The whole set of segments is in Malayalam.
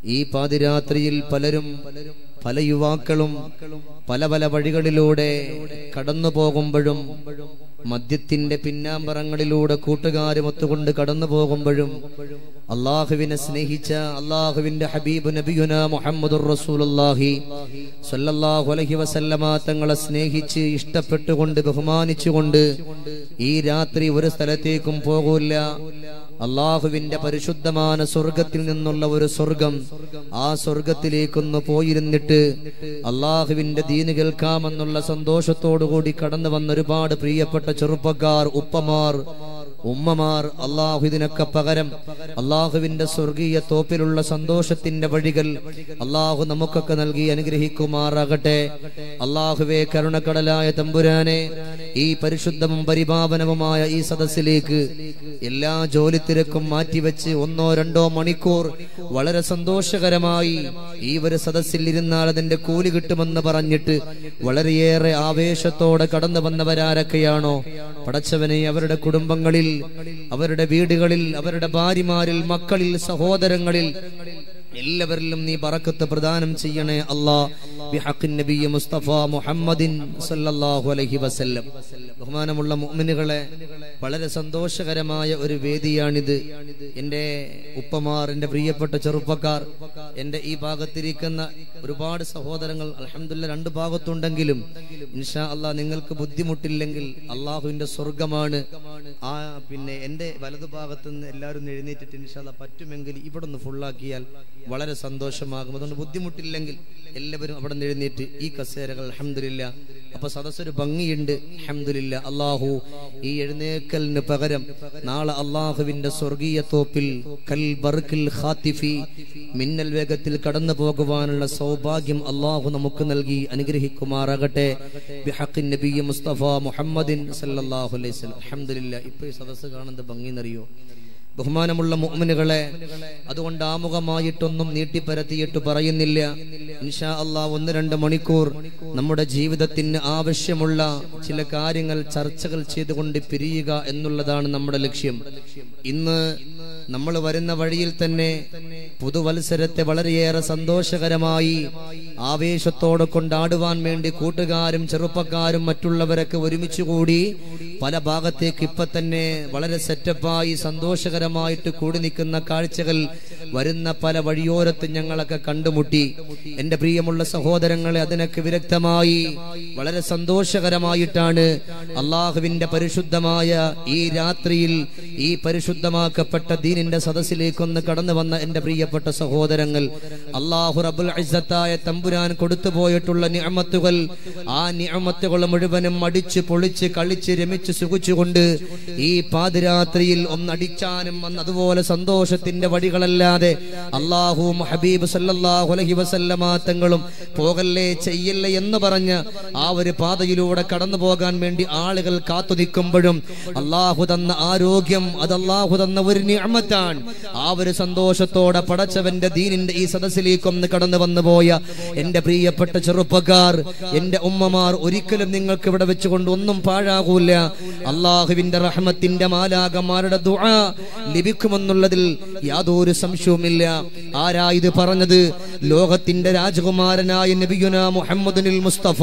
ഈ പാതിരാത്രിയിൽ പലരും പല യുവാക്കളും പല പല വഴികളിലൂടെ കടന്നു പോകുമ്പോഴും മദ്യത്തിന്റെ പിന്നാമ്പറങ്ങളിലൂടെ കൂട്ടുകാരുമൊത്തുകൊണ്ട് കടന്നു പോകുമ്പോഴും അള്ളാഹുവിനെ സ്നേഹിച്ച അള്ളാഹുവിന്റെ ഹബീബ് നബിയുന മുഹമ്മദുർ റസൂലുള്ളാഹി സ്വല്ലല്ലാഹു അലൈഹി വസല്ലമ തങ്ങളെ സ്നേഹിച്ച് ഇഷ്ടപ്പെട്ടുകൊണ്ട് ബഹുമാനിച്ചുകൊണ്ട് ഈ രാത്രി ഒരു സ്ഥലത്തേക്കും പോകൂല. അള്ളാഹുവിന്റെ പരിശുദ്ധമായ സ്വർഗത്തിൽ നിന്നുള്ള ഒരു സ്വർഗം, ആ സ്വർഗത്തിലേക്കൊന്ന് പോയിരുന്നിട്ട് അള്ളാഹുവിന്റെ ദീന് കേൾക്കാമെന്നുള്ള സന്തോഷത്തോടുകൂടി കടന്നു വന്ന ഒരുപാട് പ്രിയപ്പെട്ട ചെറുപ്പക്കാർ, ഉപ്പമാർ, ഉമ്മമാർ, അള്ളാഹു ഇതിനൊക്കെ പകരം അള്ളാഹുവിന്റെ സ്വർഗീയ തോപ്പിലുള്ള സന്തോഷത്തിന്റെ വഴികൾ അള്ളാഹു നമുക്കൊക്കെ നൽകി അനുഗ്രഹിക്കുമാറാകട്ടെ. അള്ളാഹുവേ, കരുണക്കടലായ തമ്പുരാനെ, ഈ പരിശുദ്ധവും പരിപാവനവുമായ ഈ സദസ്സിലേക്ക് എല്ലാ ജോലി തിരക്കും മാറ്റിവെച്ച് 1-2 മണിക്കൂർ വളരെ സന്തോഷകരമായി ഈ ഒരു സദസ്സിൽ ഇരുന്നാൽ അതിന്റെ കൂലി കിട്ടുമെന്ന് പറഞ്ഞിട്ട് വളരെയേറെ ആവേശത്തോടെ കടന്നു വന്നവരാരൊക്കെയാണോ, പടച്ചവനെ, അവരുടെ കുടുംബങ്ങളിൽ, അവരുടെ വീടുകളിൽ, അവരുടെ ഭാര്യമാരിൽ, മക്കളിൽ, സഹോദരങ്ങളിൽ എല്ലാവരിലും നീ ബറക്കത്ത് പ്രദാനം ചെയ്യണേ അല്ലാഹ്. ബിഹഖിൻ നബി മുസ്തഫ മുഹമ്മദിൻ സല്ലല്ലാഹു അലൈഹി വസല്ലം. ബഹുമാനമുള്ള മുഅ്മിനുകളെ, വളരെ സന്തോഷകരമായ ഒരു വേദിയാണിത്. എൻ്റെ ഉപ്പമാർ, എൻ്റെ പ്രിയപ്പെട്ട ചെറുപ്പക്കാർ, എൻ്റെ ഈ ഭാഗത്തിരിക്കുന്ന ഒരുപാട് സഹോദരങ്ങൾ അൽഹംദുലില്ലാഹ് 2 ഭാഗത്തുണ്ടെങ്കിലും ഇൻഷാ അല്ലാഹ് നിങ്ങൾക്ക് ബുദ്ധിമുട്ടില്ലെങ്കിൽ അള്ളാഹുവിന്റെ സ്വർഗമാണ്. പിന്നെ എൻ്റെ വലതുഭാഗത്ത് നിന്ന് എല്ലാവരും എഴുന്നേറ്റിട്ട് ഇൻഷാ അല്ലാഹ് പറ്റുമെങ്കിൽ ഇവിടെ ഒന്ന് ഫുള്ളാക്കിയാൽ വളരെ സന്തോഷമാകും. അതുകൊണ്ട് ബുദ്ധിമുട്ടില്ലെങ്കിൽ എല്ലാവരും അവിടെ നിന്ന് എഴുന്നേറ്റ് ഈ കസേരകൾ അൽഹംദുലില്ലാഹ്. അപ്പൊ സദസ്സൊരു ഭംഗിയുണ്ട് അൽഹംദുലില്ലാഹ്. അള്ളാഹു ഈ എഴുന്നേൽക്കലിന് പകരം നാളെ അള്ളാഹുവിന്റെ സ്വർഗീയ തോപ്പിൽ കൽ ബർക്കിൽ ഖാതിഫി, മിന്നൽ വേഗത്തിൽ കടന്നു പോകുവാനുള്ള സൗഭാഗ്യം അള്ളാഹു നമുക്ക് നൽകി അനുഗ്രഹിക്കുമാറാകട്ടെ. ബിഹഖിൻ നബി മുസ്തഫ മുഹമ്മദിൻ സല്ലല്ലാഹു അലൈഹി വസല്ലം. അൽഹംദുലില്ലാഹ്. ഇപ്പൊ ഈ സദസ്സ് കാണുന്നത് ഭംഗിയെന്നറിയോ ബഹുമാനമുള്ള മുഅ്മിനുകളെ? അതുകൊണ്ട് ആമുഖമായിട്ടൊന്നും നീട്ടിപ്പരത്തിയിട്ട് പറയുന്നില്ല. ഇൻഷാ അല്ലാഹ് 1-2 മണിക്കൂർ നമ്മുടെ ജീവിതത്തിന് ആവശ്യമുള്ള ചില കാര്യങ്ങൾ ചർച്ചകൾ ചെയ്തുകൊണ്ട് പിരിയുക എന്നുള്ളതാണ് നമ്മുടെ ലക്ഷ്യം. ഇന്ന് നമ്മൾ വരുന്ന വഴിയിൽ തന്നെ പുതുവത്സരത്തെ വളരെയേറെ സന്തോഷകരമായി ആവേശത്തോടെ കൊണ്ടാടുവാൻ വേണ്ടി കൂട്ടുകാരും ചെറുപ്പക്കാരും മറ്റുള്ളവരൊക്കെ ഒരുമിച്ച് കൂടി പല ഭാഗത്തേക്ക് ഇപ്പൊ തന്നെ വളരെ സെറ്റപ്പായി സന്തോഷകരമായിട്ട് കൂടി നിൽക്കുന്ന കാഴ്ചകൾ വരുന്ന പല വഴിയോരത്ത് ഞങ്ങളൊക്കെ കണ്ടുമുട്ടി. എന്റെ പ്രിയമുള്ള സഹോദരങ്ങളെ, അതിനൊക്കെ വിരക്തമായി വളരെ സന്തോഷകരമായിട്ടാണ് അള്ളാഹുവിന്റെ പരിശുദ്ധമായ ഈ രാത്രിയിൽ ഈ പരിശുദ്ധമാക്കപ്പെട്ട ദീനിന്റെ സദസ്സിലേക്കൊന്ന് കടന്നു വന്ന എന്റെ പ്രിയപ്പെട്ട സഹോദരങ്ങൾ, അള്ളാഹു റബ്ബുൽ ഇസ്സത്തായ തമ്പുരാൻ കൊടുത്തുപോയിട്ടുള്ള നിഅമത്തുകൾ, ആ നിഅമത്തുകൾ മുഴുവനും അടിച്ച് പൊളിച്ച് കളിച്ച് രമിച്ച് സുഖിച്ചുകൊണ്ട് ഈ പാതിരാത്രിയിൽ ഒന്നടിച്ചാനും അതുപോലെ സന്തോഷത്തിന്റെ വഴികളല്ലാതെ അല്ലാഹുവും ഹബീബ് സല്ലല്ലാഹു അലൈഹി വസല്ലമ തങ്ങളും പോകല്ലേ ചെയ്യില്ല എന്ന് പറഞ്ഞ് ആ ഒരു പാതയിലൂടെ കടന്നു പോകാൻ വേണ്ടി ആളുകൾ കാത്തു നിൽക്കുമ്പോഴും അല്ലാഹു തന്ന ആരോഗ്യം അത് അല്ലാഹു തന്ന ഒരു നിഅമത്താണ്. ആ ഒരു സന്തോഷത്തോടെ പടച്ചവന്റെ ദീനിന്റെ ഈ സദസ്സിലേക്കൊന്ന് കടന്നു വന്നു പോയ എന്റെ പ്രിയപ്പെട്ട ചെറുപ്പക്കാർ, എന്റെ ഉമ്മമാർ, ഒരിക്കലും നിങ്ങൾക്ക് ഇവിടെ വെച്ചുകൊണ്ട് ഒന്നും പാഴാകൂല. അള്ളാഹുവിന്റെ റഹ്മത്തിന്റെ മാലാകമാരുടെ ദുആ ലഭിക്കുമെന്നുള്ളതിൽ യാതൊരു സംശയവുമില്ല. ആരാ ഇത് പറഞ്ഞത്? ലോകത്തിന്റെ രാജകുമാരനായ നബിയുനാ മുഹമ്മദുൽ മുസ്തഫ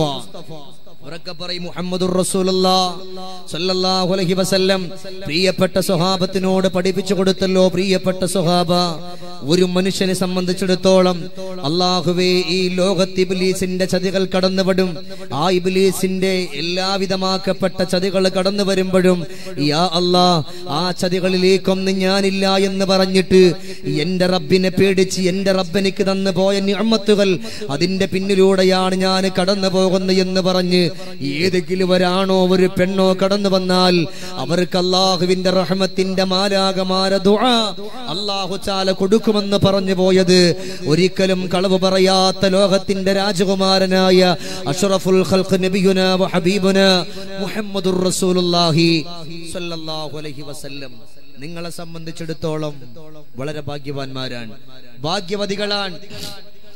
മുഹമ്മദുർ റസൂലുള്ളാഹി സ്വല്ലല്ലാഹു അലൈഹി വസല്ലം പ്രിയപ്പെട്ട സ്വഹാബത്തിനോട് പഠിപ്പിച്ചു കൊടുത്തല്ലോ. പ്രിയപ്പെട്ട സ്വഹാബ, ഒരു മനുഷ്യനെ സംബന്ധിച്ചിടത്തോളം അല്ലാഹുവേ, ഈ ലോകത്ത് ഇബ്ലീസിന്റെ ചതികൾ കടന്നുവരും. ആ ഇബ്ലീസിന്റെ എല്ലാവിധമാക്കപ്പെട്ട ചതികൾ കടന്നു വരുമ്പോഴും യാ അല്ലാഹ്, ആ ചതികളിലേക്കൊന്നും ഞാനില്ല എന്ന് പറഞ്ഞിട്ട് എന്റെ റബ്ബിനെ പേടിച്ച് എന്റെ റബ്ബെനിക്ക് തന്നു പോയ നിഅമത്തുകൾ അതിന്റെ പിന്നിലൂടെയാണ് ഞാൻ കടന്നു പോകുന്നത് എന്ന് പറഞ്ഞ് ഏതെങ്കിലും ഒരാണോ ഒരു പെണ്ണോ കടന്നു വന്നാൽ അവർക്ക് അല്ലാഹുവിന്റെ റഹ്മത്തിന്റെ മാലാകമാര ദുആ അല്ലാഹു തആല കൊടുക്കുമെന്ന് പറഞ്ഞു പോയത് ഒരിക്കലും കളവ് പറയാത്ത ലോകത്തിന്റെ രാജകുമാരനായ അഷ്റഫുൽ ഖൽഖ് നബിയുനാ വ ഹബീബുനാ മുഹമ്മദുർ റസൂലുള്ളാഹി സ്വല്ലല്ലാഹു അലൈഹി വസല്ലം. നിങ്ങളെ സംബന്ധിച്ചിടത്തോളം വളരെ ഭാഗ്യവാന്മാരാണ്, ഭാഗ്യവതികളാണ്.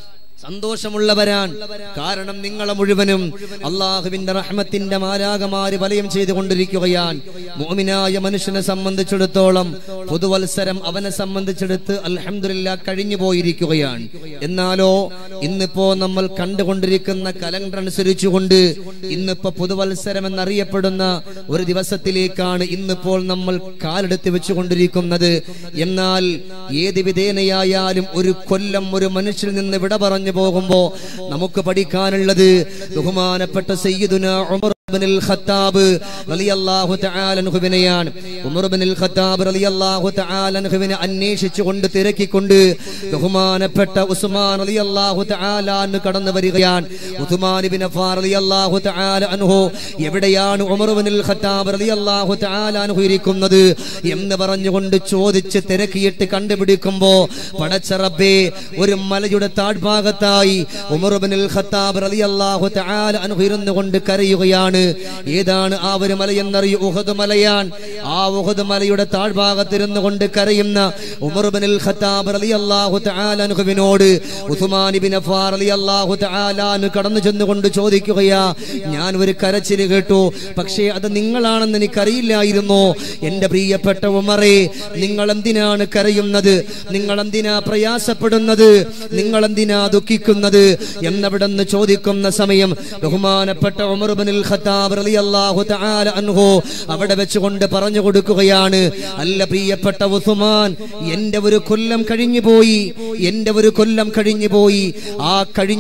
സന്തോഷമുള്ളവരാൻ. കാരണം നിങ്ങളെ മുഴുവനും അള്ളാഹുവിന്റെ റഹ്മത്തിന്റെ മാലാഖമാര് വലയം ചെയ്തുകൊണ്ടിരിക്കുകയാണ്. മുഅ്മിനായ മനുഷ്യനെ സംബന്ധിച്ചിടത്തോളം പുതുവത്സരം അവനെ സംബന്ധിച്ചെടുത്ത് അൽഹംദുലില്ലാഹ് കഴിഞ്ഞു പോയിരിക്കുകയാണ്. എന്നാലോ ഇന്നിപ്പോ നമ്മൾ കണ്ടുകൊണ്ടിരിക്കുന്ന കലണ്ടർ അനുസരിച്ചുകൊണ്ട് ഇന്നിപ്പോ പുതുവത്സരം എന്നറിയപ്പെടുന്ന ഒരു ദിവസത്തിലേക്കാണ് ഇന്നിപ്പോൾ നമ്മൾ കാലെടുത്ത് വെച്ചുകൊണ്ടിരിക്കുന്നത്. എന്നാൽ ഏത് വിധേനയായാലും ഒരു കൊല്ലം ഒരു മനുഷ്യരിൽ നിന്ന് വിട പറഞ്ഞു പോകുമ്പോ നമുക്ക് പഠിക്കാനുള്ളത് ബഹുമാനപ്പെട്ട സയ്യിദുനാ ഉമർ ഇബ്നുൽ ഖത്താബ് റളിയല്ലാഹു തആല അൻഹുവിനെയാണ്. ഉമർ ഇബ്നുൽ ഖത്താബ് റളിയല്ലാഹു തആല അൻഹുവിനെ അന്വേഷിച്ചുകൊണ്ട് തിരക്കിക്കൊണ്ട് ബഹുമാനപ്പെട്ട ഉസ്മാൻ റളിയല്ലാഹു തആല അൻഹു കടന്നു വരികയാണ്. ഉസ്മാൻ ഇബ്നു അഫ്ഫാൻ റളിയല്ലാഹു തആല അൻഹു എവിടെയാണ് ഉമർ ഇബ്നുൽ ഖത്താബ് റളിയല്ലാഹു തആല അൻഹു ഇരിക്കുന്നത് എന്ന് പറഞ്ഞുകൊണ്ട് ചോദിച്ച് തിരക്കിയിട്ട് കണ്ടുപിടിക്കുമ്പോ പടച്ച റബ്ബേ, ഒരു മലയുടെ താഴ്ഭാഗത്തായി ഉമർ ഇബ്നുൽ ഖത്താബ് റളിയല്ലാഹു തആല അൻഹു ഇരുന്നുകൊണ്ട് കരയുകയാണ്. ഏതാണ് ആ ഒരു മലയെന്നറിയൂ? ഉഹദ് മലയാണ്. ആ ഉഹദ് മലയുടെ താഴ്ഭാഗത്തിരുന്നു കൊണ്ട് കരയുന്ന ഉമർ ഇബ്നുൽ ഖത്താബ് റളിയല്ലാഹു തആല അൻഹുവിനോട് ഉസ്മാൻ ഇബ്നു അഫ്ഫാൻ റളിയല്ലാഹു തആല അൻഹു കടന്നു ചെന്നുകൊണ്ട് ചോദിക്കുകയാ, ഞാൻ ഒരു കരച്ചിൽ കേട്ടു, പക്ഷേ അത് നിങ്ങളാണെന്ന് എനിക്കറിയില്ലായിരുന്നു. എന്റെ പ്രിയപ്പെട്ട ഉമറേ, നിങ്ങൾ എന്തിനാണ് കരയുന്നത്? നിങ്ങൾ എന്തിനാ പ്രയാസപ്പെടുന്നത്? നിങ്ങൾ എന്തിനാ ദുഃഖിക്കുന്നത് എന്നവിടെന്ന് ചോദിക്കുന്ന സമയം ബഹുമാനപ്പെട്ട ഉമർ ഇബ്നുൽ ഖത്താബ് റളിയല്ലാഹു തആല അൻഹു അവിടെ വെച്ചുകൊണ്ട് പറഞ്ഞു കൊടുക്കുകയാണ്, അല്ല പ്രിയപ്പെട്ട ഉസ്മാൻ, എന്റെ ഒരു കൊല്ലം കഴിഞ്ഞു പോയി, എന്റെ ഒരു കൊല്ലം കഴിഞ്ഞു പോയി. ആ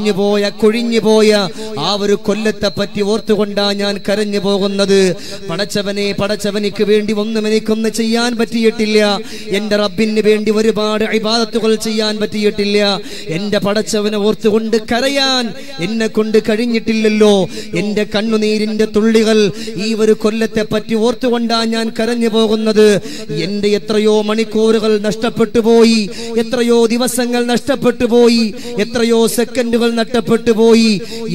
കൊഴിഞ്ഞുപോയ ആ ഒരു കൊല്ലത്തെ പറ്റി ഓർത്തുകൊണ്ടാ ഞാൻ കരഞ്ഞു പോകുന്നത്. പടച്ചവനിക്ക് വേണ്ടി ഒന്നും എനിക്കൊന്നും ചെയ്യാൻ പറ്റിയിട്ടില്ല. എന്റെ റബ്ബിന് വേണ്ടി ഒരുപാട് ഇബാദത്തുകൾ ചെയ്യാൻ പറ്റിയിട്ടില്ല. എന്റെ പടച്ചവനെ ഓർത്തുകൊണ്ട് കരയാൻ എന്നെ കൊണ്ട് കഴിഞ്ഞിട്ടില്ലല്ലോ. എന്റെ കണ്ണുനീരിന്റെ തുള്ളികൾ ഈ ഒരു കൊല്ലത്തെ പറ്റി ഓർത്തുകൊണ്ടാ ഞാൻ കരഞ്ഞു പോകുന്നത്. എന്റെ എത്രയോ മണിക്കൂറുകൾ നഷ്ടപ്പെട്ടു പോയി, എത്രയോ ദിവസങ്ങൾ നഷ്ടപ്പെട്ടു പോയി, എത്രയോ സെക്കൻഡുകൾ നഷ്ടപ്പെട്ടു പോയി,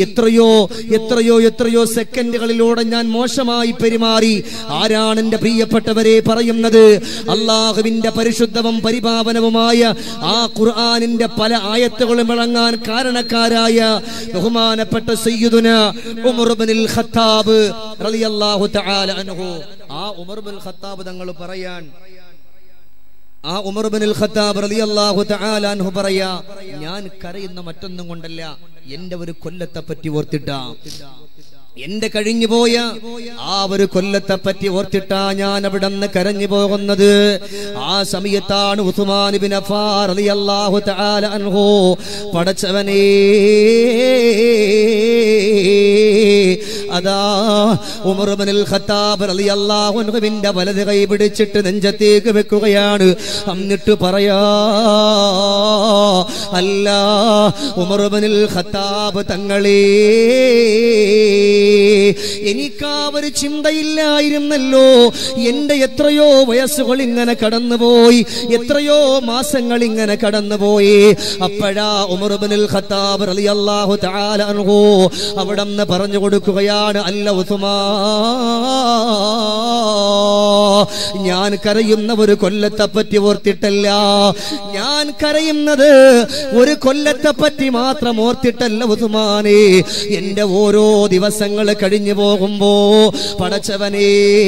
എത്രയോ സെക്കൻഡുകളിലൂടെ ഞാൻ മോശമായി പെരുമാറി. ആരാണ് എന്റെ പ്രിയപ്പെട്ടവരെ പറയുന്നത്? അള്ളാഹുവിന്റെ പരിശുദ്ധവും പരിപാവനവുമായ ആ ഖുർആനിന്റെ പല ആയത്തുകളും ഇറങ്ങാൻ കാരണക്കാരായ ബഹുമാനപ്പെട്ട സയ്യിദുനാ ഉമർ ഇബ്നുൽ ഖത്താബ് റളിയല്ലാഹു തആല അൻഹു. ആ ഉമർ ഇബ്നുൽ ഖത്താബ് തങ്ങൾ പറയാൻ, ആ ഉമർ ഇബ്നുൽ ഖത്താബ് റളിയല്ലാഹു തആല അൻഹു പറയാ, ഞാൻ കരയുന്ന മറ്റൊന്നും കൊണ്ടല്ല, എന്റെ ഒരു കൊല്ലത്തെ പറ്റി ഓർത്തിട്ടാ, എന്റെ കഴിഞ്ഞുപോയ ആ ഒരു കൊല്ലത്തെ പറ്റി ഓർത്തിട്ടാ ഞാൻ അവിടെ നിന്ന് കരഞ്ഞു പോകുന്നത്. ആ സമയത്താണ് ഉസ്മാൻ ഇബ്നു അഫ്ഫാൻ റളിയല്ലാഹു തആല അൻഹു, പടച്ചവനേ, അതാ ഉമർ ഇബ്നുൽ ഖത്താബ് റളിയല്ലാഹു അൻഹുവിന്റെ വലത് കൈ പിടിച്ചിട്ട് നെഞ്ചത്തേക്ക് വെക്കുകയാണ്. എന്നിട്ട് പറയാ, അല്ല ഉമർ ഇബ്നുൽ ഖത്താബ് തങ്ങളേ, എനിക്കാ ഒരു ചിന്തയില്ലായിരുന്നല്ലോ. എന്റെ എത്രയോ വയസ്സുകൾ ഇങ്ങനെ കടന്നുപോയി, എത്രയോ മാസങ്ങൾ ഇങ്ങനെ കടന്നുപോയി. അപ്പോഴാ ഉമർ ഇബ്നുൽ ഖത്താബ് റളിയല്ലാഹു തആല അൻഹു അവിടെന്ന് പറഞ്ഞു കൊടുക്കുകയാണ്, അല്ല ഉസ്മാൻ, ഞാൻ കരയുന്ന ഒരു കൊല്ലത്തെ പറ്റി ഓർത്തിട്ടല്ല, ഞാൻ കരയുന്നത് ഒരു കൊല്ലത്തെ പറ്റി മാത്രം ഓർത്തിട്ടല്ല ഉസ്മാനേ. എന്റെ ഓരോ ദിവസങ്ങൾ കഴിഞ്ഞു പോകുമ്പോ പടച്ചവനേ,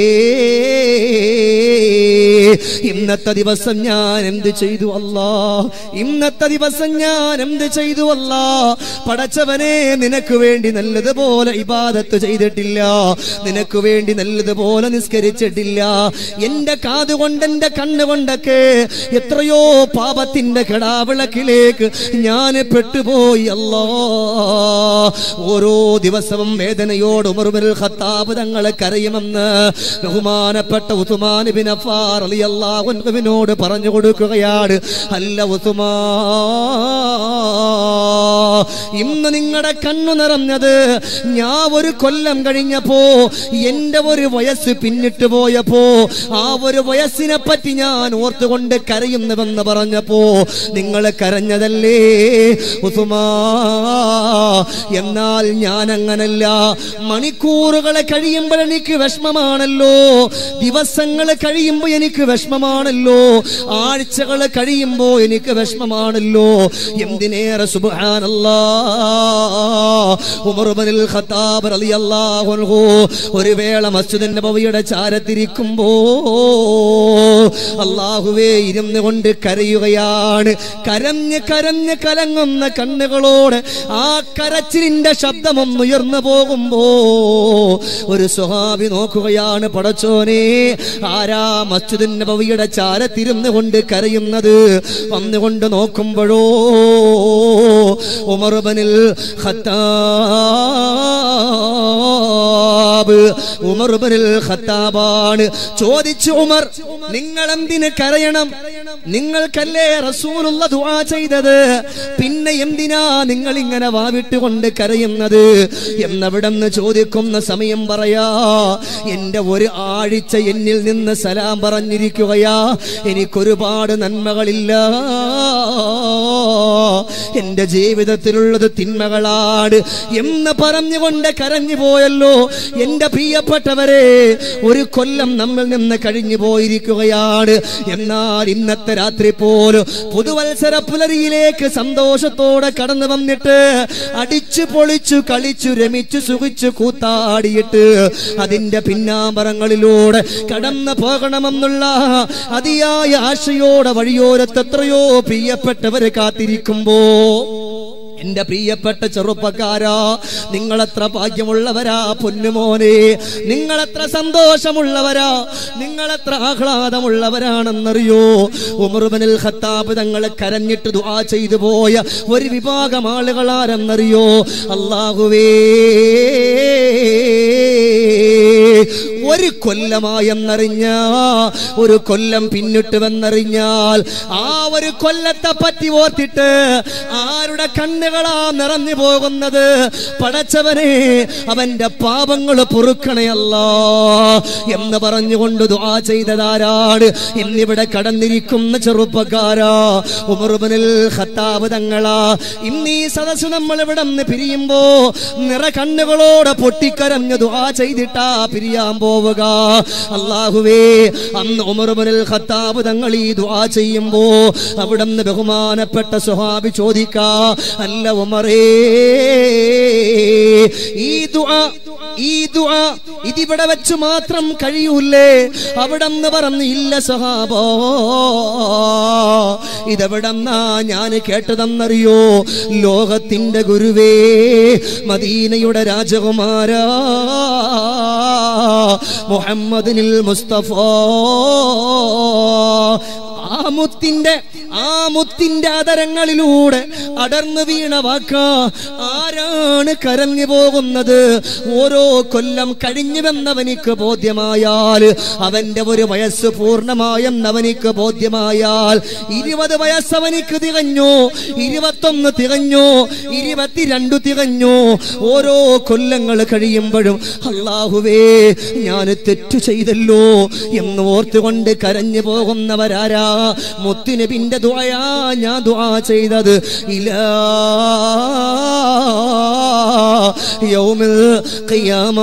ഇന്നത്തെ ദിവസം ഞാൻ എന്ത് ചെയ്തു അല്ലാ, ഇന്നത്തെ ദിവസം ഞാൻ എന്ത് ചെയ്തു അല്ലാ. പടച്ചവനെ, നിനക്ക് വേണ്ടി നല്ലതുപോലെ ഇബാദത്ത് ചെയ്തിട്ടില്ല, നിനക്ക് വേണ്ടി നല്ലതുപോലെ നിസ്കരിച്ചിട്ടില്ല. എന്റെ കാതുകൊണ്ട് എന്റെ കണ്ണുകൊണ്ടൊക്കെ എത്രയോ പാപത്തിന്റെ കെടാവിളക്കിലേക്ക് ഞാൻ പെട്ടുപോയി അല്ലാ. ഓരോ ദിവസവും വേദനയോട് ഉമർ ഇബ്നുൽ ഖത്താബ് തങ്ങളെ കരയുമെന്ന് ബഹുമാനപ്പെട്ട ഉസ്മാൻ ഇബ്നു അഫ്ഫാൻ റളിയല്ലാഹു അൻഹുവിനോട് പറഞ്ഞു കൊടുക്കുകയാണ്. അല്ല ഉസ്മാൻ, ഇന്ന് നിങ്ങളുടെ കണ്ണു നിറഞ്ഞത് ഞാൻ ഒരു കൊല്ലം കഴിഞ്ഞപ്പോ എന്റെ ഒരു വയസ്സ് പിന്നിട്ട് പോയപ്പോ ആ ഒരു വയസ്സിനെ പറ്റി ഞാൻ ഓർത്തുകൊണ്ട് കരയുന്നുവെന്ന് പറഞ്ഞപ്പോ നിങ്ങൾ കരഞ്ഞതല്ലേ ഉസ്മാൻ? എന്നാൽ ഞാൻ അങ്ങനല്ല. മണിക്കൂറുകളെ കഴിയുമ്പോൾ എനിക്ക് വിഷമമാണല്ലോ, ദിവസങ്ങൾ കഴിയുമ്പോൾ എനിക്ക് വിഷമമാണല്ലോ, ആഴ്ചകൾ കഴിയുമ്പോൾ എനിക്ക് വിഷമമാണല്ലോ. എന്തിനേറെ സുബ്ഹാനല്ലാഹ്, ഉമർ ഇബ്നുൽ ഖത്താബ് റളിയല്ലാഹു അൻഹു ഒരു വേള മസ്ജിദുൻ നബവിയുടെ ചാരത്തിരിക്കുമ്പോ അല്ലാഹുവേ ഇരുന്നുകൊണ്ട് കരയുകയാണ്. കരഞ്ഞ് കരഞ്ഞ് കലങ്ങുന്ന കണ്ണുകളോട് ആ കരച്ചിലിന്റെ ശബ്ദമൊന്നുയർന്നു പോകുമ്പോ ഒരു സ്വഹാബി നോക്കുകയാണ്, പടച്ചോനെ ആരാ മസ്ജിദുൻ നബവിയുടെ ചാരത്തിരുന്നു കൊണ്ട് കരയുന്നത്? വന്നുകൊണ്ട് നോക്കുമ്പോഴോ Umar ibnul Khattab, Umar ibnul ഖത്താബാണ്. ചോദിച്ചു, ഉമർ നിങ്ങൾ എന്തിന് കരയണം? നിങ്ങൾക്കല്ലേ റസൂലുള്ള ദുആ ചെയ്തത്, പിന്നെ എന്തിനാ നിങ്ങൾ ഇങ്ങനെ വാവിട്ടുകൊണ്ട് കരയുന്നത് എന്നവിടെന്ന് ചോദിക്കുന്ന സമയം പറയാ, എന്റെ ഒരു ആഴ്ച എന്നിൽ നിന്ന് സലാം പറഞ്ഞിരിക്കുകയാ, എനിക്കൊരുപാട് നന്മകളില്ല, എന്റെ ജീവിതത്തിലുള്ളത് തിന്മകളാണ് എന്ന് പറഞ്ഞുകൊണ്ട് കരഞ്ഞു പോയല്ലോ. എന്റെ പ്രിയപ്പെട്ടവരെ, ഒരു കൊല്ലം നമ്മിൽ നിന്ന് കഴിഞ്ഞു പോയിരിക്കുകയാണ്. എന്നാൽ ഇന്നത്തെ രാത്രി പോലും പുതുവത്സര പുലരിയിലേക്ക് സന്തോഷത്തോടെ കടന്നു വന്നിട്ട് അടിച്ചു പൊളിച്ചു കളിച്ചു രമിച്ചു സുഖിച്ചു കൂത്താടിയിട്ട് അതിന്റെ പിന്നാമ്പറങ്ങളിലൂടെ കടന്നു പോകണമെന്നുള്ള അതിയായ ആശയോടെ വഴിയോരത്ത് എത്രയോ പ്രിയപ്പെട്ടവരെ കാത്തിരിക്കുമ്പോ, എന്റെ പ്രിയപ്പെട്ട ചെറുപ്പക്കാരാ, നിങ്ങളെത്ര ഭാഗ്യമുള്ളവരാ പൊന്നുമോനെ, നിങ്ങളെത്ര സന്തോഷമുള്ളവരാ, നിങ്ങളെത്ര ആഹ്ലാദമുള്ളവരാണെന്നറിയോ? ഉമർ ഇബ്നുൽ ഖത്താബ് തങ്ങളെ കരഞ്ഞിട്ട് ദുആ ചെയ്തു പോയ ഒരു വിഭാഗം ആളുകളാരെന്നറിയോ? അല്ലാഹുവേ, ഒരു കൊല്ലമായെന്നറിഞ്ഞ, ഒരു കൊല്ലം പിന്നിട്ടുവെന്നറിഞ്ഞാൽ ആ ഒരു കൊല്ലത്തെ പറ്റി ഓർത്തിട്ട് ആരുടെ കണ്ണുകളാ നിറഞ്ഞു പോകുന്നത്? പടച്ചവനെ, അവന്റെ പാപങ്ങൾ പൊറുക്കണേ അല്ലാ എന്ന് പറഞ്ഞുകൊണ്ട് ദുആ ചെയ്തതാരാണ്? ഇന്നിവിടെ കടന്നിരിക്കുന്ന ചെറുപ്പക്കാരാ, ഉമർ ഇബ്നുൽ ഖത്താബ് തങ്ങളാ. ഇന്ന് ഈ സദസ്സ് നമ്മൾ ഇവിടെ നിന്ന് പിരിയുമ്പോ നിറ കണ്ണുകളോടെ പൊട്ടിക്കരഞ്ഞ് ദുആ ചെയ്തിട്ടാ പിരിയാൻ പോവുക. അല്ലാഹുവേ, അന്ന് ഉമർ ഇബ്നുൽ ഖത്താബ് തങ്ങൾ ഈ ദുആ ചെയ്യുമ്പോ അവിടുന്ന് ബഹുമാനപ്പെട്ട സ്വഹാബി ചോദിക്കാ, അല്ല ഉമറേ, ഈ ദുആ ഇതിവിടെ വെച്ച് മാത്രം കഴിയൂലേ? അവിടെന്ന് പറഞ്ഞു, ഇല്ല സഹാബാ, ഇതെവിടെന്നാ ഞാൻ കേട്ടതെന്നറിയോ? ലോകത്തിന്റെ ഗുരുവേ, മദീനയുടെ രാജകുമാരാ മുഹമ്മദിനിൽ മുസ്തഫ, ആ മുത്തിന്റെ ആദരങ്ങളിലൂടെ അടർന്നു വീണ വാക്ക ആരാണ് കരഞ്ഞു പോകുന്നത്? ഓരോ കൊല്ലം കഴിഞ്ഞുവെന്നവനിക്ക് ബോധ്യമായാൽ, അവന്റെ ഒരു വയസ്സ് പൂർണ്ണമായെന്നവനിക്ക് ബോധ്യമായാൽ, 20 വയസ്സവനിക്ക് തികഞ്ഞു, 21 തികഞ്ഞു, 22 തികഞ്ഞു. ഓരോ കൊല്ലങ്ങൾ കഴിയുമ്പോഴും അല്ലാഹുവേ, ഞാൻ തെറ്റു ചെയ്തല്ലോ എന്ന് ഓർത്തുകൊണ്ട് കരഞ്ഞു പോകുന്നവരാരാ? മുത്തുനബിന്റെ ദുആയാ ഞാൻ ദുആ ചെയ്തത്. ഇലാ യൗമിൽ ഖിയാമ,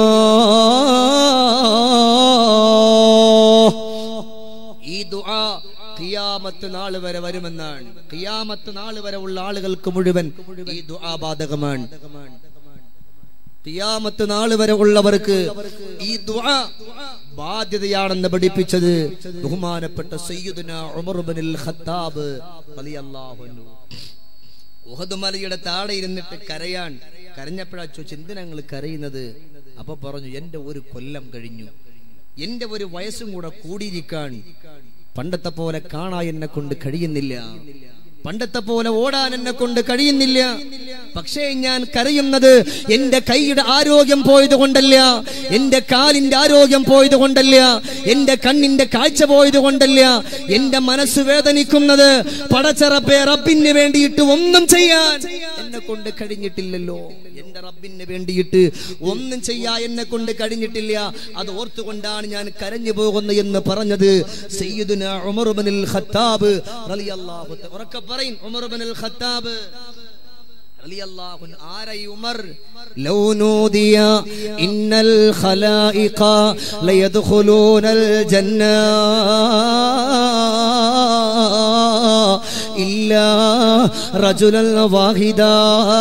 ഈ ദുആ ഖിയാമത്ത് നാൾ വരെ വരുമെന്നാണ്. ഖിയാമത്ത് നാൾ വരെ ഉള്ള ആളുകൾക്ക് മുഴുവൻ ഈ ദുആ ബാധകമാണ്. ഖിയാമത്ത് നാൾ വരെ ഉള്ളവർക്ക് ഈ ദുആ ബാധ്യതയാണെന്ന് പഠിപ്പിച്ചത് ബഹുമാനപ്പെട്ട സയ്യിദുനാ ഉമർ ഇബ്നുൽ ഖത്താബ് റളിയല്ലാഹു അൻഹു. ഉഹദ് മലയുടെ താഴെ ഇരുന്നിട്ട് കരഞ്ഞപ്പോഴാ ചോദിച്ചു, എന്തിനാ നിങ്ങൾ കരയുന്നത്? അപ്പൊ പറഞ്ഞു, എന്റെ ഒരു കൊല്ലം കഴിഞ്ഞു, എന്റെ ഒരു വയസ്സും കൂടെ കൂടിയിരിക്കാൻ, പണ്ടത്തെ പോലെ കാണാൻ എന്നെ കൊണ്ട് കഴിയുന്നില്ല, പണ്ടത്തെ പോലെ ഓടാൻ എന്നെ കൊണ്ട് കഴിയുന്നില്ല. പക്ഷേ ഞാൻ കരയുന്നത് എന്റെ കൈയുടെ ആരോഗ്യം പോയത് കൊണ്ടല്ല, എന്റെ കാലിന്റെ ആരോഗ്യം പോയത് കൊണ്ടല്ല, എന്റെ കണ്ണിന്റെ കാഴ്ച പോയത് കൊണ്ടല്ല. എന്റെ മനസ്സ് വേദനിക്കുന്നത് പടച്ചറബേ, റബ്ബിന് വേണ്ടിയിട്ട് ഒന്നും ചെയ്യാൻ എന്നെ കൊണ്ട് കഴിഞ്ഞിട്ടില്ലല്ലോ, എന്റെ റബ്ബിന് വേണ്ടിയിട്ട് ഒന്നും ചെയ്യാൻ എന്നെ കൊണ്ട് കഴിഞ്ഞിട്ടില്ല. അത് ഓർത്തുകൊണ്ടാണ് ഞാൻ കരഞ്ഞു പോകുന്നത് എന്ന് പറഞ്ഞത് സയ്യിദുനാ ഉമർ ഇബ്നുൽ ഖത്താബ് റളിയല്ലാഹു തആല. ഉറക്കെ പറയിൻ, ഉമർ ഇബ്നുൽ ഖത്താബ് റളിയല്ലാഹു അൻഹു. ആരായി ഉമർ? ലൗ നൂദിയ ഇന്നൽ ഖലായിഖ ലയദ്ഖുലൂനൽ ജന്ന ഇല്ലാ റജുലൻ വാഹിദാ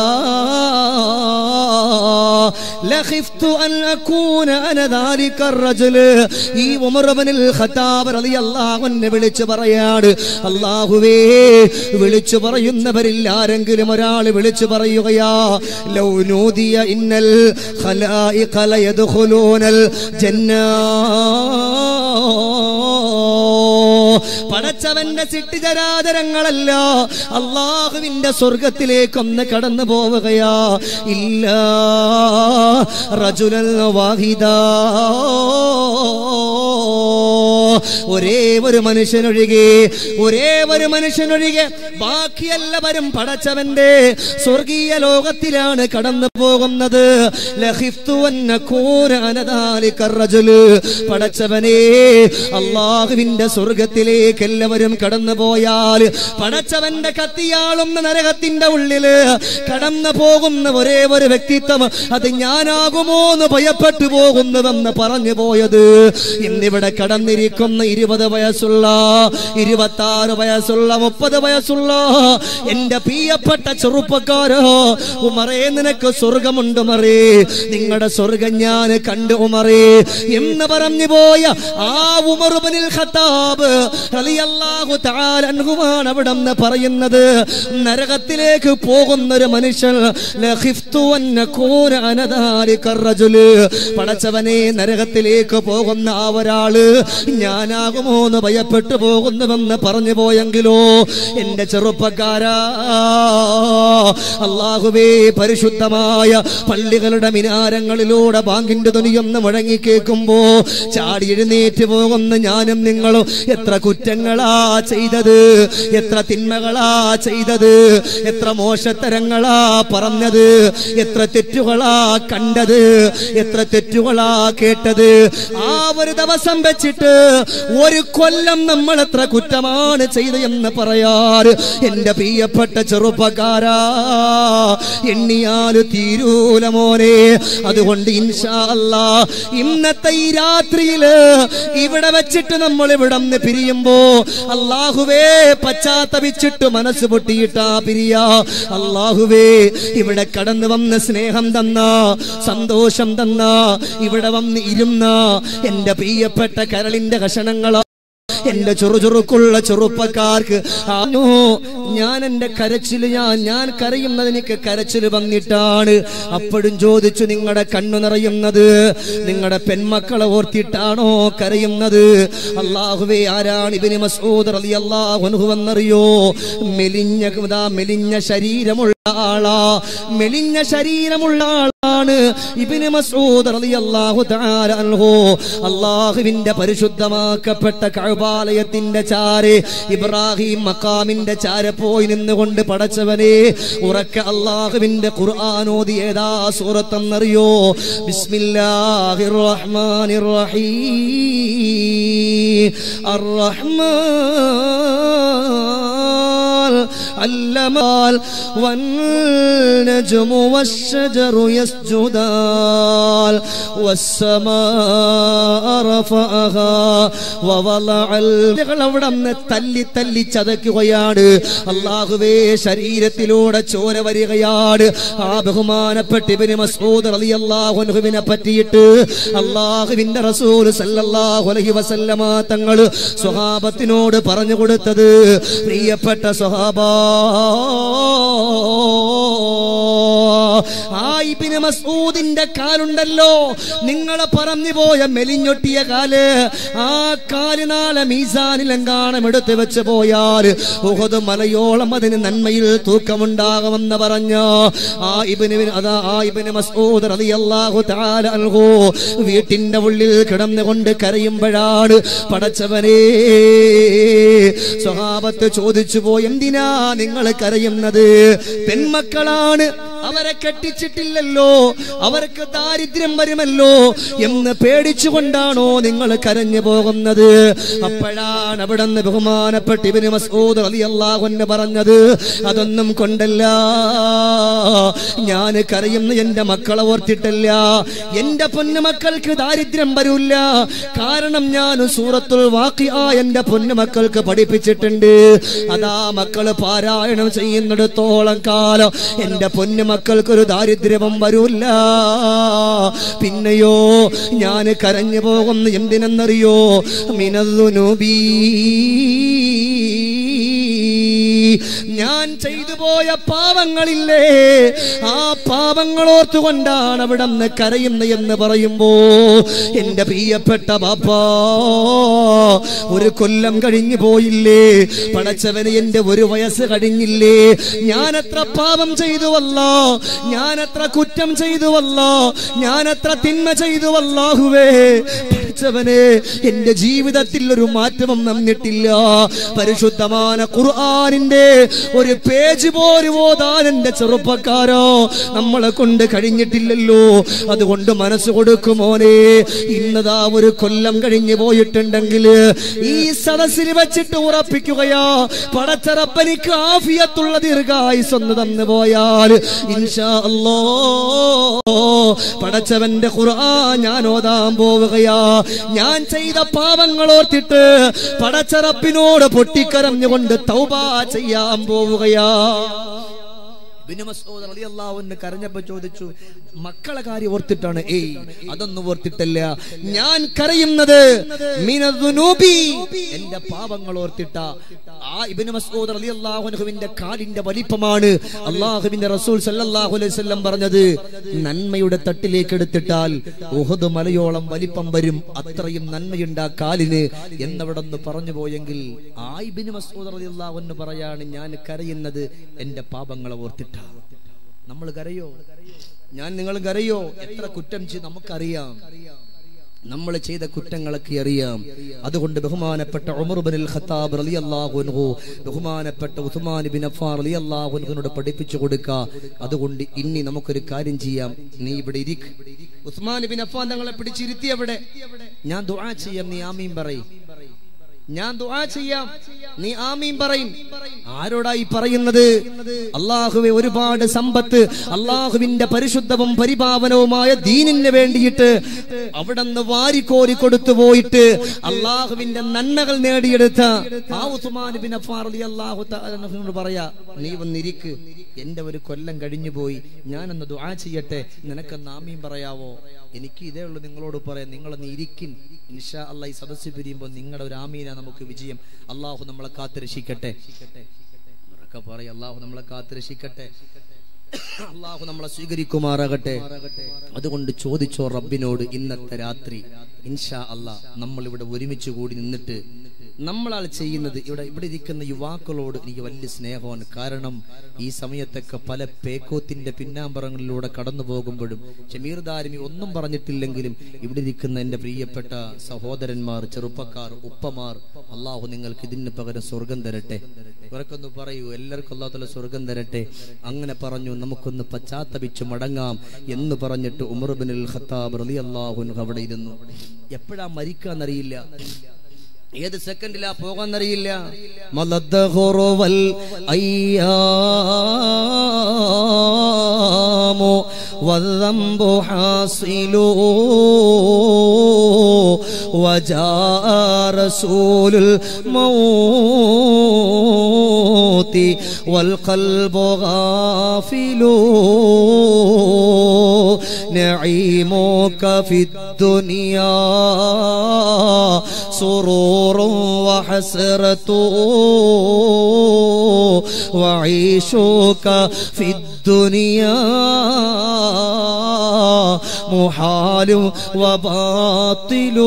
ലഖിഫ്തു അൻ അകൂന അന ദാലിക റജുൽ. ഈ ഉമർ ഇബ്നുൽ ഖത്താബ് റളിയല്ലാഹു അൻഹു വിളിച്ചു പറയാണ്, അല്ലാഹുവേ, വിളിച്ചു പറയുന്നവരിൽ ആരെങ്കിലും ഒരാൾ വിളിച്ചു പറയുകയാ, ലൗ നൂദിയ ഇന്നൽ ഖലായിഖ ലയദ്ഖുലൂനൽ ജന്ന. പടച്ചവന്റെ സിട്ടിചരാചരങ്ങളല്ല അല്ലാഹുവിന്റെ സ്വർഗത്തിലേക്കൊന്ന് കടന്നു പോവുകയാ. ഇല്ല റജുലൻ വാഹിദാ, ഒരേ ഒരു മനുഷ്യനൊഴികെ ബാക്കി എല്ലാവരും പടച്ചവന്റെ സ്വർഗീയ ലോകത്തിലാണ് കടന്നു പോകുന്നത്. പടച്ചവനെ, അല്ലാഹുവിന്റെ സ്വർഗത്തിലേക്ക് എല്ലാവരും കടന്നു പോയാൽ പടച്ചവന്റെ കത്തിയാളുന്ന നരകത്തിന്റെ ഉള്ളില് കടന്നു പോകുന്ന ഒരേ ഒരു വ്യക്തിത്വം അത് ഞാനാകുമോ എന്ന് ഭയപ്പെട്ടു പോകുന്നുവെന്ന് പറഞ്ഞു പോയത്. ഇന്നിവിടെ കടന്നിരിക്കുന്ന 20 വയസ്സുള്ള, 26 വയസ്സുള്ള, 30 വയസ്സുള്ള എന്റെ പ്രിയപ്പെട്ട ചെറുപ്പക്കാരോ, ഉമറേ, നിനക്ക് സ്വർഗമുണ്ട് ഉമറേ, നിങ്ങളുടെ സ്വർഗം ഞാൻ കണ്ടു ഉമറേ എന്ന് പറഞ്ഞു പോയ ആ ഉമർ ഇബ്നുൽ ഖത്താബ് റളിയല്ലാഹു തആല അൻഹുവാണ് അവിടെ നിന്ന് പറയുന്നത്. നരകത്തിലേക്ക് പോകുന്ന ഒരു മനുഷ്യൻ, ലഖിഫ്തു അൻ നകൂന അന ദാലിക റജുൽ, പടച്ചവനെ, നരകത്തിലേക്ക് പോകുന്ന ആ ഒരാള് ഞാനാകുമോ എന്ന് ഭയപ്പെട്ടു പോകുന്നുവെന്ന് പറഞ്ഞു പോയെങ്കിലോ എന്റെ ചെറുപ്പക്കാരാ, അല്ലാഹുവേ, പരിശുദ്ധമായ പള്ളികളുടെ മിനാരങ്ങളിലൂടെ ബാങ്കിന്റെ ധ്വനിയൊന്ന് മുഴങ്ങി കേൾക്കുമ്പോ ചാടി എഴുന്നേറ്റ് പോകുന്ന ഞാനും നിങ്ങളും എത്ര കുറ്റങ്ങളാ ചെയ്തത്, എത്ര തിന്മകളാ ചെയ്തത്, എത്ര മോശത്തരങ്ങളാ പറഞ്ഞത്, എത്ര തെറ്റുകളാ കണ്ടത്, എത്ര തെറ്റുകളാ കേട്ടത്. ആ ഒരു ദിവസം വെച്ചിട്ട് ഒരു കൊല്ലം നമ്മൾ എത്ര കുറ്റമാണ് ചെയ്ത് എന്ന് പറയാറ് എന്റെ പ്രിയപ്പെട്ട ചെറുപ്പക്കാരാ, എണ്ണിയാല് തീരൂല മോനെ. അതുകൊണ്ട് ഇൻഷാ അല്ലാഹ് ഇന്നത്തെ ഈ രാത്രിയില് ഇവിടെ വെച്ചിട്ട് നമ്മൾ ഇവിടെ നിന്ന് പിരിയുമ്പോ, അല്ലാഹുവേ, പശ്ചാത്തപിച്ചിട്ട് മനസ്സ് പൊട്ടിയിട്ടാ പിരിയാ. അല്ലാഹുവേ, ഇവിടെ കടന്നു വന്ന് സ്നേഹം തന്ന, സന്തോഷം തന്ന, ഇവിടെ വന്ന് ഇരുന്ന എന്റെ പ്രിയപ്പെട്ട കരളിന്റെ കഷണങ്ങളാ എന്റെ ചുറുചുറുക്കുള്ള ചെറുപ്പക്കാർക്ക് ഞാൻ എന്റെ കരച്ചില്, ഞാൻ കരയുന്നത് എനിക്ക് കരച്ചില് വന്നിട്ടാണ്. അപ്പോഴും ചോദിച്ചു, നിങ്ങളുടെ കണ്ണു നിറയുന്നത് നിങ്ങളുടെ പെൺമക്കളെ ഓർത്തിട്ടാണോ കരയുന്നത്? അല്ലാഹുവേ, ആരാണ് ഇബ്നു മസ്ഊദ് റളിയല്ലാഹു അൻഹു എന്നറിയോ? മെലിഞ്ഞ ശരീരമുള്ള ആളാ, മെലിഞ്ഞ ശരീരമുള്ള ആളാണ് ഇബ്നു മസ്ഊദ് റളിയല്ലാഹു തആല അൻഹു. അല്ലാഹുവിന്റെ പരിശുദ്ധമാക്കപ്പെട്ട കഅബാലയത്തിന്റെ ചാരെ, ഇബ്രാഹിം മഖാമിന്റെ ചാരെ പോയി നിന്നുകൊണ്ട് പടച്ചവനെ ഉറക്കെ അല്ലാഹുവിന്റെ ഖുർആൻ ഓതി. ഏതാ സൂറത്തെന്നറിയോ? ബിസ്മില്ലാഹിർ റഹ്മാനിർ റഹീം. അർ-റഹ്മാൻ അല്ലമൽ വൻ-നജ്മു വശ്-ശജറു യസ്ജുദാൻ വസ്-സമാഅ റഫഅഹാ വവളഅൽ. അവിടെ തല്ലി ചതക്കുകയാണ്. അല്ലാഹുവേ, ശരീരത്തിലൂടെ ചോര വരികയാണ്. ആ ബഹുമാനപ്പെട്ട ഇബ്നു മസ്ഊദ് റളിയല്ലാഹു അൻഹുവിനെ പറ്റിയിട്ട് അല്ലാഹുവിന്റെ റസൂൽ സല്ലല്ലാഹു അലൈഹി വസല്ലമ തങ്ങൾ സ്വഹാബത്തിനോട് പറഞ്ഞു കൊടുത്തത്, പ്രിയപ്പെട്ട സ്വഹാബാ, ആ ഇബ്നു മസ്ഊദിന്റെ കാലുണ്ടല്ലോ, നിങ്ങൾ പറഞ്ഞു പോയ മെലിഞ്ഞൊട്ടിയ കാല്, ആ കാല് നാളെ മീസാനിലെങ്കാണം എടുത്തു വെച്ച് പോയാൽ ഉഹദ് മലയോളം അതിന് നന്മയിൽ തൂക്കമുണ്ടാകുമെന്ന് പറഞ്ഞ ആ ഇബ്നു മസ്ഊദ് റളിയല്ലാഹു തആല അൻഹു വീട്ടിന്റെ ഉള്ളിൽ കിടന്നുകൊണ്ട് കരയുമ്പോഴാണ് പടച്ചവനെ, സ്വഹാബത്ത് ചോദിച്ചു പോയി, എന്തിനാ നിങ്ങൾ കരയുന്നത്? പെൺമക്കളാണ്, അവരെ കെട്ടിച്ചിട്ടില്ലല്ലോ, അവർക്ക് ദാരിദ്ര്യം വരുമല്ലോ എന്ന് പേടിച്ചുകൊണ്ടാണോ നിങ്ങൾ കരഞ്ഞു പോകുന്നത്? അപ്പോഴാണ് അവിടുന്ന് ബഹുമാനപ്പെട്ട ഇബ്നു മസ്ഊദ് റളിയല്ലാഹു അൻഹു പറഞ്ഞത്, അതൊന്നും കൊണ്ടല്ല, ഞാൻ കരയുന്ന എന്റെ മക്കളെ ഓർത്തിട്ടല്ല. എന്റെ പൊന്നുമക്കൾക്ക് ദാരിദ്ര്യം വരൂല്ല. കാരണം ഞാൻ സൂറത്തുൽ വാഖിഅ എന്റെ പൊന്നുമക്കൾക്ക് പഠിപ്പിച്ചിട്ടുണ്ട്. അതാ മക്കള് പാരായണം ചെയ്യുന്നിടത്തോളം കാലം എന്റെ പൊന്നുമക്കൾക്കൊരു ദാരിദ്ര്യവും വരൂല്ല. പിന്നെയോ ഞാൻ കരഞ്ഞു പോകുന്ന എന്തിനെന്നറിയോ? മിനദ്ദുനൂബി, ഞാൻ ചെയ്തു പോയ പാവങ്ങളില്ലേ, ആ പാവങ്ങളോർത്തുകൊണ്ടാണ് അവിടെ നിന്ന് കരയുന്ന എന്ന് പറയുമ്പോ, എന്റെ പ്രിയപ്പെട്ട ബാപ്പാ, ഒരു കൊല്ലം കഴിഞ്ഞു പോയില്ലേ? പടച്ചവന് എന്റെ ഒരു വയസ്സ് കഴിഞ്ഞില്ലേ? ഞാനെത്ര പാപം ചെയ്തുവല്ലോ, ഞാനെത്ര കുറ്റം ചെയ്തുവല്ലോ, ഞാനെത്ര തിന്മ ചെയ്തുവല്ലാഹുവേ. പടച്ചവനെ, എന്റെ ജീവിതത്തിൽ ഒരു മാറ്റവും വന്നിട്ടില്ല. പരിശുദ്ധമായ ഖുർആനിന്റെ ഒരു പേജ് പോലും ഓതാൻ എന്റെ ചെറുപ്പക്കാരോ നമ്മളെ കൊണ്ട് കഴിഞ്ഞിട്ടില്ലല്ലോ. അതുകൊണ്ട് മനസ്സ് കൊടുക്കുമോനെ, ഇന്നതാ ഒരു കൊല്ലം കഴിഞ്ഞു പോയിട്ടുണ്ടെങ്കിൽ ഈ സദസ്സിൽ വെച്ചിട്ട് ഉറപ്പിക്കുകയാ, പടച്ചറപ്പനിക്ക് ആഫിയത്തുള്ള ദീർഘായുസ്സ് ഒന്ന് തന്നു പോയാൽ ഇൻഷാ അല്ലാഹ് പടച്ചവന്റെ ഖുർആൻ ഞാൻ ഓതാൻ പോവുകയാ. ഞാൻ ചെയ്ത പാപങ്ങൾ ഓർത്തിട്ട് പടച്ചറപ്പിനോട് പൊട്ടിക്കരഞ്ഞുകൊണ്ട് തൗബ ചെയ്യാൻ പോവുകയാ. ഇബ്നു മസ്ഊദ് റളിയല്ലാഹു അൻഹു കരഞ്ഞപ്പോൾ ചോദിച്ചു, മക്കളെ കാര്യം ഓർത്തിട്ടാണ്? ഏയ്, അതൊന്നും ഓർത്തിട്ടല്ല. ഞാൻ കരയുന്നത് മിനദ്ദുനൂബി, എന്റെ പാപങ്ങൾ ഓർത്തിട്ടാ. ആ ഇബ്നു മസ്ഊദ് റളിയല്ലാഹു അൻഹുവിന്റെ കാലിന്റെ വലിപ്പമാണ് അല്ലാഹുവിന്റെ റസൂൽ സല്ലല്ലാഹു അലൈഹി വസല്ലം പറഞ്ഞത്, നന്മയുടെ തട്ടിലേക്ക് എടുത്തിട്ടാൽ ഉഹദ് മലയോളം വലിപ്പം വരും, അത്രയും നന്മയുണ്ട് ആ കാലിന് എന്നവിടെന്ന് പറഞ്ഞു പോയെങ്കിൽ ആ ഇബ്നു മസ്ഊദ് റളിയല്ലാഹു അൻഹു പറയാണ്, ഞാൻ കരയുന്നത് എന്റെ പാപങ്ങളെ ഓർത്തിട്ടാ. നമ്മൾ കരയോ? ഞാൻ നിങ്ങൾ കരയോ? എത്ര കുറ്റം ചെയ്ത് നമുക്കറിയാം, നമ്മൾ ചെയ്ത കുറ്റങ്ങളൊക്കെ അറിയാം. അതുകൊണ്ട് ബഹുമാനപ്പെട്ട ഉമർ ഇബ്നുൽ ഖത്താബ് റളിയല്ലാഹു അൻഹു ബഹുമാനപ്പെട്ട ഉസ്മാൻ ഇബ്നു അഫ്ഫാൻ റളിയല്ലാഹു അൻഹുവിനോട് പഠിപ്പിച്ചു കൊടുക്കുക. അതുകൊണ്ട് ഇനി നമുക്കൊരു കാര്യം ചെയ്യാം, നീ ഇവിടെ ഇരിക്ക്. ഉസ്മാൻ ഇബ്നു അഫ്ഫാൻ തങ്ങളെ പിടിച്ചിരുത്തി അവിടെ, ഞാൻ ദുആ ചെയ്യാം, നീ ആമീൻ പറയ്. ഞാൻ ദുആ ചെയ്യാം, നീ ആമീൻ പറയും. ആരോടായി പറയുന്നത്? അല്ലാഹുവേ, ഒരുപാട് സമ്പത്ത് അല്ലാഹുവിന്റെ പരിശുദ്ധവും പരിപാവനവുമായ ദീനിന് വേണ്ടിയിട്ട് അവിടുന്ന് വാരിക്കോരി കൊടുത്തു പോയിട്ട് അല്ലാഹുവിന്റെ നന്മകൾ നേടിയെടുത്ത ആ ഉസ്മാൻ ഇബ്നു അഫ്ഫാൻ റളിയല്ലാഹു തആല അൻഹുവിനോട് പറയാ, നീ വന്നിരിക്ക്, എന്റെ ഒരു കൊല്ലം കഴിഞ്ഞു പോയി, ഞാനൊന്ന് ദുആ ചെയ്യട്ടെ, നിനക്കൊന്ന് ആമീൻ പറയാവോ? എനിക്ക് ഇതേ ഉള്ളൂ നിങ്ങളോട് പറയാം, നിങ്ങളൊന്ന് ഇരിക്കിൻ, ഇൻഷാ അല്ലാഹ് ഈ സദസ്സ് പിരിയുമ്പോൾ നിങ്ങളുടെ ഒരു ആമീന നമുക്ക് വിജയം. അല്ലാഹു നമ്മളെ കാത്തുരക്ഷിക്കട്ടെ. പറയാം, അല്ലാഹു നമ്മളെ കാത്തുരക്ഷിക്കട്ടെ, അല്ലാഹു നമ്മളെ സ്വീകരിക്കുമാറാകട്ടെ. അതുകൊണ്ട് ചോദിച്ചോ റബ്ബിനോട്, ഇന്നത്തെ രാത്രി ഇൻഷാ അല്ലാഹ് നമ്മൾ ഇവിടെ ഒരുമിച്ച് കൂടി നിന്നിട്ട് നമ്മളാൽ ചെയ്യുന്നത്. ഇവിടെ ഇരിക്കുന്ന യുവാക്കളോട് എനിക്ക് വലിയ സ്നേഹമാണ്. കാരണം ഈ സമയത്തൊക്കെ പല പേക്കോത്തിന്റെ പിന്നാമ്പറങ്ങളിലൂടെ കടന്നു പോകുമ്പോഴും ഷമീർ ദാരിമി ഒന്നും പറഞ്ഞിട്ടില്ലെങ്കിലും ഇവിടെ ഇരിക്കുന്ന എന്റെ പ്രിയപ്പെട്ട സഹോദരന്മാർ, ചെറുപ്പക്കാർ, ഉപ്പമാർ, അല്ലാഹു നിങ്ങൾക്ക് ഇതിന് പകരം സ്വർഗം തരട്ടെ. ഇവർക്കൊന്ന് പറയൂ, എല്ലാവർക്കും അല്ലാഹു തആല സ്വർഗം തരട്ടെ. അങ്ങനെ പറഞ്ഞു, നമുക്കൊന്ന് പശ്ചാത്തപിച്ച് മടങ്ങാം എന്ന് പറഞ്ഞിട്ട് ഉമർ ഇബ്നുൽ ഖത്താബ് റളിയല്ലാഹു അൻഹു അവിടെ ഇരുന്നു. എപ്പോഴാ മരിക്കാന്നറിയില്ല, ഏത് സെക്കൻഡിലാ പോകാന്നറിയില്ല. മലദ്ദഹുറുവൽ അയ്യാമു വദ്ദംബു ഹാസിലു വജാഅ റസൂലുൽ മൗതി വൽ ഖൽബു ഗാഫിലു നഈമുക ഫിദ്ദുനിയാ سرور وحسرة وعيشك في الدنيا محال وباطل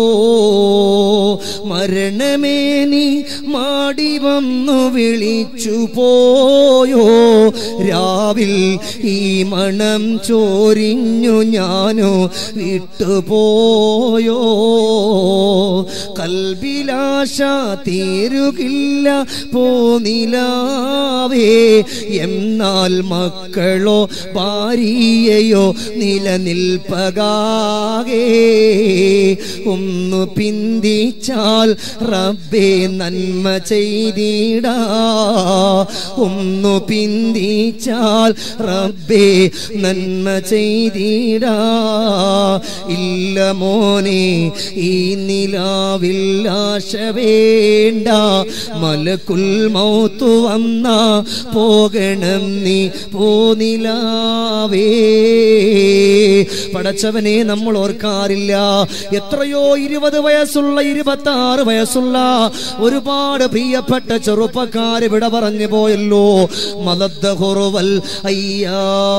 മരണമേ നീ മാടി വന്നു വിളിച്ചു പോയോ രാവിൽ ഈ മണം ചോരിഞ്ഞു ഞാനോ വിട്ടുപോയോ കൽബിലാശ തീരുകില്ല പോനില നിലാവേ, എന്നാൽ മക്കളോ ഭാര്യയോ നിലനിൽപ്പകാകെ. ഒന്ന് പിന്തിച്ചാൽ റബ്ബേ നന്മ ചെയ്തിടാ, ഒന്ന് പിന്തിച്ചാൽ റബ്ബേ നന്മ ചെയ്തിടാ. ഇല്ല മോനെ ഈ നിലാവിൽ ആശ വേണ്ട, മലക്കുൽ മൗത്ത് വന്നാ പോകണം നീ പോനിലാവേ. പടച്ചവനെ നമ്മൾ ഓർക്കാറില്ല, എത്രയോ 20 വയസ്സുള്ള 26 വയസ്സുള്ള ഒരുപാട് പ്രിയപ്പെട്ട ചെറുപ്പക്കാര് വിട പറഞ്ഞു പോയല്ലോ. മദദ്ദഹുറുവൽ അയ്യാ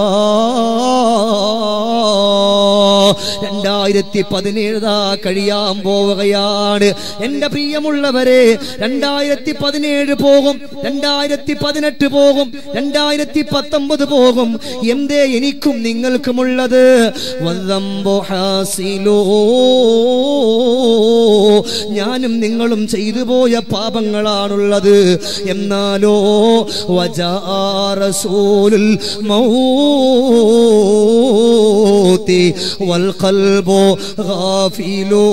2017 കഴിയാൻ പോവുകയാണ്. എന്റെ പ്രിയമുള്ളവരെ, 2017 പോകും, 2018 പോകും, 2019 പോകും. എന്തേ എനിക്കും നിങ്ങൾക്കുമുള്ളത്? ഞാനും നിങ്ങളും ചെയ്തു പോയ പാപങ്ങളാണുള്ളത്. എന്നാലോ വജാ റസൂലുൽ മൗതി വൽ ഖൽബു ഗാഫിലൂ.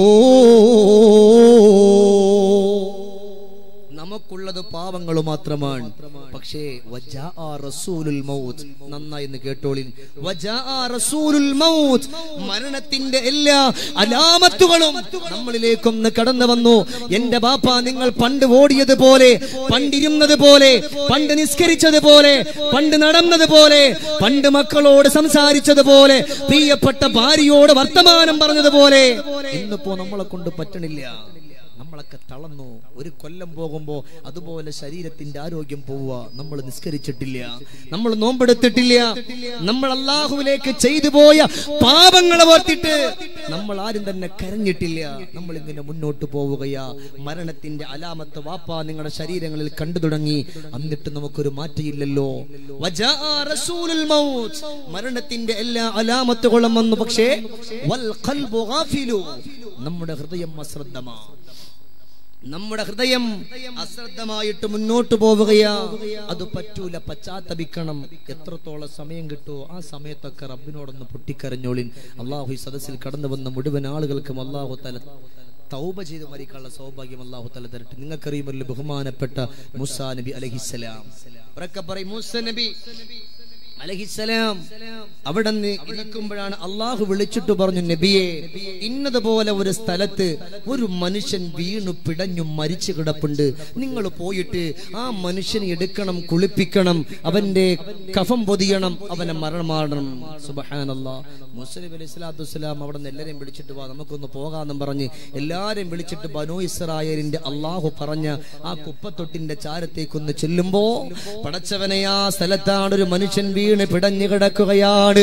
നമുക്കുള്ളത് പാവങ്ങൾ മാത്രമാണ്. പക്ഷേ വജാഅ റസൂലുൽ മൗത്ത്, നന്നായി എന്ന് കേട്ടോളിൻ. വജാഅ റസൂലുൽ മൗത്ത്, മരണത്തിന്റെ എല്ലാ അലാമത്തുകളും നമ്മളിലേക്കൊന്ന് കടന്നു വന്നു. എന്റെ ബാപ്പ, നിങ്ങൾ പണ്ട് ഓടിയതുപോലെ, പണ്ടിരുന്നത് പോലെ, പണ്ട് നിസ്കരിച്ചതുപോലെ, പണ്ട് നടന്നതുപോലെ, പണ്ട് മക്കളോട് സംസാരിച്ചതുപോലെ, പ്രിയപ്പെട്ട ഭാര്യയോട് വർത്തമാനം പറഞ്ഞതുപോലെ ഇന്നിപ്പോ നമ്മളെ കൊണ്ട് പറ്റണില്ല. നമ്മളൊക്കെ തളർന്നു. ഒരു കൊല്ലം പോകുമ്പോ അതുപോലെ ശരീരത്തിന്റെ ആരോഗ്യം പോവുക. നമ്മൾ നിസ്കരിച്ചിട്ടില്ല, നമ്മൾ നോമ്പെടുത്തിട്ടില്ല, നമ്മൾ അല്ലാഹുവിലേക്ക് ചെയ്തു പോയ പാപങ്ങളെ ഓർത്തിട്ട് നമ്മൾ ആരും തന്നെ കരഞ്ഞിട്ടില്ല. നമ്മൾ ഇങ്ങനെ മുന്നോട്ട് പോവുകയാ. മരണത്തിന്റെ അലാമത്ത് വാപ്പ നിങ്ങളുടെ ശരീരങ്ങളിൽ കണ്ടു തുടങ്ങി. എന്നിട്ട് നമുക്കൊരു മാറ്റമില്ലല്ലോ. വജാഅ റസൂലുൽ മൗത്ത്, മരണത്തിന്റെ എല്ലാ അലാമത്തുകളും വന്നു. പക്ഷേ വൽ ഖൽബു ഗാഫിലു, നമ്മുടെ ഹൃദയം അശ്രദ്ധമാണ്. നമ്മുടെ ഹൃദയം അശ്രദ്ധമായിട്ട് മുന്നോട്ട് പോവുകയാ. അത് പറ്റൂല, പശ്ചാത്തപിക്കണം. എത്രത്തോളം സമയം കിട്ടുമോ ആ സമയത്തൊക്കെ റബ്ബിനോടൊന്ന് പൊട്ടിക്കരഞ്ഞോളിൻ. അള്ളാഹു ഈ സദസ്സിൽ കടന്നു വന്ന മുഴുവൻ ആളുകൾക്കും അള്ളാഹു തആല തൗബ ചെയ്ത് മരിക്കാനുള്ള സൗഭാഗ്യം അള്ളാഹു തആല തരട്ടെ. നിങ്ങൾക്കറിയുമല്ലോ ബഹുമാനപ്പെട്ട മൂസാ നബി അലൈഹിസ്സലാം, മൂസാ നബി അലൈഹിസ്സലാം അവിടെ നിന്ന് ഇരിക്കുമ്പോഴാണ് അള്ളാഹു വിളിച്ചിട്ട് പറഞ്ഞു, നബിയെ, ഇന്നതുപോലെ ഒരു സ്ഥലത്ത് ഒരു മനുഷ്യൻ വീണു പിടഞ്ഞു മരിച്ചു കിടപ്പുണ്ട്. നിങ്ങൾ പോയിട്ട് ആ മനുഷ്യനെ എടുക്കണം, കുളിപ്പിക്കണം, അവന്റെ കഫം പൊതിയണം, അവനെ മരണമാടണം. സുബ്ഹാനല്ലാഹ്. മൂസാ നബി അലൈഹിസ്സലാത്തു വസ്സലാം അവിടെ നിന്ന് എല്ലാരെയും വിളിച്ചിട്ട് വാ, നമുക്കൊന്ന് പോകാമെന്നും പറഞ്ഞ് എല്ലാരെയും വിളിച്ചിട്ട് ബനൂ ഇസ്രായേലിന്റെ അള്ളാഹു പറഞ്ഞ ആ കുപ്പത്തൊട്ടിന്റെ ചാരത്തേക്കൊന്ന് ചെല്ലുമ്പോ പടച്ചവനെ, ആ സ്ഥലത്താണ് ഒരു മനുഷ്യൻ വീണ് പിടഞ്ഞു കിടക്കുകയാണ്.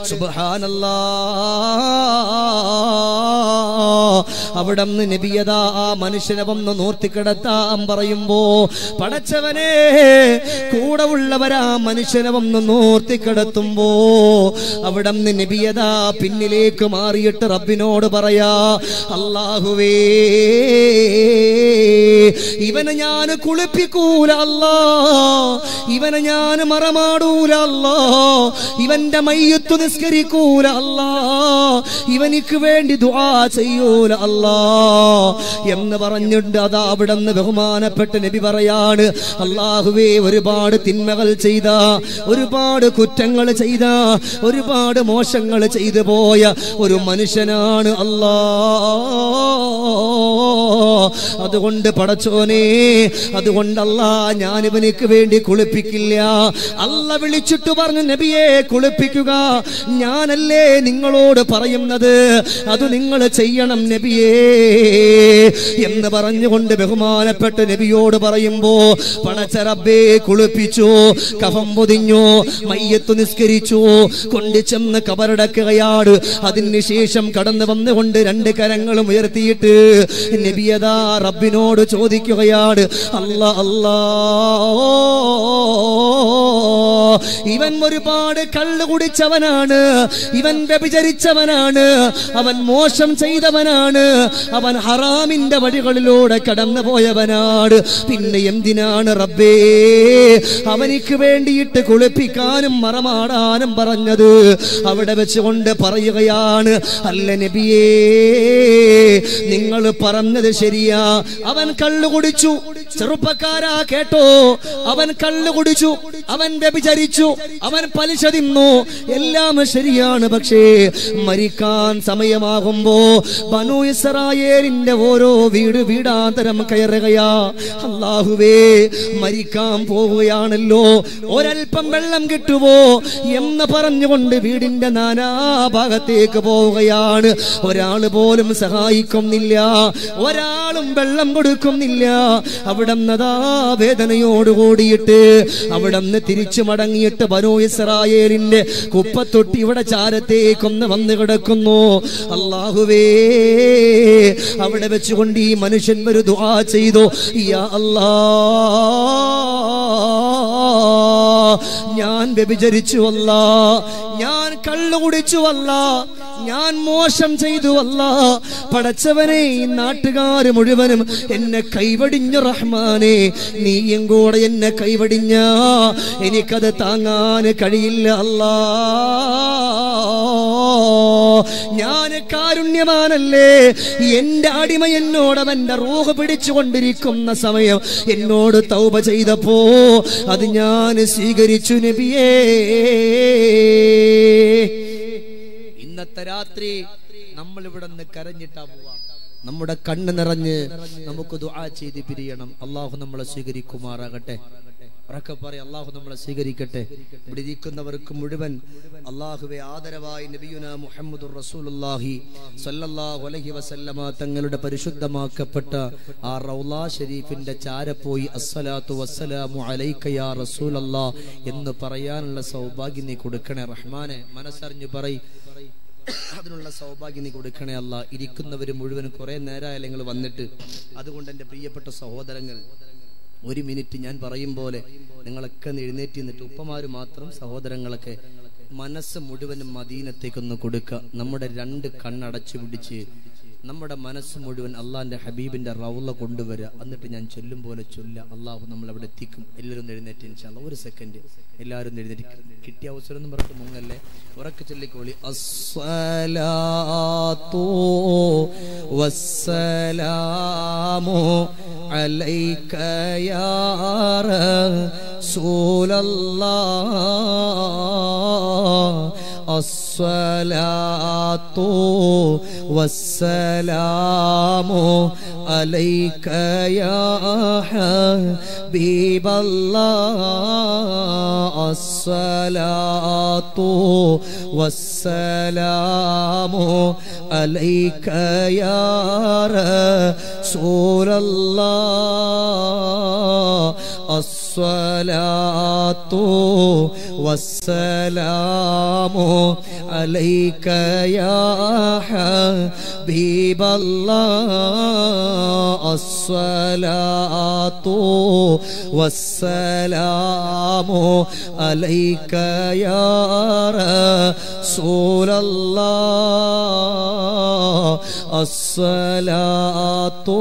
സുബ്ഹാനല്ലാഹ്. അവിടെ നിന്ന് നബിയതാ ആ മനുഷ്യനെ വന്ന് നോർത്തിക്കിടത്താൻ പറയുമ്പോ പടച്ചവനെ, കൂടെ ഉള്ളവരാ മനുഷ്യനെ വന്ന് നോർത്തിക്കിടത്തുമ്പോ അവിടെ നിന്ന് നബിയതാ പിന്നിലേക്ക് മാറിയിട്ട് റബ്ബിനോട് പറയാ, അല്ലാഹുവേ, ഇവനെ ഞാൻ കുളിപ്പിക്കൂല അല്ലാ, ഇവനെ ഞാൻ മറമാടൂല അല്ലാ, ഇവന്റെ മയ്യത്ത് നിസ്കരിക്കൂല അല്ലാ, ഇവനിക്ക് വേണ്ടി ദുആ ചെയ്യൂല അല്ലാ എന്ന് പറഞ്ഞിട്ട് അതാ അവിടെ നിന്ന് ബഹുമാനപ്പെട്ട നബി പറയാണ്, അല്ലാഹുവേ, ഒരുപാട് തിന്മകൾ ചെയ്ത, ഒരുപാട് കുറ്റങ്ങൾ ചെയ്ത, ഒരുപാട് മോശങ്ങൾ ചെയ്തു പോയ ഒരു മനുഷ്യനാണ് അല്ലാ. അതുകൊണ്ട് പടച്ചോനെ, അതുകൊണ്ടല്ല ഞാൻ ഇവനിക്ക് വേണ്ടി കുളിപ്പിക്കില്ല. അല്ല വിളിച്ചിട്ട് പറഞ്ഞു, നബിയെ കുളിപ്പിക്കുക, ഞാനല്ലേ നിങ്ങളോട് പറയുന്നത്, അത് നിങ്ങൾ ചെയ്യണം നബിയേ എന്ന് പറഞ്ഞുകൊണ്ട് ബഹുമാനപ്പെട്ട നബിയോട് പറയുമ്പോ പടച്ച റബ്ബേ കുളിപ്പിച്ചു, കഫം പൊതിഞ്ഞു, മയ്യത്ത് നിസ്കരിച്ചു, കൊണ്ടുചെന്ന് കബറടക്കുകയാണ്. അതിനുശേഷം കടന്നു വന്നുകൊണ്ട് രണ്ട് കരങ്ങളും ഉയർത്തിയിട്ട് നബിയതാ റബ്ബിനോട് ചോദിക്കുകയാണ്, അല്ലാ അല്ലാ, ഇവൻ ഒരുപാട് കള്ളു കുടിച്ചവനാണ്, ഇവൻ വ്യഭിചരിച്ചവനാണ്, അവൻ മോശം ചെയ്തവനാണ്, അവൻ ഹറാമിന്റെ വഴികളിലൂടെ കടന്നു പോയവനാണ്. പിന്നെ എന്തിനാണ് റബ്ബേ അവനിക്ക് വേണ്ടിയിട്ട് കുളിപ്പിക്കാനും മറമാടാനും പറഞ്ഞത്? അവിടെ വെച്ചുകൊണ്ട് പറയുകയാണ്, അല്ല നബിയേ, നിങ്ങൾ പറഞ്ഞത് ശരിയാ. അവൻ കള്ളു കുടിച്ചു, ചെറുപ്പക്കാരാ കേട്ടോ, അവൻ കള്ളു കുടിച്ചു, അവൻ വ്യഭിചരിച്ചു, അവൻ പലിശ തിന്നു, എല്ലാം ശരിയാണ്. പക്ഷേ മരിക്കാൻ സമയമാകുമ്പോ ബനൂ ഇസ്രായേലിന്റെ ഓരോ വീടാന്തരം കയറുകയാ. അല്ലാഹുവേ, മരിക്കാൻ പോവുകയാണല്ലോ, ഒരൽപ്പം വെള്ളം കിട്ടുവോ എന്ന് പറഞ്ഞുകൊണ്ട് വീടിന്റെ നാനാഭാഗത്തേക്ക് പോവുകയാണ്. ഒരാള് പോലും സഹായിക്കുന്നില്ല, ഒരാളും വെള്ളം കൊടുക്കുന്നില്ല. അവിടന്നതാ വേദനയോടുകൂടിയിട്ട് അവിടന്ന് തിരിച്ചു മടങ്ങിയിട്ട് ബനൂ ഇസ്രായേലിന്റെ കുപ്പത്തൊട്ടി ഇവിടെ ചാരത്തേക്കൊന്ന് വന്ന് കിടക്കുന്നു. അല്ലാഹുവേ, അവിടെ വെച്ചുകൊണ്ട് ഈ മനുഷ്യൻ ഒരു ദുആ ചെയ്തു, യാ അല്ലാ, ഞാൻ വ്യഭിചരിച്ചു അല്ലാ, ഞാൻ കള്ളു കുടിച്ചു അല്ലാ, ഞാൻ മോശം ചെയ്തു അല്ലാ. പടച്ചവനെ, ഈ നാട്ടുകാര് മുഴുവനും എന്നെ കൈവടിഞ്ഞു റഹ്മാനെ, നീയും കൂടെ എന്നെ കൈവടിഞ്ഞ എനിക്കത് താങ്ങാൻ കഴിയില്ല അല്ലാ. ഞാൻ കാരുണ്യവാനല്ലേ, എന്റെ അടിമ എന്നോട് അവന്റെ റൂഹ് പിടിച്ചുകൊണ്ടിരിക്കുന്ന സമയം എന്നോട് തൗബ ചെയ്തപ്പോ അത് ഞാൻ സ്വീകരിച്ചു നബിയേ. ഇന്നത്തെ രാത്രി നമ്മൾ ഇവിടെ നിന്ന് കരഞ്ഞിട്ടാ പോവാ. നമ്മുടെ കണ്ണ് നിറഞ്ഞ് നമുക്ക് ദുആ ചെയ്ത് പിരിയണം. അള്ളാഹു നമ്മളെ സ്വീകരിക്കുമാറാകട്ടെ. ഉറക്കെ പറ, അള്ളാഹു നമ്മളെ സ്വീകരിക്കട്ടെ. ഇവിടെ ഇരിക്കുന്നവർക്ക് മുഴുവൻ അള്ളാഹുവെ ആദരവായി നബിയുനാ മുഹമ്മദുർ റസൂലുള്ളാഹി സ്വല്ലല്ലാഹു അലൈഹി വസല്ലമ തങ്ങളുടെ പരിശുദ്ധമാക്കപ്പെട്ട ആ റൗളാ ഷരീഫിന്റെ ചാരപ്പോയി അസ്സലാത്തു വസ്സലാമു അലൈക യാ റസൂലല്ലാഹ് എന്ന് പറയാനുള്ള സൗഭാഗ്യം നീ കൊടുക്കണേ റഹ്മാനെ. മനസ്സറിഞ്ഞു പറയ്, അതിനുള്ള സൗഭാഗ്യം നീ കൊടുക്കണേ അല്ലാ. ഇരിക്കുന്നവർ മുഴുവൻ കുറെ നേരമായി നിങ്ങൾ വന്നിട്ട്, അതുകൊണ്ട് എൻ്റെ പ്രിയപ്പെട്ട സഹോദരങ്ങൾ, ഒരു മിനിറ്റ് ഞാൻ പറയും പോലെ നിങ്ങളൊക്കെ എഴുന്നേറ്റ് നിന്നിട്ട് ഉപ്പമാര് മാത്രം, സഹോദരങ്ങളൊക്കെ മനസ്സ് മുഴുവനും മദീനത്തേക്കൊന്ന് കൊടുക്കുക. നമ്മുടെ രണ്ട് കണ്ണടച്ചു പിടിച്ച് നമ്മുടെ മനസ്സ് മുഴുവൻ അള്ളാന്റെ ഹബീബിന്റെ റൗള കൊണ്ടുവരിക. എന്നിട്ട് ഞാൻ ചൊല്ലും പോലെ ചൊല്ല. അള്ളാഹു നമ്മൾ അവിടെ എത്തിക്കും. എല്ലാവരും എഴുന്നേറ്റ് ഇൻഷാ അല്ലാഹ്. ഒരു സെക്കൻഡ് എല്ലാവരും എഴുന്നേറ്റ്. കിട്ടിയ അവസരം എന്ന് പറഞ്ഞിട്ട് മുങ്ങല്ലേ, ഉറക്കെ ചൊല്ലിക്കോളി. അസ്സലാത്തു വസ്സലാമു അലൈക യാ റസൂലല്ലാഹ്, അസ്സലാത്തു വസ്സലാമു അലൈക യാ ഹബീബല്ലാഹ്, അസ്സലാത്തു വസ്സലാമു അലൈക യാ റസൂലല്ലാഹ്, അസ്സലാത്തു വസ്സലാമു അലൈക യാ ഹബീബല്ലാഹ്, അസ്സലാത്തു വസ്സലാമു അലൈക യാ റസൂലല്ലാഹ്, അസ്സലാത്തു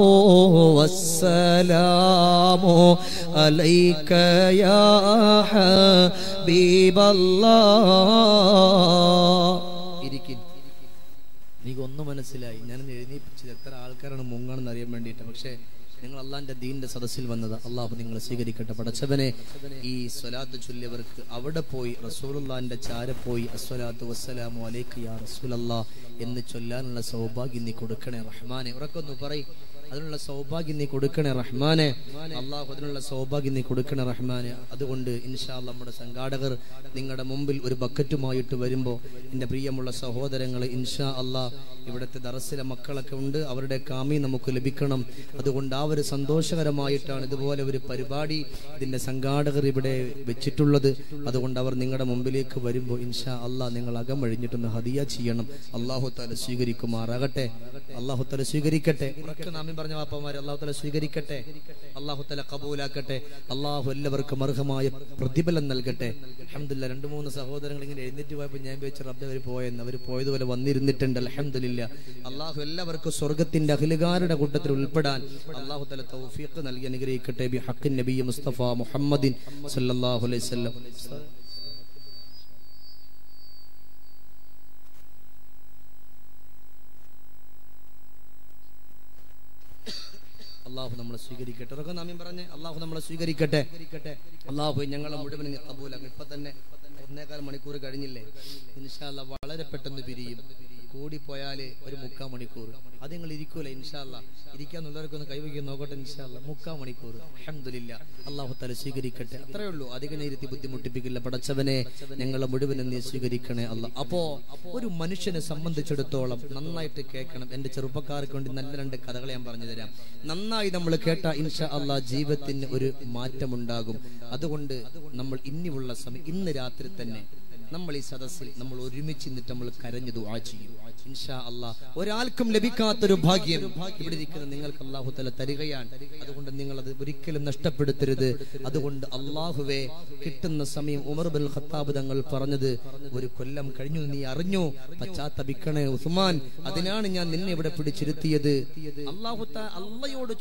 വസ്സലാമു അലൈക യാ ഹബീബല്ലാഹ്. ഇരിക്കും. എനിക്കൊന്ന് മനസ്സിലായി, ഞാൻ എഴുന്നേൽപ്പിച്ചത് എത്ര ആൾക്കാരാണ് മുങ്ങാണെന്ന് അറിയാൻ വേണ്ടിയിട്ട്. പക്ഷേ നിങ്ങൾ അള്ളാന്റെ ദീന്റെ സദസ്സിൽ വന്നത്. അള്ളാഹു നിങ്ങളെ സ്വീകരിക്കട്ടെ. പടച്ചവനെ, ഈ സ്വലാത്ത് ചൊല്ലിയവർക്ക് അവിടെ പോയി റസൂലുള്ളാന്റെ ചാരെ പോയി അസ്സലാത്തു വസ്സലാമു അലൈക യാ റസൂലല്ലാഹ് എന്ന് ചൊല്ലാനുള്ള സൗഭാഗ്യം നീ കൊടുക്കണേ റഹ്മാനെ. ഉറക്കൊന്ന് പറയ്, അതിനുള്ള സൗഭാഗ്യം നീ കൊടുക്കണേ റഹ്മാനെ. അള്ളാഹു അതിനുള്ള സൗഭാഗ്യം നീ കൊടുക്കണേ റഹ്മാനെ. അതുകൊണ്ട് ഇൻഷാ അല്ലാഹ് നമ്മുടെ സംഘാടകർ നിങ്ങളുടെ മുമ്പിൽ ഒരു ബക്കറ്റുമായിട്ട് വരുമ്പോൾ എൻ്റെ പ്രിയമുള്ള സഹോദരങ്ങളെ, ഇൻഷാ അല്ലാഹ് ഇവിടുത്തെ ദറസിലെ മക്കളൊക്കെ ഉണ്ട്, അവരുടെ കാമി നമുക്ക് ലഭിക്കണം. അതുകൊണ്ട് ആ ഒരു സന്തോഷകരമായിട്ടാണ് ഇതുപോലെ ഒരു പരിപാടി ഇതിൻ്റെ സംഘാടകർ ഇവിടെ വെച്ചിട്ടുള്ളത്. അതുകൊണ്ട് അവർ നിങ്ങളുടെ മുമ്പിലേക്ക് വരുമ്പോൾ ഇൻഷാ അല്ലാഹ് നിങ്ങൾ അകമഴിഞ്ഞിട്ടൊന്ന് ഹദിയ ചെയ്യണം. അല്ലാഹു തആല സ്വീകരിക്കുമാറാകട്ടെ. അല്ലാഹു തആല സ്വീകരിക്കട്ടെ. പറഞ്ഞ വാപ്പമാരെ അല്ലാഹു തആല സ്വീകരിക്കട്ടെ, അല്ലാഹു തആല ഖബൂലാക്കട്ടെ, അല്ലാഹു എല്ലാവർക്കും അർഹമായ പ്രതിഫലം നൽകട്ടെ. അൽഹംദുലില്ലാഹ് 2-3 സഹോദരങ്ങൾ ഇങ്ങനെ എഴുന്നേറ്റ് പോയപ്പോൾ ഞാൻ വിചാരിച്ചു റബ്ബേ അവർ പോയെന്ന്. അവർ പോയതുപോലെ വന്നിരുന്നിട്ടുണ്ട്. അൽഹംദുലില്ലാഹ്. അല്ലാഹു എല്ലാവർക്കും സ്വർഗ്ഗത്തിന്റെ അഹ്ലുകാരുടെ കൂട്ടത്തിൽ ഉൾപ്പെടാൻ അല്ലാഹു തആല തൗഫീഖ് നൽകി അനുഗ്രഹിക്കട്ടെ. ബി ഹഖ്ഖിൻ നബി മുസ്തഫ മുഹമ്മദിൻ സല്ലല്ലാഹു അലൈഹി വസല്ലം. അല്ലാഹു നമ്മളെ സ്വീകരിക്കട്ടെ. ഉറക്കെ ആമീൻ പറഞ്ഞേ. അല്ലാഹു നമ്മളെ സ്വീകരിക്കട്ടെ. അല്ലാഹു ഞങ്ങളെ മുഴുവൻ ഖബൂലാക്കട്ടെ. ഇപ്പൊ തന്നെ 1.25 മണിക്കൂർ കഴിഞ്ഞില്ലേ? ഇൻഷാ അല്ലാഹ് വളരെ പെട്ടെന്ന് പിരിയും. കൂടിപ്പോയാല് ഒരു 3/4 മണിക്കൂർ. അത് നിങ്ങൾ ഇരിക്കൂല ഇൻഷാ അല്ലാഹ്. ഇരിക്കാന്നുള്ളവർക്കൊന്ന് കൈവയ്ക്കാൻ നോക്കട്ടെ ഇൻഷാ അല്ലാഹ്. 3/4 മണിക്കൂർ. അൽഹംദുലില്ലാഹ്. അല്ലാഹു തആല സ്വീകരിക്കട്ടെ. അത്രേ ഉള്ളൂ. അധികം ഇരുത്തി ബുദ്ധിമുട്ടിപ്പിക്കില്ല. പടച്ചവനെ ഞങ്ങളെ മുഴുവനും നീ സ്വീകരിക്കണേ അല്ലാഹ്. അപ്പോ ഒരു മനുഷ്യനെ സംബന്ധിച്ചിടത്തോളം നന്നായിട്ട് കേൾക്കണം. എന്റെ ചെറുപ്പക്കാർക്ക് വേണ്ടി നല്ല 2 കഥകൾ ഞാൻ പറഞ്ഞു തരാം. നന്നായി നമ്മൾ കേട്ട ഇൻഷാ അല്ലാഹ് ജീവിതത്തിന് ഒരു മാറ്റമുണ്ടാകും. അതുകൊണ്ട് നമ്മൾ ഇനിയുള്ള സമയം, ഇന്ന് രാത്രി തന്നെ നമ്മൾ ഈ സദസ്സിൽ നമ്മൾ ഒരുമിച്ച് നിന്നിട്ട് നമ്മൾ കരഞ്ഞു ദുആ ചെയ്യും ഇൻഷാ അല്ലാഹ്. ഒരാൾക്കും ലഭിക്കാത്തൊരു ഭാഗ്യം ഇവിടെ ഇരിക്കുന്ന നിങ്ങൾക്ക് അല്ലാഹു തആല തരികയാണ്. അതുകൊണ്ട് നിങ്ങൾ അത് ഒരിക്കലും നഷ്ടപ്പെടുത്തരുത്. അതുകൊണ്ട് അല്ലാഹുവേ, കിട്ടുന്ന സമയം ഉമർ ബിൻ ഖത്താബ് തങ്ങൾ പറഞ്ഞത്, ഒരു കൊല്ലം കഴിഞ്ഞു നീ അറിഞ്ഞു, പശ്ചാത്തപിക്കണേ ഉസ്മാൻ, അതിനാണ് ഞാൻ നിന്നെ ഇവിടെ പിടിച്ചിരുത്തിയത്. അള്ളാഹുവിനോട്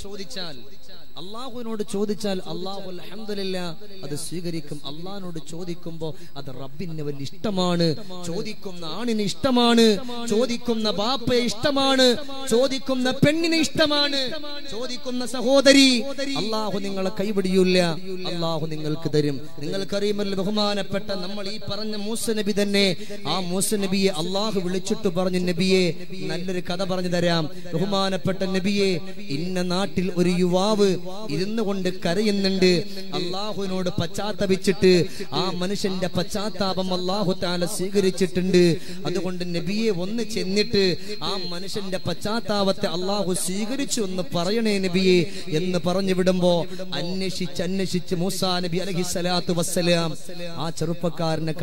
ചോദിച്ചാൽ അല്ലാഹു അൽഹംദുലില്ലാഹ് അത് സ്വീകരിക്കും. അള്ളാഹിനോട് ചോദിക്കുമ്പോ അത് റബ്ബിന് വലിയ ഇഷ്ടമാണ്. ചോദിക്കുന്ന ആണിന് ഇഷ്ടമാണ്, ചോദിക്കുന്ന ബാപ്പയെ ഇഷ്ടമാണ്, ചോദിക്കുന്ന പെണ്ണിന് ഇഷ്ടമാണ്, ചോദിക്കുന്ന സഹോദരി. അല്ലാഹു നിങ്ങളെ കൈപിടിയൂല, അല്ലാഹു നിങ്ങൾക്ക് തരും. നിങ്ങൾക്കറിയുമല്ലോ ബഹുമാനപ്പെട്ട നമ്മൾ ഈ പറഞ്ഞ മൂസ നബി തന്നെ, ആ മൂസ നബിയെ അല്ലാഹു വിളിച്ചിട്ട് പറഞ്ഞു, നബിയെ നല്ലൊരു കഥ പറഞ്ഞു തരാം. ബഹുമാനപ്പെട്ട നബിയെ, ഇന്ന നാട്ടിൽ ഒരു യുവാവ് ഇരുന്നു കൊണ്ട് കരയുന്നുണ്ട്. അല്ലാഹുവിനോട് പശ്ചാത്തപിച്ചിട്ട് ആ മനുഷ്യന്റെ പശ്ചാത്താപം അല്ലാഹു തആല സ്വീകരിച്ചിട്ടുണ്ട്. അതുകൊണ്ട് നബിയെ ഒന്ന് ചെന്നിട്ട് ആ മനുഷ്യന്റെ പശ്ചാത്താപത്തെ അല്ലാഹു സ്വീകരിച്ചു എന്ന് പറയണേ നബിയെ എന്ന് പറഞ്ഞു വിടുമ്പോ അന്വേഷിച്ച് മൂസാ നബി അലൈഹിസ്സലാത്തു വസ്സലാം ആ ചെറുപ്പക്കാരനെ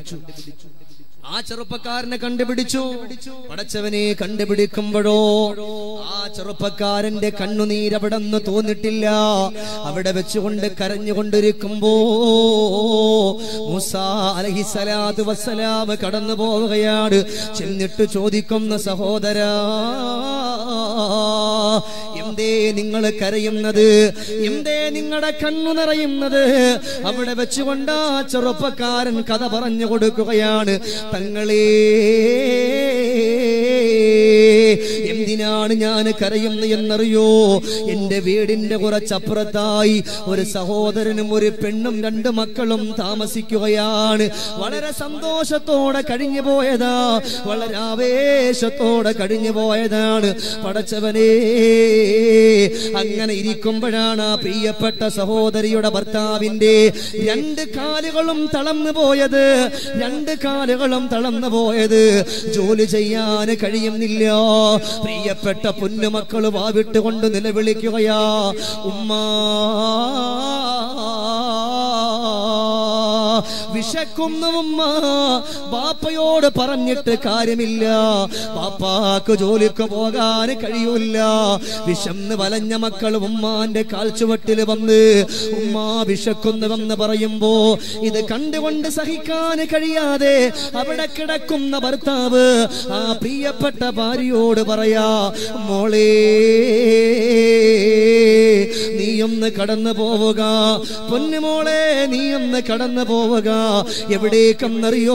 കണ്ടുപിടിച്ചു. പടച്ചവനെ കണ്ടുപിടിക്കുമ്പോഴോ ആ ചെറുപ്പക്കാരന്റെ കണ്ണുനീരവിടെ നിന്ന് തോന്നിട്ടില്ല. അവിടെ വെച്ചുകൊണ്ട് കരഞ്ഞുകൊണ്ടിരിക്കുമ്പോ മൂസാ അലൈഹിസ്സലാത്തു വസ്സലാം കടന്നു പോവുകയാണ്. ചെന്നിട്ട് ചോദിക്കുന്ന, സഹോദരാ, എന്തേ നിങ്ങൾ കരയുന്നത്? എന്തേ നിങ്ങളുടെ കണ്ണു നിറയുന്നത്? അവിടെ വെച്ചുകൊണ്ട് ആ ചെറുപ്പക്കാരൻ കഥ പറഞ്ഞു കൊടുക്കുകയാണ്. തങ്ങളേ, എന്തിനാണ് ഞാൻ കരയുന്നത് എന്നറിയോ? എന്റെ വീടിന്റെ കുറച്ചപ്പുറത്തായി ഒരു സഹോദരനും ഒരു പെണ്ണും 2 മക്കളും താമസിക്കുകയാണ്. വളരെ സന്തോഷത്തോടെ കഴിഞ്ഞു പോയതാ, വളരെ ആവേശത്തോടെ കഴിഞ്ഞു പോയതാണ്. പടച്ചവനേ, അങ്ങനെ ഇരിക്കുമ്പോഴാണ് ആ പ്രിയപ്പെട്ട സഹോദരിയുടെ ഭർത്താവിന്റെ 2 കാലുകളും തളർന്നു പോയത്. 2 കാലുകളും തളർന്നു പോയത്. ജോലി ചെയ്യാൻ കഴിയുന്നില്ല. പ്രിയപ്പെട്ട പൊന്നുമക്കള് വാവിട്ടുകൊണ്ട് നിലവിളിക്കുകയാ, ഉമ്മാ വിശക്കുന്നു ഉമ്മ. ബാപ്പയോട് പറഞ്ഞിട്ട് കാര്യമില്ല, ബാപ്പാക്ക് ജോലിക്ക് പോകാൻ കഴിയൂല. വിശന്ന് വലഞ്ഞ മക്കൾ ഉമ്മാന്റെ കാൽച്ചുവട്ടിൽ വന്ന് ഉമ്മാ വിശക്കുന്നുവെന്ന് പറയുമ്പോ ഇത് കണ്ടുകൊണ്ട് സഹിക്കാൻ കഴിയാതെ അവിടെ കിടക്കുന്ന ഭർത്താവ് ആ പ്രിയപ്പെട്ട ഭാര്യയോട് പറയാ, മോളേ, നീയൊന്ന് കടന്നു പോവുക, പൊന്നുമോളെ നീയൊന്ന് കടന്നു പോവുക. എവിടേക്കെന്നറിയോ?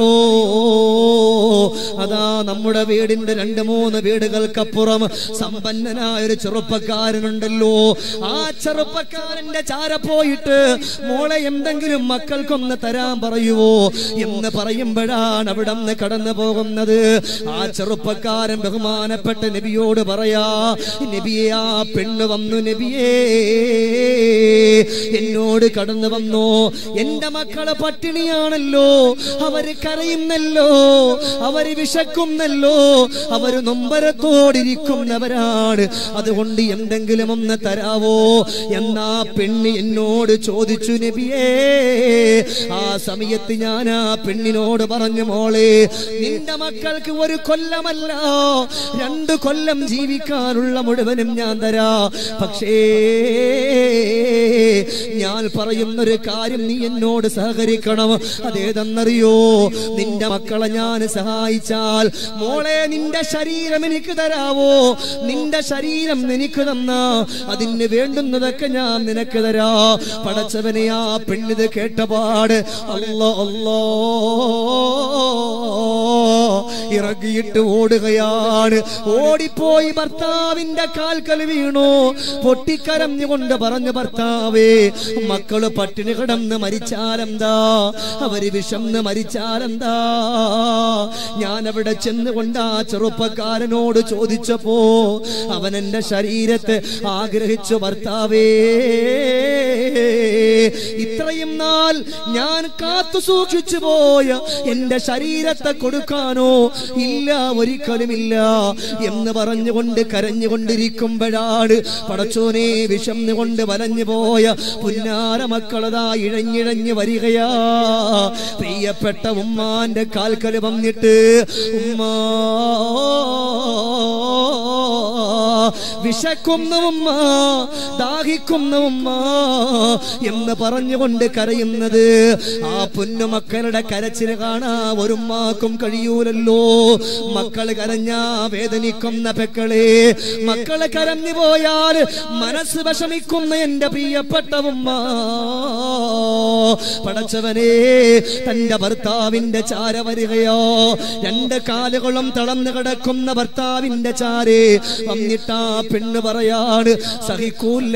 അതാ നമ്മുടെ വീടിന്റെ 2-3 വീടുകൾക്കപ്പുറം സമ്പന്നനായ ഒരു ചെറുപ്പക്കാരനുണ്ടല്ലോ. ആ ചെറുപ്പക്കാരന്റെ ചാര പോയിട്ട്, മോളെ എന്തെങ്കിലും മക്കൾക്കൊന്ന് തരാൻ പറയുവോ എന്ന് പറയുമ്പോഴാണ് അവിടെ നിന്ന് കടന്നു പോകുന്നത്. ആ ചെറുപ്പക്കാരൻ ബഹുമാനപ്പെട്ട നബിയോട് പറയാ, നബിയെ, ആ പെണ്ണ് വന്നു നബിയേ, എന്നോട് കടന്നു വന്നു. എന്റെ മക്കളെ പട്ടിണിയാണല്ലോ, അവര് കരയുന്നല്ലോ, അവര് വിശക്കുന്നല്ലോ, അവര് നൊമ്പരത്തോടിരിക്കുന്നവരാണ്, അതുകൊണ്ട് എന്തെങ്കിലും ഒന്ന് തരാവോ എന്നാ പെണ്ണ് എന്നോട് ചോദിച്ചു നബിയേ. ആ സമയത്ത് ഞാൻ ആ പെണ്ണിനോട് പറഞ്ഞു, മോളെ, നിന്റെ മക്കൾക്ക് 1 കൊല്ലമല്ല 2 കൊല്ലം ജീവിക്കാനുള്ള മുഴുവനും ഞാൻ തരാ. പക്ഷേ ഞാൻ പറയുന്നൊരു കാര്യം നീ എന്നോട് സഹകരിക്കണം. അതേതെന്നറിയോ? നിന്റെ മക്കളെ ഞാൻ സഹായിച്ചാൽ, മോളെ, നിന്റെ ശരീരം എനിക്ക് തരാവോ? നിന്റെ ശരീരം എനിക്ക് തന്നാ അതിന് വേണ്ടുന്നതൊക്കെ ഞാൻ നിനക്ക് തരാ. പടച്ചവനെ, ആ പെണ്ണിത് കേട്ടപാട് അല്ലാ അല്ലാ ഇറങ്ങിയിട്ട് ഓടുകയാണ്. ഓടിപ്പോയി ഭർത്താവിന്റെ കാൽക്കൽ വീണു. പൊട്ടിക്കരഞ്ഞുകൊണ്ട് പറഞ്ഞു, ഭർത്താവേ, മക്കള് പട്ടിണി കിടന്ന് മരിച്ചാലെന്താ, അവര് വിഷംന്ന് മരിച്ചാലെന്താ? ഞാൻ അവിടെ ചെന്നുകൊണ്ട് ആ ചെറുപ്പക്കാരനോട് ചോദിച്ചപ്പോ അവൻ എന്റെ ശരീരത്തെ ആഗ്രഹിച്ചു. ഭർത്താവേ, ഇത്രയും നാൾ ഞാൻ കാത്തു സൂക്ഷിച്ചു പോയ എന്റെ ശരീരത്തെ കൊടുക്കാനോ? ഇല്ല, ഒരിക്കലുമില്ല എന്ന് പറഞ്ഞുകൊണ്ട് കരഞ്ഞുകൊണ്ടിരിക്കുമ്പോഴാണ് പടച്ചോനെ വിശന്നുകൊണ്ട് വലഞ്ഞു പോയ പുന്നാര മക്കളതാ ഇഴഞ്ഞിഴഞ്ഞ് വരികയാ. പ്രിയപ്പെട്ട ഉമ്മാന്റെ കാൽക്കൽ വന്നിട്ട്, ഉമ്മാ, വിശക്കുന്ന ഉമ്മ, ദാഹിക്കുന്ന ഉമ്മ എന്ന് പറഞ്ഞുകൊണ്ട് കരയുന്നത്. ആ പൊന്നുമക്കളുടെ കരച്ചിൽ കാണാ ഒരുമ്മാക്കും കഴിയൂലല്ലോ. മക്കൾ കരഞ്ഞാ വേദനിക്കുന്ന പെക്കളെ, മക്കള് കരഞ്ഞു പോയാൽ മനസ്സ് വിഷമിക്കുന്ന എന്റെ പ്രിയപ്പെട്ട ഉമ്മ. പടച്ചവനെ, തന്റെ ഭർത്താവിന്റെ ചാര വരികയോ, 2 കാലുകളും തളർന്നു കിടക്കുന്ന ഭർത്താവിന്റെ ചാരെ വന്നിട്ടാ പെണ്ണ് പറയാണ്, സഹിക്കൂല.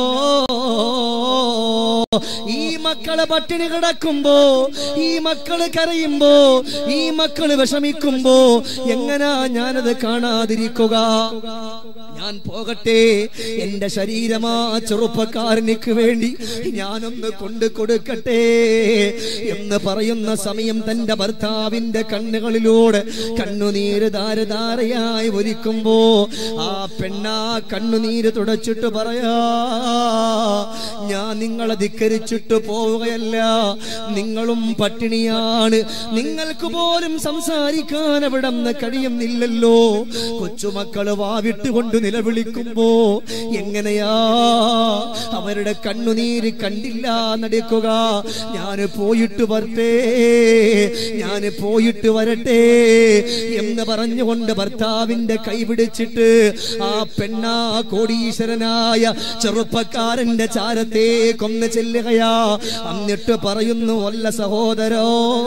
ഈ മക്കളെ പട്ടിണി കിടക്കുമ്പോ, ഈ മക്കള് കരയുമ്പോ, ഈ മക്കള് വിഷമിക്കുമ്പോ എങ്ങനാ ഞാനത് കാണാതിരിക്കുക? ഞാൻ പോകട്ടെ, എന്റെ ശരീരമാ ചെറുപ്പക്കാരനിക്ക് വേണ്ടി ഞാനൊന്ന് കൊണ്ടു കൊടുക്കട്ടെ എന്ന് പറയുന്ന സമയം തന്റെ ഭർത്താവിന്റെ കണ്ണുകളിലൂടെ കണ്ണുനീര് ധാരധാരയായി ഒലിക്കുമ്പോ ആ പെണ്ണാ കണ്ണുനീര് തുടച്ചിട്ട് പറയാ, ഞാൻ നിങ്ങളെ ധിക്കരിച്ചിട്ട് പോവുകയല്ല, നിങ്ങളും പട്ടിണിയാണ്, നിങ്ങൾക്ക് പോലും സംസാരിക്കാൻ അവിടെ നിന്ന് കഴിയുന്നില്ലല്ലോ. കൊച്ചുമക്കള് വാവിട്ടുകൊണ്ട് നിലവിളിക്കുമ്പോ എങ്ങനെയാ അവരുടെ കണ്ണുനീര് കണ്ടില്ല നടക്കുക? ഞാന് പോയിട്ട് വരട്ടെ, ഞാന് പോയിട്ട് വരട്ടെ എന്ന് പറഞ്ഞുകൊണ്ട് ഭർത്താവിന്റെ കൈ പിടിച്ചിട്ട് ആ പെണ്ണാ കോടീശ്വരനായ ചെറുപ്പക്കാരന്റെ ചാരത്തേക്കൊന്ന് ചെല്ലുകയാ. എന്നിട്ട് പറയുന്നു, അല്ല സഹോദരോ,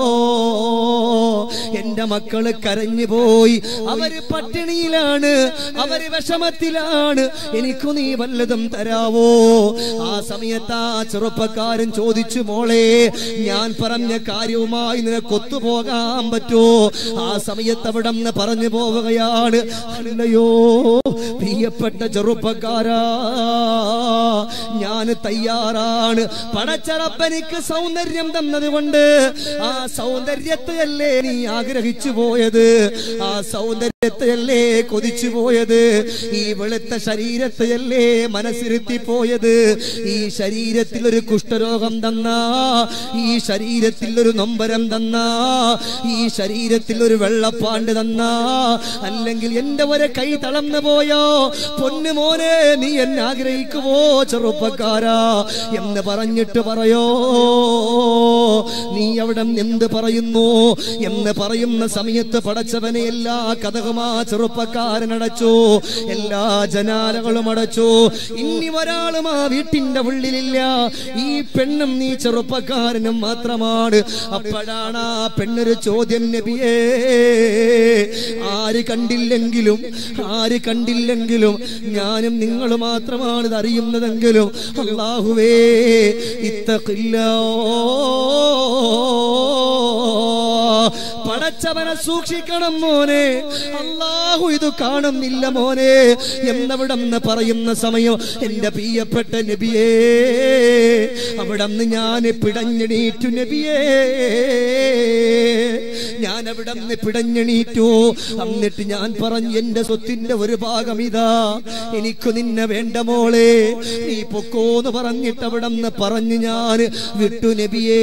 എന്റെ മക്കള് കരഞ്ഞു പോയി, അവര് പട്ടിണിയിലാണ്, അവര് വിഷമത്തിലാണ്, എനിക്കു നീ വല്ലതും തരാവോ? ആ സമയത്ത് ആ ചെറുപ്പക്കാരൻ ചോദിച്ചു, മോളെ, ഞാൻ പറഞ്ഞ കാര്യവുമായി നിനക്ക് ഒത്തുപോകാൻ പറ്റുമോ? ആ സമയത്ത് അവിടെ നിന്ന് പറഞ്ഞു പോവുകയാണ്, അല്ലയോ പ്രിയപ്പെട്ട ചെറുപ്പക്കാരാ, ഞാൻ തയ്യാറാണ്. പടച്ചറപ്പനിക്ക് സൗന്ദര്യം തന്നത് കൊണ്ട് ആ സൗന്ദര്യത്തെയല്ലേ നീ ആഗ്രഹിച്ചു പോയത്, ആ സൗന്ദര്യത്തെയല്ലേ കൊതിച്ചു പോയത്, ഈ വെളുത്ത ശരീരത്തെയല്ലേ മനസ്സിരുത്തി പോയത്. ഈ ശരീരത്തിൽ ഒരു കുഷ്ഠരോഗം തന്നാ, ഈ ശരീരത്തിൽ ഒരു നൊമ്പരം തന്നാ, ഈ ശരീരത്തിൽ ഒരു വെള്ളപ്പാണ്ട് തന്നാ, അല്ലെങ്കിൽ എന്റെ ഒരു കൈ തളർന്നു പോയോ, പൊന്നു മോനെ, നീ എന്നെ ആഗ്രഹിക്കുവോ ചെറുപ്പക്കാരാ എന്ന് പറഞ്ഞിട്ട് പറയോ, നീ അവിടെ എന്ത് പറയുന്നു എന്ന് പറയുന്ന സമയത്ത് പടച്ചവനെ എല്ലാ കഥകുമാ ചെറുപ്പക്കാരനടച്ചു, എല്ലാ ജനാലകളും അടച്ചു. ഇനി ഒരാളും ആ വീട്ടിന്റെ ഉള്ളിലില്ല, ഈ പെണ്ണും നീ ചെറുപ്പക്കാരനും മാത്രമാണ്. അപ്പോഴാണ് ആ പെണ്ണൊരു ചോദ്യം, നബിയേ, ആര് കണ്ടില്ലെങ്കിലും ഞാനും നിങ്ങൾ മാത്രമാണ് ഇത് അറിയുന്നതെങ്കിലും അല്ലാഹുവേ ഇത്തഖില്ലാ പടച്ചവനെ സൂക്ഷിക്കണം മോനെ, അല്ലാഹു ഇത് കാണുന്നില്ല മോനെ എന്നവിടന്ന് പറയുന്ന സമയം എന്റെ പ്രിയപ്പെട്ട നബിയേ, അവിടന്ന് ഞാൻ പിടഞ്ഞെണീറ്റു നബിയേ, ഞാൻ അവിടന്ന് പിടഞ്ഞെണീറ്റു. എന്നിട്ട് ഞാൻ പറഞ്ഞു, എന്റെ സ്വത്തിന്റെ ഒരു ഭാഗം ഇതാ, എനിക്ക് നിന്നെ വേണ്ട മോളെ, നീ പൊക്കോന്ന് പറഞ്ഞിട്ട് അവിടന്ന് പറഞ്ഞു ഞാൻ വിട്ടു നബിയേ.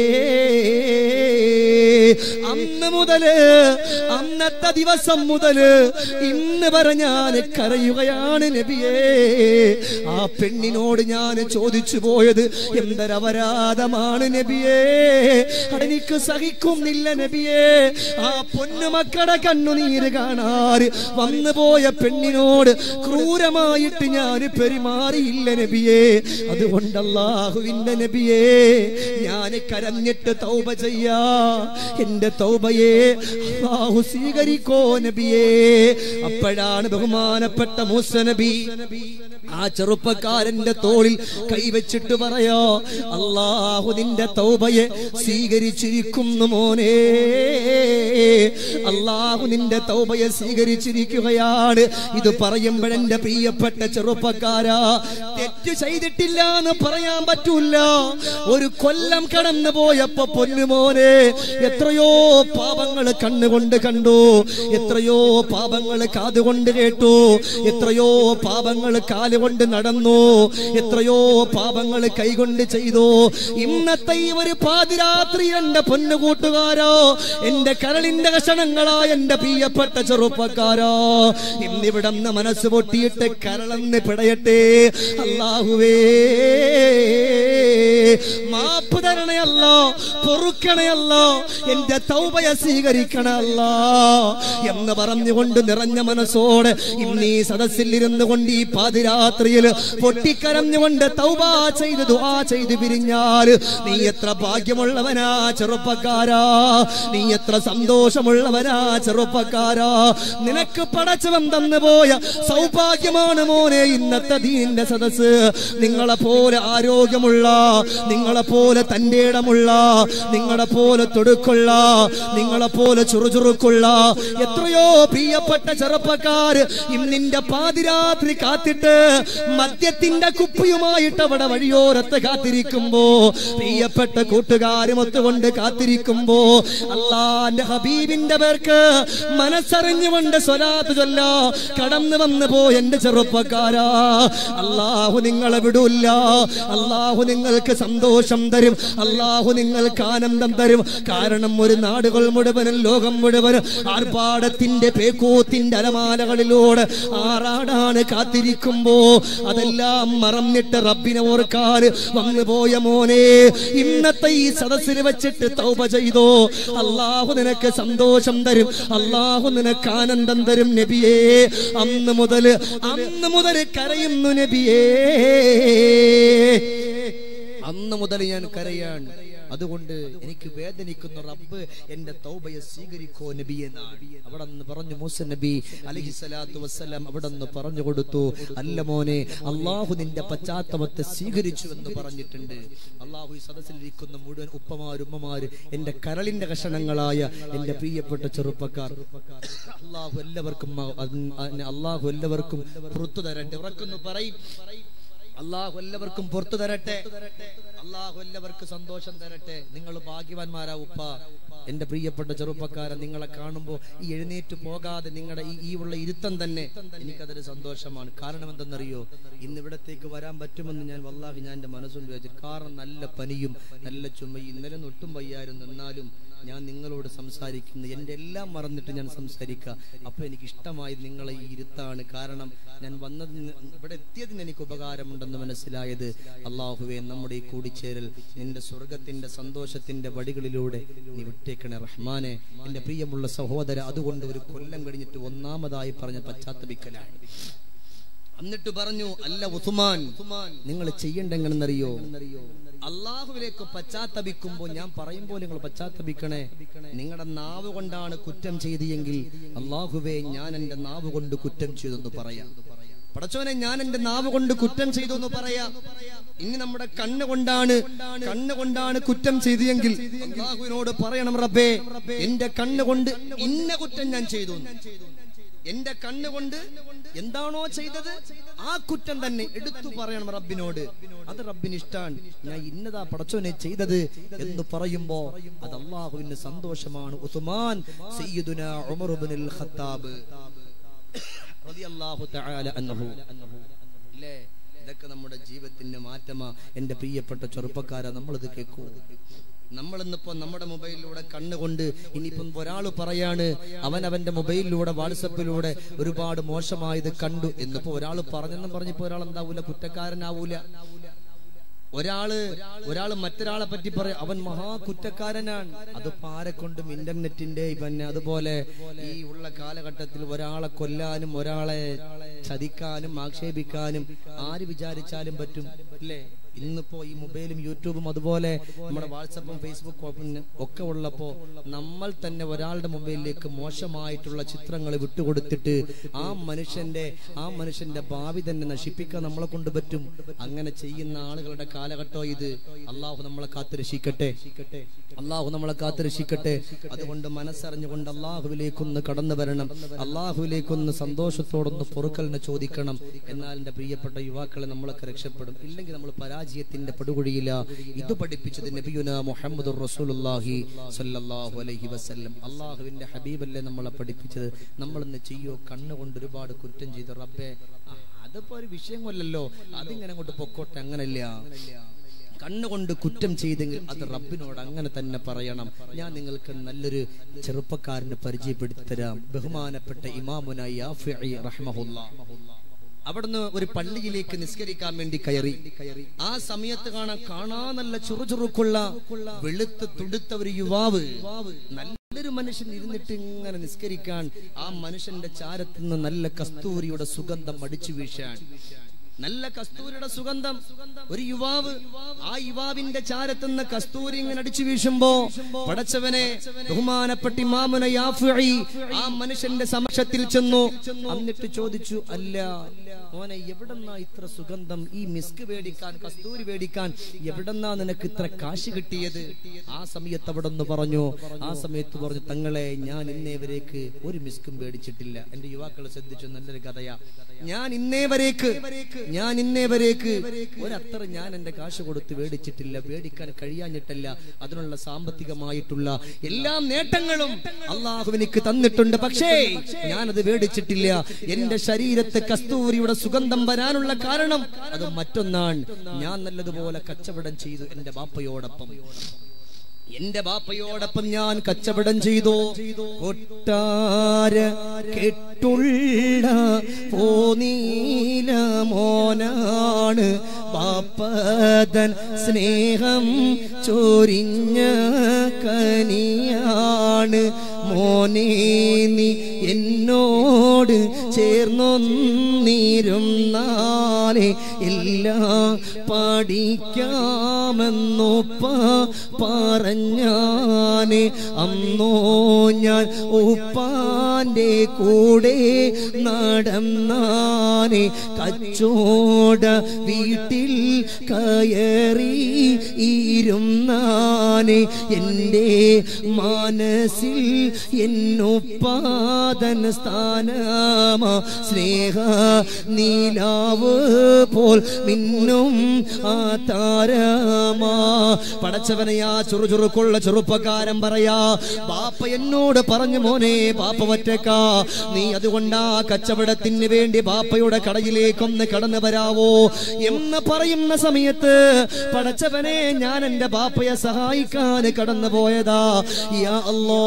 അന്ന് മുതല്, അന്നത്തെ ദിവസം മുതല് ഇന്ന് വരെ ഞാൻ കരയുകയാണ് നബിയേ. ആ പെണ്ണിനോട് ഞാൻ ചോദിച്ചു പോയത് എന്തൊരപരാധമാണ് നബിയേ, അതെനിക്ക് സഹിക്കുന്നില്ല നബിയേ. ആ പൊന്നുമക്കളുടെ കണ്ണുനീര് കാണാൻ വന്നുപോയ പെണ്ണിനോട് ക്രൂരമായിട്ട് ഞാൻ പെരുമാറിയില്ല നബിയേ. അതുകൊണ്ട് അല്ലാഹുവിന്റെ നബിയേ, ഞാൻ കരഞ്ഞിട്ട് തൗബ ചെയ്യാ, എന്റെ തൗബയെ അല്ലാഹു സ്വീകരിക്കോ നബിയേ. അപ്പോഴാണ് ബഹുമാനപ്പെട്ട മൂസ നബി ആ ചെറുപ്പക്കാരന്റെ തോളിൽ കൈവച്ചിട്ട് പറയാ, അല്ലാഹു നിന്റെ തൗബയെ സ്വീകരിച്ചിരിക്കുന്നു മോനെ, അല്ലാഹു നിന്റെ തൗബയെ സ്വീകരിച്ചിരിക്കുകയാണ്. ഇത് പറയുമ്പോഴെന്റെ പ്രിയപ്പെട്ട ചെറുപ്പക്കാരാ, തെറ്റ് ചെയ്തിട്ടില്ല എന്ന് പറയാൻ പറ്റൂല. ഒരു കൊല്ലം കടന്നു പോയപ്പോ പൊന്നുമോനെ എത്രയോ പാപങ്ങൾ കണ്ണുകൊണ്ട് കണ്ടു, എത്രയോ പാപങ്ങൾ കാതുകൊണ്ട് കേട്ടു, എത്രയോ പാപങ്ങൾ കാലുകൊണ്ട് നടന്നു, എത്രയോ പാപങ്ങൾ കൈകൊണ്ട് ചെയ്തു. ഇന്നത്തെ ഈ ഒരു പാതിരാത്രി എന്റെ പൊന്നുകൂട്ടുകാരോ, എന്റെ കരളിന്റെ കഷണങ്ങളായ എന്റെ പ്രിയപ്പെട്ട ചെറുപ്പക്കാരോ, ഇന്നിവിടന്ന് മനസ്സ് പൊട്ടിയിട്ട് കരളന്ന് പിടയട്ടെ. അല്ലാഹുവേ മാപ്പ് തരണയല്ലോ, പൊറുക്കണയല്ലോ, എന്റെ തൗബയെ സ്വീകരിക്കണല്ലോ എന്ന് പറഞ്ഞുകൊണ്ട് നിറഞ്ഞ മനസ്സോടെ ഇന്നീ സദസ്സിൽ ഇരുന്നു കൊണ്ട് ഈ പാതിരാത്രിയിൽ പൊട്ടിക്കരഞ്ഞുകൊണ്ട് തൗബ ചെയ്ത് ദുആ ചെയ്ത് പിരിഞ്ഞാൽ നീ എത്ര ഭാഗ്യമുള്ളവനാ ചെറുപ്പക്കാരാ, നീ എത്ര സന്തോഷമുള്ളവനാ ചെറുപ്പക്കാരാ. നിനക്ക് പടച്ചവൻ തന്നു പോയ സൗഭാഗ്യമാണ് മോനെ ഇന്നത്തെ ദീനിന്റെ സദസ്സ്. നിങ്ങളെ പോലെ ആരോഗ്യമുള്ള, നിങ്ങളെ പോലെ തന്റെ ഇടമുള്ള, നിങ്ങളെ പോലെ തൊടുക്കുള്ള, നിങ്ങളെ പോലെ ചുറുചുറുക്കുള്ള എത്രയോ പ്രിയപ്പെട്ട ചെറുപ്പക്കാർ ഇന്നിന്റെ പാതിരാത്രി കാത്തിട്ട് മദ്യത്തിന്റെ കുപ്പിയുമായിട്ട് അവിടെ വഴിയോരത്ത് കാത്തിരിക്കുമ്പോ, പ്രിയപ്പെട്ട കൂട്ടുകാരും ഒത്തുകൊണ്ട് കാത്തിരിക്കുമ്പോ, അല്ലാഹുവിന്റെ ഹബീബിന്റെ പേർക്ക് മനസ്സറിഞ്ഞുകൊണ്ട് സ്വലാത്ത് ചൊല്ലാ കടന്നു വന്നു പോ എന്റെ ചെറുപ്പക്കാരാ. അല്ലാഹു നിങ്ങളെ വിടൂല്ല, അല്ലാഹു നിങ്ങൾക്ക് സന്തോഷം തരും, അല്ലാഹു നിങ്ങൾക്ക് ആനന്ദം തരും. കാരണം ഒരു നാടുകൾ മുഴുവനും ലോകം മുഴുവനും ആർഭാടത്തിന്റെ പേക്കൂത്തിന്റെ അലമാലകളിലൂടെ ആറാടാണ് കാത്തിരിക്കുമ്പോ, അതെല്ലാം മറന്നിട്ട് റബ്ബിനെ ഓർക്കാൻ വന്നുപോയ മോനെ, ഇന്നത്തെ ഈ സദസ്സിൽ വെച്ചിട്ട് തൗബ ചെയ്തോ, അല്ലാഹു നിനക്ക് സന്തോഷം തരും, അല്ലാഹു നിനക്ക് ആനന്ദം തരും നബിയേ. അന്ന് മുതൽ കരയുന്നു നബിയേ, അന്ന് മുതൽ ഞാൻ കരയാണ്. അതുകൊണ്ട് എനിക്ക് വേദനിക്കുന്ന റബ്ബ് എന്റെ തൗബയെ സ്വീകരിക്കോ നബിയെ. അവിടെ നിന്ന് പറഞ്ഞു മൂസ നബി അലൈഹിസ്സലാത്തു വസ്സലാം അവിടെ നിന്ന് പറഞ്ഞു കൊടുത്തു, അല്ല മോനെ, അല്ലാഹു നിന്റെ പശ്ചാത്തലത്തെ സ്വീകരിച്ചു എന്ന് പറഞ്ഞിട്ടുണ്ട്. അല്ലാഹു ഈ സദസ്സിലിരിക്കുന്ന മുഴുവൻ ഉപ്പമാരുമ്മമാര്, എന്റെ കരളിന്റെ കഷണങ്ങളായ എന്റെ പ്രിയപ്പെട്ട ചെറുപ്പക്കാർ, അല്ലാഹു എല്ലാവർക്കും പുറത്തു തരട്ടെ. ഉറക്കുന്നു പറയും, അല്ലാഹു എല്ലാവർക്കും പുറത്തു തരട്ടെ, അല്ലാഹു എല്ലാവർക്കും സന്തോഷം തരട്ടെ. നിങ്ങൾ ഭാഗ്യവാന്മാരാ ഉപ്പ. എന്റെ പ്രിയപ്പെട്ട ചെറുപ്പക്കാരൻ, നിങ്ങളെ കാണുമ്പോൾ ഈ എഴുന്നേറ്റ് പോകാതെ നിങ്ങളുടെ ഈ ഉള്ള ഇരുത്തം തന്നെ എനിക്കതൊരു സന്തോഷമാണ്. കാരണം എന്തെന്നറിയോ, ഇന്ന് ഇവിടത്തേക്ക് വരാൻ പറ്റുമെന്ന് ഞാൻ വല്ലാഹി ഞാൻ എന്റെ മനസ്സുകൊണ്ട് വിചാരിച്ചു. കാരണം നല്ല പനിയും നല്ല ചുമയും, ഇന്നലെ ഒട്ടും വയ്യായിരുന്നു. എന്നാലും ഞാൻ നിങ്ങളോട് സംസാരിക്കുന്നു, എന്റെ എല്ലാം മറന്നിട്ട് ഞാൻ സംസാരിക്കുക. അപ്പൊ എനിക്ക് ഇഷ്ടമായി നിങ്ങളെ ഈ ഇരുത്താണ്. കാരണം ഞാൻ വന്നതിന്, ഇവിടെ എത്തിയതിന് എനിക്ക് ഉപകാരമുണ്ടെന്ന് മനസ്സിലായത്. അല്ലാഹുവേ, നമ്മുടെ ഈ കൂടിച്ചേരൽ നിന്റെ സ്വർഗത്തിന്റെ സന്തോഷത്തിന്റെ വടികളിലൂടെ നീ വിട്ടേക്കണേ റഹ്മാനെ. എന്റെ പ്രിയമുള്ള സഹോദര, അതുകൊണ്ട് ഒരു കൊല്ലം കഴിഞ്ഞിട്ട് ഒന്നാമതായി പറഞ്ഞ പശ്ചാത്തപിക്കലാണ്. എന്നിട്ട് പറഞ്ഞു, അല്ല ഉസ്മാൻ, നിങ്ങൾ ചെയ്യേണ്ടെങ്ങനെന്നറിയോ, അള്ളാഹുവിലേക്ക് പശ്ചാത്തപിക്കുമ്പോൾ ഞാൻ പറയുമ്പോൾ നിങ്ങൾ പശ്ചാത്തപിക്കണേ. നിങ്ങളുടെ നാവ് കൊണ്ടാണ് കുറ്റം ചെയ്തെങ്കിൽ, അള്ളാഹുവേ ഞാൻ എന്റെ നാവ് കൊണ്ട് കുറ്റം ചെയ്തെന്ന് പറയാം. പടച്ചോനെ ഞാൻ എന്റെ നാവ് കൊണ്ട് കുറ്റം ചെയ്തു എന്ന് പറയാ. ഇനി നമ്മുടെ കണ്ണുകൊണ്ടാണ് കുറ്റം ചെയ്തെങ്കിൽ അല്ലാഹുവിനോട് പറയണം, റബ്ബേ എന്റെ കണ്ണുകൊണ്ട് ഇന്ന കുറ്റം ഞാൻ ചെയ്തു. എന്റെ കണ്ണുകൊണ്ട് എന്താണോ ചെയ്തത് ആ കുറ്റം തന്നെ എടുത്തു പറയണം റബ്ബിനോട്. അത് റബ്ബിന് ഇഷ്ടാണ്. ഞാൻ ഇന്നതാ പടച്ചോനെ ചെയ്തത് എന്ന് പറയുമ്പോ അത് അല്ലാഹുവിന് സന്തോഷമാണ്. ഉസ്മാൻ സയ്യിദുനാ ഉമർ ഇബ്നുൽ ഖത്താബ് റളിയല്ലാഹു തആല അൻഹു അല്ലേ, ഇതൊക്കെ നമ്മുടെ ജീവിതത്തിന്റെ മാറ്റമാ. എന്റെ പ്രിയപ്പെട്ട ചെറുപ്പക്കാരാ, നമ്മളിത് കേൾക്കൂ. നമ്മളിന്നിപ്പോ നമ്മുടെ മൊബൈലിലൂടെ കണ്ണുകൊണ്ട് ഇനിയിപ്പം ഒരാൾ പറയാണ് അവന്റെ മൊബൈലിലൂടെ വാട്സപ്പിലൂടെ ഒരുപാട് മോശമായത് കണ്ടു എന്നിപ്പോ ഒരാൾ പറഞ്ഞെന്നും പറഞ്ഞപ്പോ ഒരാൾ എന്താവൂല, കുറ്റക്കാരനാവൂല. ഒരാള് മറ്റൊരാളെ പറ്റി പറയും അവൻ മഹാ കുറ്റക്കാരനാണ്. അത് ആരെക്കൊണ്ടും ഇന്റർനെറ്റിന്റെ പിന്നെ അതുപോലെ ഈ ഉള്ള കാലഘട്ടത്തിൽ ഒരാളെ കൊല്ലാനും ഒരാളെ ചതിക്കാനും ആക്ഷേപിക്കാനും ആര് വിചാരിച്ചാലും പറ്റും അല്ലേ? ഇന്നിപ്പോ ഈ മൊബൈലും യൂട്യൂബും അതുപോലെ നമ്മുടെ വാട്സപ്പും ഫേസ്ബുക്കും ഒക്കെ ഉള്ളപ്പോ നമ്മൾ തന്നെ ഒരാളുടെ മൊബൈലിലേക്ക് മോശമായിട്ടുള്ള ചിത്രങ്ങൾ വിട്ടുകൊടുത്തിട്ട് ആ മനുഷ്യന്റെ ഭാവി തന്നെ നശിപ്പിക്കാൻ നമ്മളെ കൊണ്ട് പറ്റും. അങ്ങനെ ചെയ്യുന്ന ആളുകളുടെ കാലഘട്ടം ഇത്. അള്ളാഹു നമ്മളെ കാത്തുരക്ഷിക്കട്ടെ, അള്ളാഹു നമ്മളെ കാത്തുരക്ഷിക്കട്ടെ. അതുകൊണ്ട് മനസ്സറിഞ്ഞുകൊണ്ട് അള്ളാഹുവിലേക്കൊന്ന് കടന്നു വരണം, അള്ളാഹുവിലേക്കൊന്ന് സന്തോഷത്തോടൊന്ന് പൊറുക്കലിനെ ചോദിക്കണം. എന്നാൽ എന്റെ പ്രിയപ്പെട്ട യുവാക്കളെ നമ്മളൊക്കെ രക്ഷപ്പെടും. ഇല്ലെങ്കിൽ നമ്മൾ പരാജയത്തിന്റെ പടുകുഴിയില്ല. ഇത് പഠിപ്പിച്ചത് നബിയുനാ മുഹമ്മദുർ റസൂലുള്ളാഹി സ്വല്ലല്ലാഹു അലൈഹി വസല്ലം. അള്ളാഹുവിന്റെ ഹബീബല്ലേ നമ്മളെ പഠിപ്പിച്ചത്. നമ്മളൊന്ന് ചെയ്യോ കണ്ണുകൊണ്ട് ഒരുപാട് കുറ്റം ചെയ്തു, റബ്ബേ അതിപ്പോ ഒരു വിഷയമല്ലല്ലോ, അതിങ്ങനെ അങ്ങോട്ട് പൊക്കോട്ടെ. അങ്ങനല്ല, കണ്ണുകൊണ്ട് കുറ്റം ചെയ്തെങ്കിൽ അത് റബ്ബിനോട് അങ്ങനെ തന്നെ പറയണം. ഞാൻ നിങ്ങൾക്ക് നല്ലൊരു ചെറുപ്പക്കാരനെ പരിചയപ്പെടുത്തി തരാം. ബഹുമാനപ്പെട്ട ഇമാമുന യാഫിഈ റഹ്മഹുല്ലാഹ് അവിടുന്ന് ഒരു പള്ളിയിലേക്ക് നിസ്കരിക്കാൻ വേണ്ടി കയറി. ആ സമയത്ത് കാണാ നല്ല ചുറുചുറുക്കുള്ള വെളുത്ത് തുടുത്ത ഒരു യുവാവ്, നല്ലൊരു മനുഷ്യൻ ഇരുന്നിട്ട് ഇങ്ങനെ നിസ്കരിക്കാൻ. ആ മനുഷ്യന്റെ ചാരത്ത് നിന്ന് നല്ല കസ്തൂരിയുടെ സുഗന്ധം അടിച്ചു വീശാൻ. നല്ല കസ്തൂരിയുടെ സുഗന്ധം. ഒരു യുവാവ്, ആ യുവാവിന്റെ ചാരത്തുനിന്ന് കസ്തൂരി ഇങ്ങനെ അടിച്ചു വീശുമ്പോ പടച്ചവനെ ബഹുമാനപ്പെട്ട ഇമാമുന യാഫിഈ ആ മനുഷ്യന്റെ സമക്ഷത്തിൽ ചെന്നു. എന്നിട്ട് ചോദിച്ചു, അല്ല മോനെ, എവിടെന്നാ ഇത്ര സുഗന്ധം? ഈ മിസ്ക് മേടിക്കാൻ, കസ്തൂരി മേടിക്കാൻ എവിടെന്നാ നിനക്ക് ഇത്ര കാശ് കിട്ടിയത്? ആ സമയത്ത് അവിടെ നിന്ന് പറഞ്ഞു, തങ്ങളെ ഞാൻ ഇന്നേവരേക്ക് ഒരു മിസ്കും മേടിച്ചിട്ടില്ല. എന്റെ യുവാക്കൾ ശ്രദ്ധിച്ചു, നല്ലൊരു കഥയാ. ഞാൻ ഇന്നേവരേക്ക് ഒരത്ര ഞാൻ എന്റെ കാശ് കൊടുത്ത് മേടിച്ചിട്ടില്ല, മേടിക്കാൻ കഴിയാഞ്ഞിട്ടല്ല. അതിനുള്ള സാമ്പത്തികമായിട്ടുള്ള എല്ലാ നേട്ടങ്ങളും അള്ളാഹു എനിക്ക് തന്നിട്ടുണ്ട്, പക്ഷേ ഞാനത് മേടിച്ചിട്ടില്ല. എന്റെ ശരീരത്തെ കസ്തൂരിയുടെ സുഗന്ധം വരാനുള്ള കാരണം അത് മറ്റൊന്നാണ്. ഞാൻ നല്ലതുപോലെ കച്ചവടം ചെയ്തു എന്റെ ബാപ്പയോടൊപ്പം ഞാൻ കച്ചവടം ചെയ്തു. കൊട്ടാര കെട്ടുള്ള പോനീല മോനാണ്, ബാപ്പതൻ സ്നേഹം ചൊരിഞ്ഞ കനിയാണ്. മോനെ നീ എന്നോട് ചേർന്നൊന്നിരുന്നാലേ എല്ലാം പഠിക്കാമെന്നൊപ്പ പറഞ്ഞാനെ. അന്നോ ഞാൻ ഉപ്പാന്റെ കൂടെ നടന്നാനെ. കച്ചോട വീട്ടിൽ കയറി ഇരുന്നാനെ. എൻ്റെ മനസ്സിൽ എന്നൊപ്പാതൻ സ്ഥാനമാ. സ്നേഹ നീലാവ് പോൽ മിന്നും ആ താരമാ. പടച്ചവനെയാ ചുറുചുറുക്കുള്ള ചെറുപ്പക്കാരൻ പറയാ, ബാപ്പ എന്നോട് പറഞ്ഞു, മോനെ ബാപ്പ ഒറ്റക്കാ, നീ അതുകൊണ്ടാ കച്ചവടത്തിന് വേണ്ടി ബാപ്പയുടെ കടയിലേക്കൊന്ന് കടന്നു വരാവോ എന്ന് പറയുന്ന സമയത്ത് പടച്ചവനെ ഞാൻ എന്റെ ബാപ്പയെ സഹായിക്കാൻ കടന്നു പോയതാ. യാ അല്ലാ,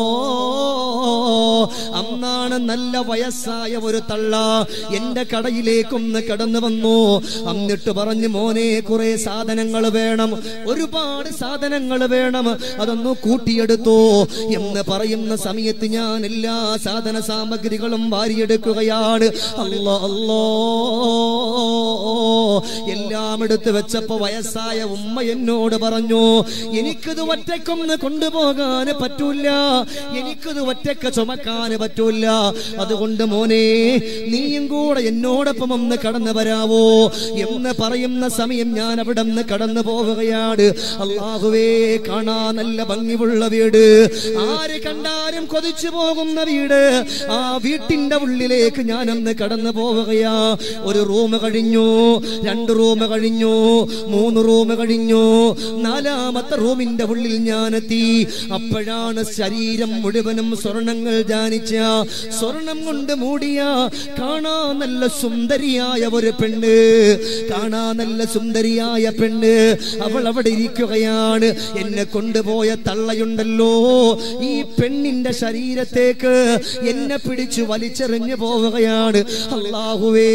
അന്നാണ് നല്ല വയസ്സായ ഒരു തള്ള എന്റെ കടയിലേക്കൊന്ന് കടന്നു വന്നു. എന്നിട്ട് പറഞ്ഞു, മോനെ കുറെ സാധനങ്ങൾ വേണം, ഒരുപാട് സാധനങ്ങൾ വേണം, അതൊന്ന് കൂട്ടിയെടുത്തു എന്ന് പറയുന്ന സമയത്ത് ഞാൻ എല്ലാ സാധന സാമഗ്രികളും വാരിയെടുക്കുകയാണ്. അല്ലാ എല്ലാം എടുത്തു വെച്ചപ്പോ വയസ്സായ ഉമ്മ എന്നോട് പറഞ്ഞു, എനിക്കിത് ഒറ്റക്കൊന്ന് കൊണ്ടുപോകാൻ പറ്റൂല, എനിക്കിത് ഒറ്റക്ക് ചുമക്കാൻ പറ്റൂല, അതുകൊണ്ട് മോനെ നീയും കൂടെ എന്നോടൊപ്പം ഒന്ന് കടന്നു വരാവോ എന്ന് പറയുന്ന സമയം ഞാൻ അവിടെ നിന്ന് കടന്നു പോവുകയാണ്. അല്ലാഹുവേ, കാണാൻ നല്ല ഭംഗിയുള്ള വീട്, ആര് കണ്ടാലും കൊതിച്ചു പോകുന്ന വീട്. ആ വീട്ടിന്റെ ഉള്ളിലേക്ക് ഞാനൊന്ന് കടന്നു പോവുകയാ. ഒരു റൂം കഴിഞ്ഞു, 2 റൂം കഴിഞ്ഞു, 3 റൂം കഴിഞ്ഞു, 4ാമത്തെ റൂമിന്റെ ഉള്ളിൽ ഞാനെത്തി. അപ്പോഴാണ് ശരീരം മുഴുവനും സ്വർണങ്ങൾ ധ്യാനിച്ച, സ്വർണം കൊണ്ട് മൂടിയ, കാണാൻ നല്ല സുന്ദരിയായ ഒരു പെണ്ണ്, കാണാൻ നല്ല സുന്ദരിയായ പെണ്ണ്. അവൾ അവിടെ ഇരിക്കുകയാണ്. എന്നെ കൊണ്ടുപോയ തള്ളയുണ്ടല്ലോ, ഈ പെണ്ണിന്റെ ശരീരത്തേക്ക് എന്നെ പിടിച്ചു വലിച്ചെറിഞ്ഞു പോവുകയാണ്. അല്ലാഹുവേ,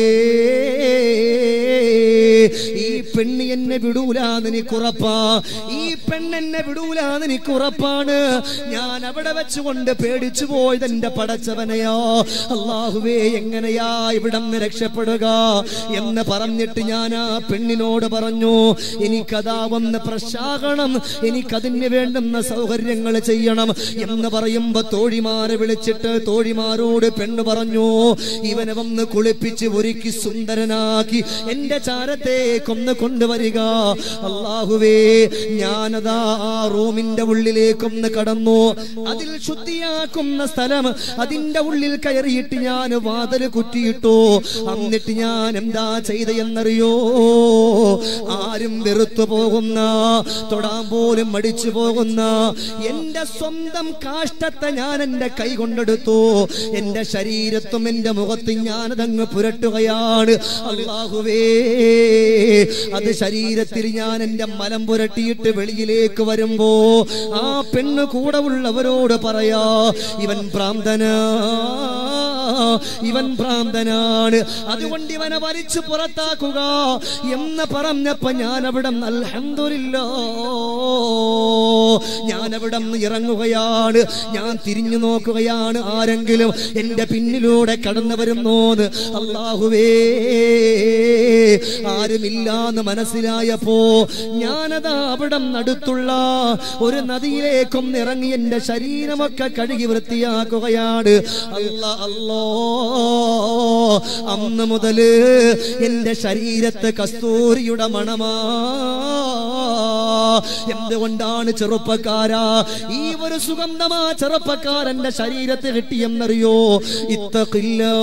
ഈ പെണ്ണ് എന്നെ വിടൂലാന്ന് എനിക്കുറപ്പാ, ഈ പെണ്ണെന്നെ വിടൂലാന്ന് എനിക്കുറപ്പാണ്. ഞാൻ അവിടെ വെച്ചുകൊണ്ട് പേടിച്ചു പോയത് എന്റെ പടച്ചവനെയോ. അല്ലാഹുവേ, എങ്ങനെയാ ഇവിടെ നിന്ന് രക്ഷപ്പെടുക എന്ന് പറഞ്ഞിട്ട് ഞാൻ ആ പെണ്ണിനോട് പറഞ്ഞു, എനിക്കതാ ഒന്ന് പ്രശാകണം, എനിക്കതിന് വേണ്ടുന്ന സൗകര്യങ്ങൾ ചെയ്യണം എന്ന് പറയുമ്പോ തോഴിമാരെ വിളിച്ചിട്ട് തോഴിമാരോട് പെണ്ണ് പറഞ്ഞു, ഇവനെ വന്ന് കുളിപ്പിച്ച് ഒരുക്കി സുന്ദരനാക്കി എന്റെ ചാരത്തേക്കൊന്ന് കൊണ്ടുവരിക. അല്ലാഹുവേ, ഞാനതാ ആ റൂമിന്റെ ഉള്ളിലേക്കൊന്ന് കടന്നു. അതിൽ ശുദ്ധിയാക്കുന്ന സ്ഥലം, അതിന്റെ ഉള്ളിൽ കയറിയിട്ട് ഞാൻ വാതിൽ കുറ്റിയിട്ടു. എന്നിട്ട് ഞാൻ എന്താ ചെയ്ത എന്നറിയോ? ആരും വെറുത്തു പോകുന്ന, തൊടാൻ പോലും മടിച്ചു പോകുന്ന എന്റെ സ്വന്തം കാഷ്ടത്തെ ഞാൻ എന്റെ കൈ കൊണ്ടെടുത്തു. എന്റെ ശരീരത്തും എന്റെ മുഖത്തും ഞാനതങ്ങ് പുരട്ടുകയാണ്. അല്ലാഹുവേ, അത് ശരീരത്തിൽ ഞാൻ എന്റെ മലം പുരട്ടിയിട്ട് വെളിയിലേക്ക് വരുമ്പോ ആ പെണ്ണ് കൂടെ ഉള്ളവരോട് പറയാ, ഇവൻ ഭ്രാന്തനാ, ഇവൻ ഭ്രാന്തനാണ്, അതുകൊണ്ട് ഇവനെ വലിച്ചു പുറത്താക്കുക എന്ന് പറഞ്ഞപ്പോ ഞാൻ അവിടെ അൽഹംദുലില്ലാഹ്, ഞാൻ അവിടെ ഇറങ്ങുകയാണ്. ഞാൻ തിരിഞ്ഞു നോക്കുകയാണ്, ആരെങ്കിലും എന്റെ പിന്നിലൂടെ കടന്നു വരുന്നോന്ന്. അല്ലാഹുവേ, ആരുമില്ലാന്ന് മനസ്സിലായപ്പോ ഞാനതാ അവിടെ അടുത്തുള്ള ഒരു നദിയിലേക്കൊന്ന് ഇറങ്ങി എന്റെ ശരീരമൊക്കെ കഴുകി വൃത്തിയാക്കുകയാണ്. അല്ലാ, അന്ന് മുതല് എന്റെ ശരീരത്തെ കസ്തൂരിയുടെ മണമാ. എന്തുകൊണ്ടാണ് ചെറുപ്പക്കാരാ ഈ ഒരു സുഗന്ധമാ ചെറുപ്പക്കാരന്റെ ശരീരത്തെ കിട്ടിയെന്നറിയോ? ഇത്തഖില്ലാ,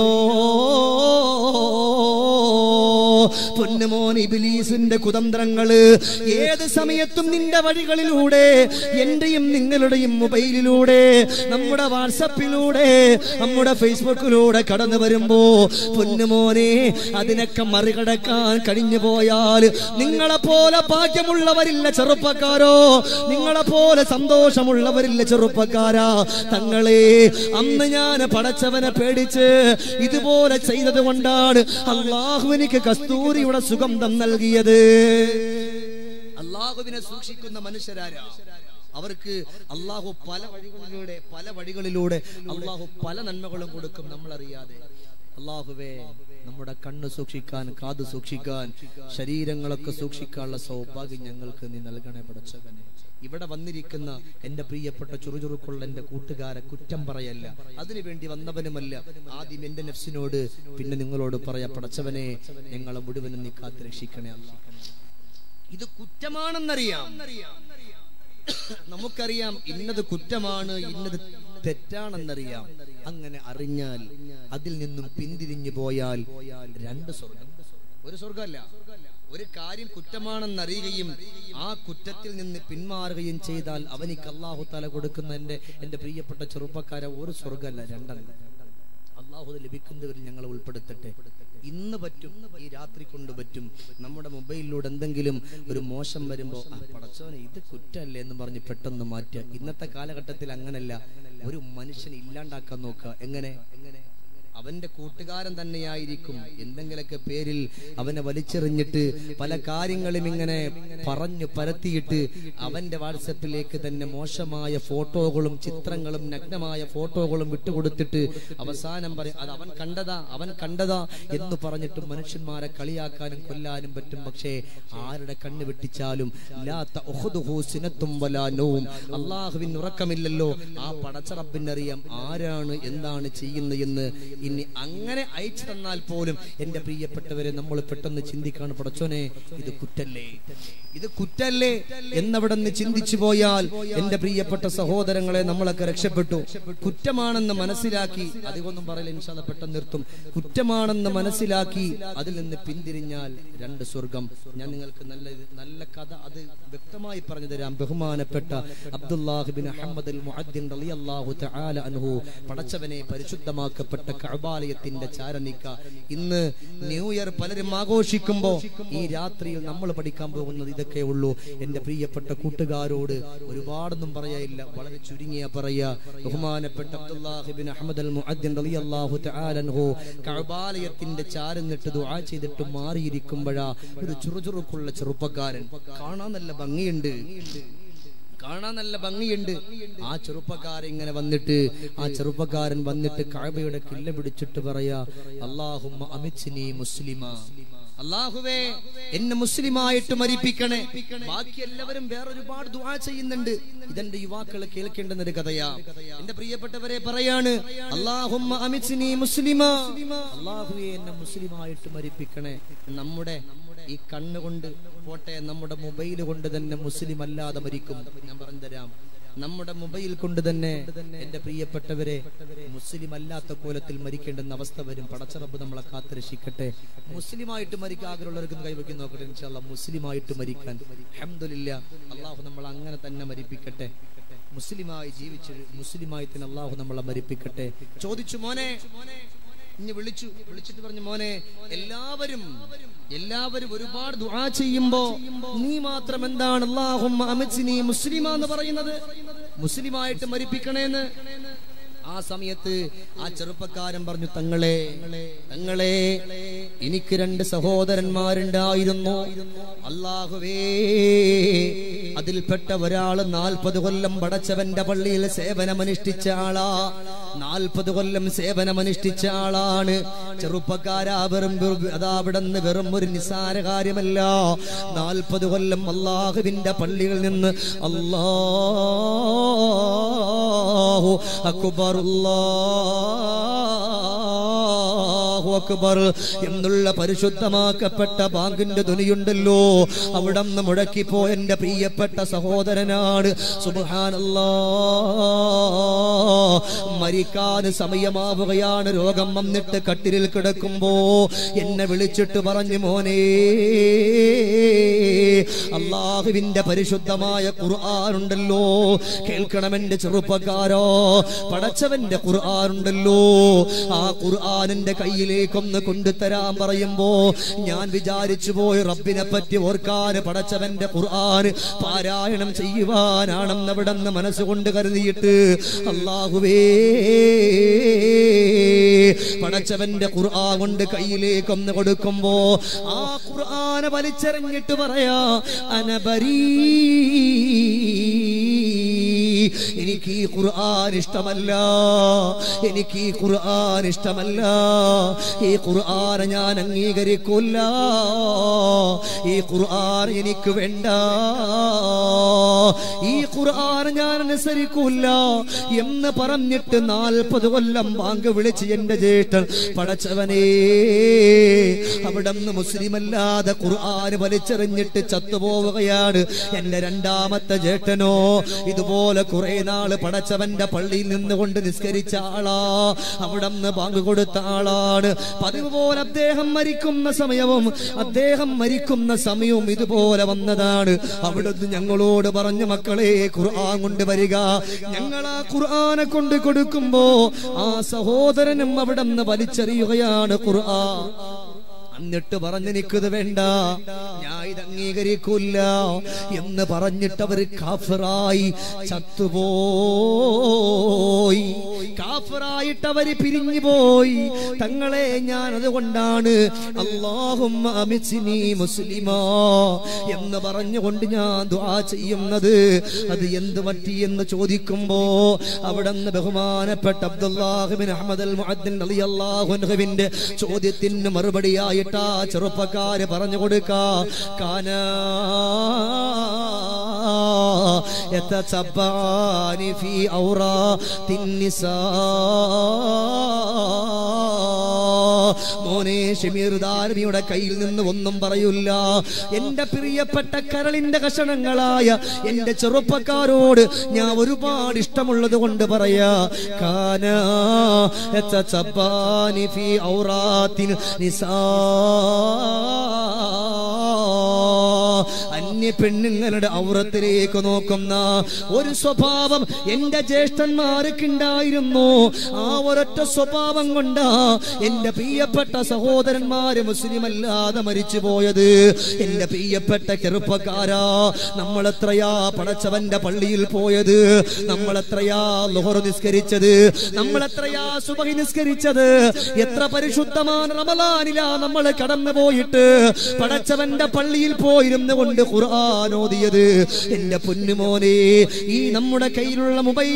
പൊന്നുമോൻ, ഇബ്ലീസിന്റെ കുതന്ത്രങ്ങള് ഏത് സമയത്തും നിന്റെ വഴികളിലൂടെ, എന്റെയും നിങ്ങളുടെയും മൊബൈലിലൂടെ, നമ്മുടെ വാട്സപ്പിലൂടെ, നമ്മുടെ ഫേസ്ബുക്കിലൂടെ കടന്നു വരുമ്പോ പൊന്നുമോനെ, അതിനൊക്കെ മറികടക്കാൻ കഴിഞ്ഞു പോയാൽ നിങ്ങളെ പോലെ ഭാഗ്യമുള്ളവരില്ല ചെറുപ്പക്കാരോ, നിങ്ങളെ പോലെ സന്തോഷമുള്ളവരില്ല ചെറുപ്പക്കാരാ. തങ്ങളെ, അന്ന് ഞാൻ പടച്ചവനെ പേടിച്ച് ഇതുപോലെ ചെയ്തത് കൊണ്ടാണ് അല്ലാഹു എനിക്ക് കസ്തൂരിയുടെ സുഗന്ധം നൽകിയത്. അല്ലാഹുവിനെ സൂക്ഷിക്കുന്ന മനുഷ്യരാരാ? അവർക്ക് അല്ലാഹു പല വഴികളിലൂടെ അല്ലാഹു പല നന്മകളും കൊടുക്കും നമ്മളറിയാതെ. അല്ലാഹുവേ, നമ്മുടെ കണ്ണ് സൂക്ഷിക്കാൻ, കാത് സൂക്ഷിക്കാൻ, ശരീരങ്ങളൊക്കെ സൂക്ഷിക്കാനുള്ള സൗഭാഗ്യം ഞങ്ങൾക്ക് നീ നൽകണേ പടച്ചവനെ. ഇവിടെ വന്നിരിക്കുന്ന എന്റെ പ്രിയപ്പെട്ട ചുറുചുറുക്കുള്ള എന്റെ കൂട്ടുകാരെ കുറ്റം പറയല്ല, അതിനുവേണ്ടി വന്നവനുമല്ല. ആദ്യം എന്റെ നഫ്സിനോട്, പിന്നെ നിങ്ങളോട് പറയാ, പടച്ചവനെ ഞങ്ങളെ മുഴുവനും നീ കാത്ത് രക്ഷിക്കണേ അല്ലാ. ഇത് കുറ്റമാണെന്നറിയാം, നമുക്കറിയാം ഇന്നത് കുറ്റമാണ്, ഇന്നത് തെറ്റാണെന്നറിയാം. അങ്ങനെ അറിഞ്ഞാൽ അതിൽ നിന്നും പിന്തിരിഞ്ഞു പോയാൽ 2 സ്വർഗം. ഒരു സ്വർഗമല്ല, ഒരു കാര്യം കുറ്റമാണെന്നറിയുകയും ആ കുറ്റത്തിൽ നിന്ന് പിന്മാറുകയും ചെയ്താൽ അവനിക്ക് അല്ലാഹു തആല കൊടുക്കുന്ന എന്റെ പ്രിയപ്പെട്ട ചെറുപ്പക്കാരെ ഒരു സ്വർഗമല്ല, 2. അല്ലാഹു ലഭിക്കുന്നവരിൽ ഞങ്ങളെ ഉൾപ്പെടുത്തട്ടെ. ഇന്ന് പറ്റും, ഈ രാത്രി കൊണ്ട് പറ്റും. നമ്മുടെ മൊബൈലിലൂടെ എന്തെങ്കിലും ഒരു മോശം വരുമ്പോ പടച്ചോനെ ഇത് കുറ്റല്ലേ എന്ന് പറഞ്ഞ് പെട്ടെന്ന് മാറ്റുക. ഇന്നത്തെ കാലഘട്ടത്തിൽ അങ്ങനല്ല, ഒരു മനുഷ്യനെ ഇല്ലാണ്ടാക്കാൻ നോക്കുക. എങ്ങനെ അവന്റെ കൂട്ടുകാരൻ തന്നെയായിരിക്കും. എന്തെങ്കിലൊക്കെ പേരിൽ അവനെ വലിച്ചെറിഞ്ഞിട്ട് പല കാര്യങ്ങളും ഇങ്ങനെ പറഞ്ഞു പരത്തിയിട്ട് അവന്റെ വാട്സപ്പിലേക്ക് തന്നെ മോശമായ ഫോട്ടോകളും ചിത്രങ്ങളും നഗ്നമായ ഫോട്ടോകളും വിട്ടുകൊടുത്തിട്ട് അവസാനം പറയും അത് അവൻ കണ്ടതാ എന്ന് പറഞ്ഞിട്ട് മനുഷ്യന്മാരെ കളിയാക്കാനും കൊല്ലാനും പറ്റും. പക്ഷേ ആരുടെ കണ്ണ് വെട്ടിച്ചാലും അള്ളാഹുവിന് ഉറക്കമില്ലല്ലോ. ആ പടച്ച റബ്ബിനറിയാം ആരാണ് എന്താണ് ചെയ്യുന്നത് എന്ന്. ഇനി അങ്ങനെ അയച്ചു തന്നാൽ പോലും എന്റെ പ്രിയപ്പെട്ടവരെ നമ്മൾ പെട്ടെന്ന് ചിന്തിക്കാണ്, പടച്ചോനെ ഇത് കുറ്റല്ലേ എന്നവിടെ നിന്ന് ചിന്തിച്ചു പോയാൽ എന്റെ പ്രിയപ്പെട്ട സഹോദരങ്ങളെ നമ്മളൊക്കെ രക്ഷപ്പെട്ടു. കുറ്റമാണെന്ന് മനസ്സിലാക്കി, അധികമൊന്നും പറയില്ല ഇൻഷാ അല്ലാഹ് പെട്ടെന്ന് നിർത്തും. കുറ്റമാണെന്ന് മനസ്സിലാക്കി അതിൽ നിന്ന് പിന്തിരിഞ്ഞാൽ 2 സ്വർഗം. ഞാൻ നിങ്ങൾക്ക് നല്ല കഥ അത് വ്യക്തമായി പറഞ്ഞു തരാം. ബഹുമാനപ്പെട്ട അബ്ദുല്ലാഹ് ഇബ്നു മുഹമ്മദ് അൽ മുഅദ്ദിൻ റളിയല്ലാഹു തആല അൻഹു പടച്ചവനെ പരിശുദ്ധമാക്കപ്പെട്ട കഅബാലയത്തിന്റെ ചാരനിക്ക ഇന്ന് ന്യൂ ഇയർ പലരും ആഘോഷിക്കുമ്പോൾ ഈ രാത്രിയിൽ നമ്മൾ പഠിക്കാൻ പോകുന്നത് ഇതൊക്കെ ഉള്ളൂ. എന്റെ പ്രിയപ്പെട്ട കൂട്ടുകാരോട് ഒരുപാടൊന്നും പറയാനില്ല, വളരെ ചുരുങ്ങിയ പറയാ. ബഹുമാനപ്പെട്ട അബ്ദുല്ലാഹ് ഇബ്നു മുഹമ്മദ് അൽ മുഅദ്ദിൻ റളിയല്ലാഹു തആല അൻഹു കഅബാലയത്തിന്റെ ചാരനിട്ട് ദുആ ചെയ്തിട്ട് മാറിയിരിക്കുമ്പോഴാ ഒരു ചുറുചുറുക്കുള്ള ചെറുപ്പക്കാരൻ, കാണാൻ നല്ല ഭംഗിയുണ്ട്. ആ ചെറുപ്പക്കാരൻ ഇങ്ങനെ വന്നിട്ട് കഅബയുടെ കില്ല പിടിച്ചിട്ട് പറയാ, അല്ലാഹുമ്മ അമിത്നി മുസ്ലിമാ, അല്ലാഹുവേ എന്നെ മുസ്ലിമായിട്ട് മരിപ്പിക്കണേ. ബാക്കി എല്ലാവരും വേറൊരുപാട് ദുആ ചെയ്യുന്നുണ്ട്. ഇതെന്റെ യുവാക്കൾ കേൾക്കേണ്ടുന്ന ഒരു കഥയാ. എന്റെ പ്രിയപ്പെട്ടവരെ പറയാണ്, അല്ലാഹുമ്മ അമിത്നി മുസ്ലിമാ, അല്ലാഹുവേ എന്നെ മുസ്ലിമായിട്ട് മരിപ്പിക്കണേ. നമ്മുടെ ഈ കണ്ണുകൊണ്ട് പോട്ടെ, നമ്മുടെ മൊബൈൽ കൊണ്ട് തന്നെ മുസ്ലിം അല്ലാതെ മരിക്കും. ഞാൻ പറഞ്ഞു തരാം, നമ്മുടെ മൊബൈൽ കൊണ്ട് തന്നെ എന്റെ പ്രിയപ്പെട്ടവരെ മുസ്ലിം അല്ലാത്ത കോലത്തിൽ മരിക്കേണ്ടുന്ന അവസ്ഥ വരും. പടച്ച റബ്ബ് നമ്മളെ കാത്തുരക്ഷിക്കട്ടെ. മുസ്ലിമായിട്ട് മരിക്കാൻ ആഗ്രഹമുള്ളവർക്ക് കൈവയ്ക്ക് നോക്കട്ടെ. ഇൻഷാ അല്ലാഹ് മുസ്ലിമായിട്ട് മരിക്കാൻ അൽഹംദുലില്ലാഹ് അല്ലാഹു നമ്മൾ അങ്ങനെ തന്നെ മരിപ്പിക്കട്ടെ. മുസ്ലിമായി ജീവിച്ച് മുസ്ലിമായി തന്നെ അല്ലാഹു നമ്മളെ മരിപ്പിക്കട്ടെ. ചോദിച്ചു മോനെ, ഇനി വിളിച്ചിട്ട് പറഞ്ഞു, മോനെ എല്ലാവരും ഒരുപാട് ദുആ ചെയ്യുമ്പോ നീ മാത്രം എന്താണ് അല്ലാഹുമ്മ അമിത്നി മുസ്ലിമാ എന്ന് പറയുന്നത്, മുസ്ലിമായിട്ട് മരിപ്പിക്കണേന്ന്? ആ സമയത്ത് ആ ചെറുപ്പക്കാരൻ പറഞ്ഞു, തങ്ങളെ എനിക്ക് 2 സഹോദരന്മാരുണ്ടായിരുന്നു. അല്ലാഹുവേ അതിൽപ്പെട്ട ഒരാള് 40 കൊല്ലം പടച്ചവന്റെ പള്ളിയിൽ സേവനമനുഷ്ഠിച്ച ആളാ. 40 കൊല്ലം സേവനമനുഷ്ഠിച്ച ആളാണ്. ചെറുപ്പക്കാരാ, അതാവിടെന്ന് വെറും ഒരു നിസ്സാര കാര്യമല്ല. 40 കൊല്ലം അല്ലാഹുവിന്റെ പള്ളിയിൽ നിന്ന് അല്ലാഹു അക്ബർ അല്ലാഹു അക്ബർ എന്നുള്ള പരിശുദ്ധമാക്കപ്പെട്ട ബാങ്കിന്റെ ധ്വനിയുണ്ടല്ലോ, അവിടെ നിന്ന് മുഴക്കിപ്പോ എന്റെ പ്രിയപ്പെട്ട സഹോദരനാണ്. സുബ്ഹാനല്ലാഹ്, മരിക്കാൻ സമയമാവുകയാണ്. രോഗം വന്നിട്ട് കട്ടിലിൽ കിടക്കുമ്പോ എന്നെ വിളിച്ചിട്ട് പറഞ്ഞു, മോനെ അല്ലാഹുവിന്റെ പരിശുദ്ധമായ ഖുർആനുണ്ടല്ലോ, കേൾക്കണം എന്റെ ചെറുപ്പക്കാരോ. പടച്ചവന്റെ ഖുർആനുണ്ടല്ലോ, ആ ഖുർആനിന്റെ കയ്യിലേക്കൊന്ന് കൊണ്ടുതരാൻ പറയുമ്പോ ഞാൻ വിചാരിച്ചു പോയി, റബ്ബിനെ പറ്റി ഓർക്കാൻ പടച്ചവന്റെ ഖുർആൻ പാരായണം ചെയ്യുവാനാണെന്ന് അവിടെ നിന്ന് മനസ്സുകൊണ്ട് കരുതിയിട്ട് അല്ലാഹുവേ പടച്ചവന്റെ ഖുർആൻ കൊണ്ട് കയ്യിലേക്കൊന്ന് കൊടുക്കുമ്പോ ആ ഖുർആനെ വലിച്ചെറിഞ്ഞിട്ട് പറയാ, അനബരീ, എനിക്ക് ഈ ഖുർആൻ ഇഷ്ടമല്ല, എനിക്ക് ഈ ഖുർആൻ ഇഷ്ടമല്ല, ഈ ഖുർആൻ ഞാൻ അംഗീകരിക്കില്ല, ഈ ഖുർആൻ എനിക്ക് വേണ്ട, ഈ ഖുർആൻ ഞാൻ അനുസരിക്കില്ല എന്ന് പറഞ്ഞിട്ട് 40 കൊല്ലം ബാങ്ക് വിളിച്ച് എന്റെ ജ്യേഷ്ഠൻ പടച്ചവനേ അവിടെ നിന്ന് മുസ്ലിമല്ലാതെ ഖുർആൻ വലിച്ചെറിഞ്ഞിട്ട് ചത്തുപോവുകയാണ്. എന്റെ 2ാമത്തെ ജ്യേഷ്ഠനോ ഇതുപോലെ കുറെ നാള് പടച്ചവന്റെ പള്ളിയിൽ നിന്നുകൊണ്ട് നിസ്കരിച്ച ആളാ, അവിടെ നിന്ന് ബാങ്ക് കൊടുത്ത ആളാണ്. പതിവ് പോലെ അദ്ദേഹം മരിക്കുന്ന സമയവും ഇതുപോലെ വന്നതാണ്. അവിടുന്ന് ഞങ്ങളോട് പറഞ്ഞു, മക്കളെ ഖുർആൻ കൊണ്ടുവരിക. ഞങ്ങൾ ആ ഖുർആനെ കൊണ്ട് കൊടുക്കുമ്പോ ആ സഹോദരനും അവിടെ നിന്ന് വലിച്ചെറിയുകയാണ് ഖുർആൻ. എന്നിട്ട് പറഞ്ഞെനിക്കത് വേണ്ട, ഞാൻ ഇത് അംഗീകരിക്കൂല എന്ന് പറഞ്ഞിട്ട് അവര് കാഫിറായി ചത്തുപോയി. കാഫിറായിട്ട് അവര് പിരിഞ്ഞു പോയി. തങ്ങളെ ഞാൻ അതുകൊണ്ടാണ് അല്ലാഹുമ്മ അമിത്നി മുസ്ലിമാ എന്ന് പറഞ്ഞുകൊണ്ട് ഞാൻ ദുആ ചെയ്യുന്നത്. അത് എന്ത് പറ്റി എന്ന് ചോദിക്കുമ്പോ അവിടുന്ന് ബഹുമാനപ്പെട്ട Abdullah bin Ahmad al Muaddin റളിയല്ലാഹു അൻഹുവിന്റെ ചോദ്യത്തിന് മറുപടിയായിട്ട് ആ ചെറുപ്പക്കാര് പറഞ്ഞു കൊടുക്കാ, കാനാ യതസബ്ബാനി ഫീ ഔറാത്തിൻ നിസാ. മോനെ ഷമീർ ദാരിമിയുടെ കയ്യിൽ നിന്ന് ഒന്നും പറയൂല. എന്റെ പ്രിയപ്പെട്ട കരളിന്റെ കഷണങ്ങളായ എന്റെ ചെറുപ്പക്കാരോട് ഞാൻ ഒരുപാട് ഇഷ്ടമുള്ളത് കൊണ്ട് പറയാ, കാനാ യതസബ്ബാനി ഫീ ഔറാത്തിൻ നിസാ. അന്യ പെണ്ണുങ്ങളുടെ ഔറത്തിലേക്ക് നോക്കുന്ന ഒരു സ്വഭാവം എന്റെ ജ്യേഷ്ഠന്മാർക്കുണ്ടായിരുന്നു. ആ ഒരൊറ്റ സ്വഭാവം കൊണ്ടാ എന്റെ പ്രിയപ്പെട്ട സഹോദരന്മാര് മുസ്ലിം അല്ലാതെ മരിച്ചു പോയത്. എന്റെ പ്രിയപ്പെട്ട ചെറുപ്പക്കാരാ, നമ്മളെത്രയാ പടച്ചവന്റെ പള്ളിയിൽ പോയത്, നമ്മളെത്രയാ ളുഹർ നിസ്കരിച്ചത്, നമ്മളെത്രയാ സുബഹി നിസ്കരിച്ചത്, എത്ര പരിശുദ്ധമായ റമളാനിലാ നമ്മൾ കടന്നു പോയിട്ട് പടച്ചവന്റെ പള്ളിയിൽ പോയിരുന്നു കൊണ്ട് ഖുർആൻ ഓതിയത്. എന്റെ പൊന്നുമോനെ, ഈ നമ്മുടെ കയ്യിലുള്ള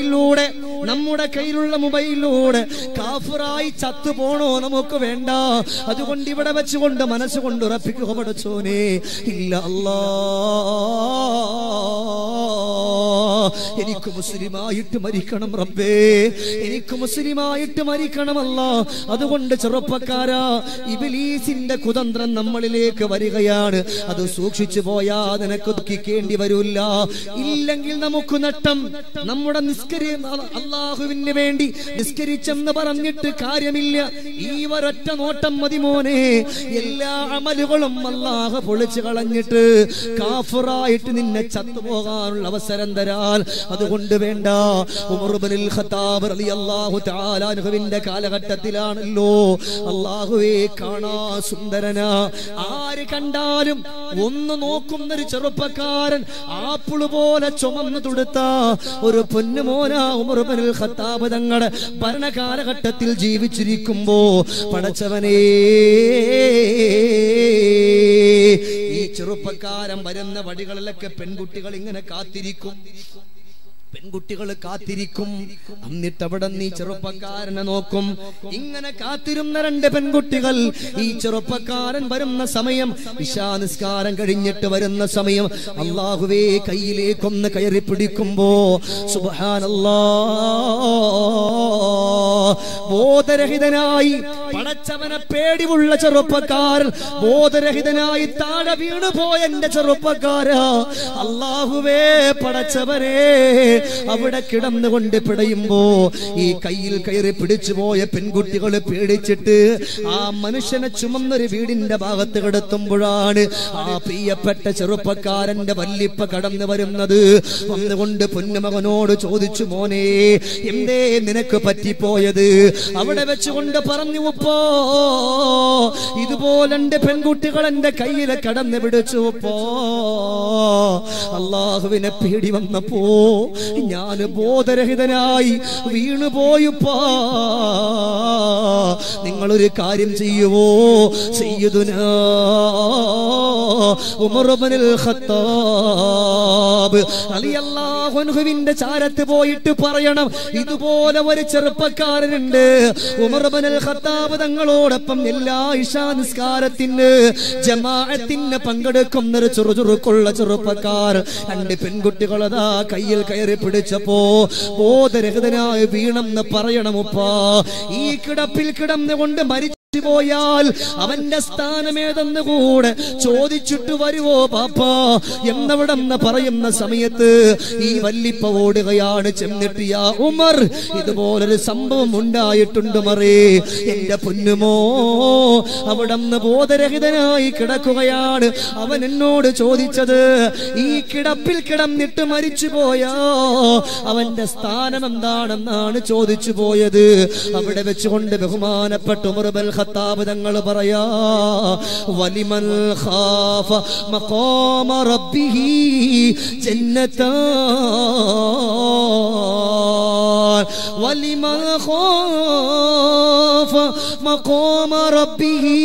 മൊബൈലിലൂടെ കാഫിറായി ചത്തു പോണോ നമുക്ക് വേണ്ട. അതുകൊണ്ട് ഇവിടെ വെച്ചുകൊണ്ട് മനസ്സുകൊണ്ട് ഉറപ്പിക്കുക, പടച്ചോനെ ഇല്ല അല്ലാ, എനിക്ക് മുസ്ലിമായിട്ട് മരിക്കണം റബ്ബേ, എനിക്ക് മുസ്ലിമായിട്ട് മരിക്കണമല്ല. അതുകൊണ്ട് ചെറുപ്പക്കാരാ, ഇബ്ലീസിന്റെ കുതന്ത്രം നമ്മളിലേക്ക് വരികയാണ്. അത് സൂക്ഷിച്ചു പോയാ നിനക്ക് ദുഃഖിക്കേണ്ടി വരില്ല. ഇല്ലെങ്കിൽ നമുക്ക് നഷ്ടം. നമ്മുടെ അല്ലാഹുവിന് വേണ്ടി നിസ്കരിച്ചെന്ന് പറഞ്ഞിട്ട് കാര്യമില്ല. ഈ ഒരൊറ്റ നോട്ടം മതി മോനെ. എല്ലാ അമലുകളും അല്ലാഹു പൊളിച്ചു കളഞ്ഞിട്ട് കാഫിറായിട്ട് നിന്നെ ചത്തുപോകാനുള്ള അവസരം തരാൻ. അതുകൊണ്ട് വേണ്ട. ഉമർ ഇബ്നുൽ ഖത്താബ് റളിയല്ലാഹു തആല അൻഹുവിന്റെ കാലഘട്ടത്തിലാണല്ലോ അല്ലാഹുവേ കാണാ സുന്ദരനാ, ആര് കണ്ടാലും ഒന്ന് നോക്കുന്നൊരു ചെറുപ്പക്കാരൻ, ആപ്പിള് പോലെ ചുമന്നു തുടുത്ത ഒരു പൊന്നുമോനാ ഉമർ ഇബ്നുൽ ഖത്താബ് തങ്ങളുടെ ഭരണകാലഘട്ടത്തിൽ ജീവിച്ചിരിക്കുമ്പോ പടച്ചവനേ, ഈ ചെറുപ്പക്കാരൻ വരുന്ന വഴികളിലൊക്കെ പെൺകുട്ടികൾ ഇങ്ങനെ കാത്തിരിക്കും. എന്നിട്ട് അവിടെ നീ ചെറുപ്പക്കാരനെ നോക്കും. ഇങ്ങനെ കാത്തിരുന്ന രണ്ട് പെൺകുട്ടികൾ ഈ ചെറുപ്പക്കാരൻ വരുന്ന സമയം, ഇശാ നിസ്കാരം കഴിഞ്ഞിട്ട് വരുന്ന സമയം, അല്ലാഹുവേ കയ്യിലേക്കൊന്ന് കയറി പിടിക്കുമ്പോ സുബ്ഹാനല്ലാഹ്, ബോധരഹിതനായി പടച്ചവനെ പേടിയുള്ള ചെറുപ്പക്കാരൻ, ബോധരഹിതനായി താഴെ വീണുപോയ എന്റെ ചെറുപ്പക്കാരാ, അല്ലാഹുവേ പടച്ചവനെ അവിടെ കിടന്നുകൊണ്ട് പിടയുമ്പോ ഈ കയ്യിൽ കയറി പിടിച്ചു പോയ പെൺകുട്ടികൾ പേടിച്ചിട്ട് ആ മനുഷ്യനെ ചുമന്നൊരു വീടിന്റെ ഭാഗത്ത് കിടത്തുമ്പോഴാണ് ആ പ്രിയപ്പെട്ട ചെറുപ്പക്കാരന്റെ വല്ലിപ്പ കടന്നു വരുന്നത്. വന്നുകൊണ്ട് പൊന്നുമകനോട് ചോദിച്ചു, മോനെ എന്തേ നിനക്ക് പറ്റിപ്പോയത്? അവിടെ വെച്ചുകൊണ്ട് പറഞ്ഞു, ഉപ്പോ ഇതുപോലെ എന്റെ പെൺകുട്ടികൾ എന്റെ കയ്യിലെ കടന്നു പിടിച്ചു. ഉപ്പോ അല്ലാഹുവിനെ പേടി വന്നപ്പോ ഞാൻ ബോധരഹിതനായി വീണുപോയുപ്പാ. നിങ്ങളൊരു കാര്യം ചെയ്യുവോ? സയ്യിദുനാ ഉമർ ഇബ്നുൽ ഖത്താബ് റളിയല്ലാഹു അൻഹുവിന്റെ ചാരത്ത് പോയിട്ട് പറയണം, ഇതുപോലെ ഒരു ചെറുപ്പക്കാരനുണ്ട്. ഉമർ ഇബ്നുൽ ഖത്താബ് തങ്ങളോടൊപ്പം എല്ലാ ഇശാ നിസ്കാരത്തിന് ജമാഅത്തിന് പങ്കെടുക്കുന്ന ഒരു ചുറുചുറുക്കുള്ള ചെറുപ്പക്കാർ. രണ്ട് പെൺകുട്ടികളതാ കയ്യിൽ കയറി പിടിച്ചപ്പോ ബോധരഹിതനായി വീണെന്ന് പറയണമുപ്പാ. ഈ കിടപ്പിൽ കിടന്നുകൊണ്ട് മരിച്ചു പോയാൽ അവന്റെ സ്ഥാനമേതെന്ന് കൂടെ ചോദിച്ചിട്ട് വരുവോ പാപ്പാ എന്നവിടെന്ന് പറയുന്ന സമയത്ത് ഈ വല്ലിപ്പ ഓടുകയാണ്. ചെന്നിട്ട് യാ ഉമർ, ഇതുപോലൊരു സംഭവം ഉണ്ടായിട്ടുണ്ട് മറേ. എന്റെ പൊന്നുമോ അവിടെന്ന് ബോധരഹിതനായി കിടക്കുകയാണ്. അവൻ എന്നോട് ചോദിച്ചത്, ഈ കിടപ്പിൽ കിടന്നിട്ട് മരിച്ചു പോയാ അവന്റെ സ്ഥാനം എന്താണെന്നാണ് ചോദിച്ചു പോയത്. അവിടെ വെച്ചുകൊണ്ട് ബഹുമാനപ്പെട്ട ഉമർ ഇബ്നുൽ ഖത്താബ് തങ്ങൾ പറയാ വലിമൻ ഖാഫ മഖാമ റബ്ബിഹി ജന്നതാൻ വലിമൻ ഖാഫ മഖാമ റബ്ബിഹി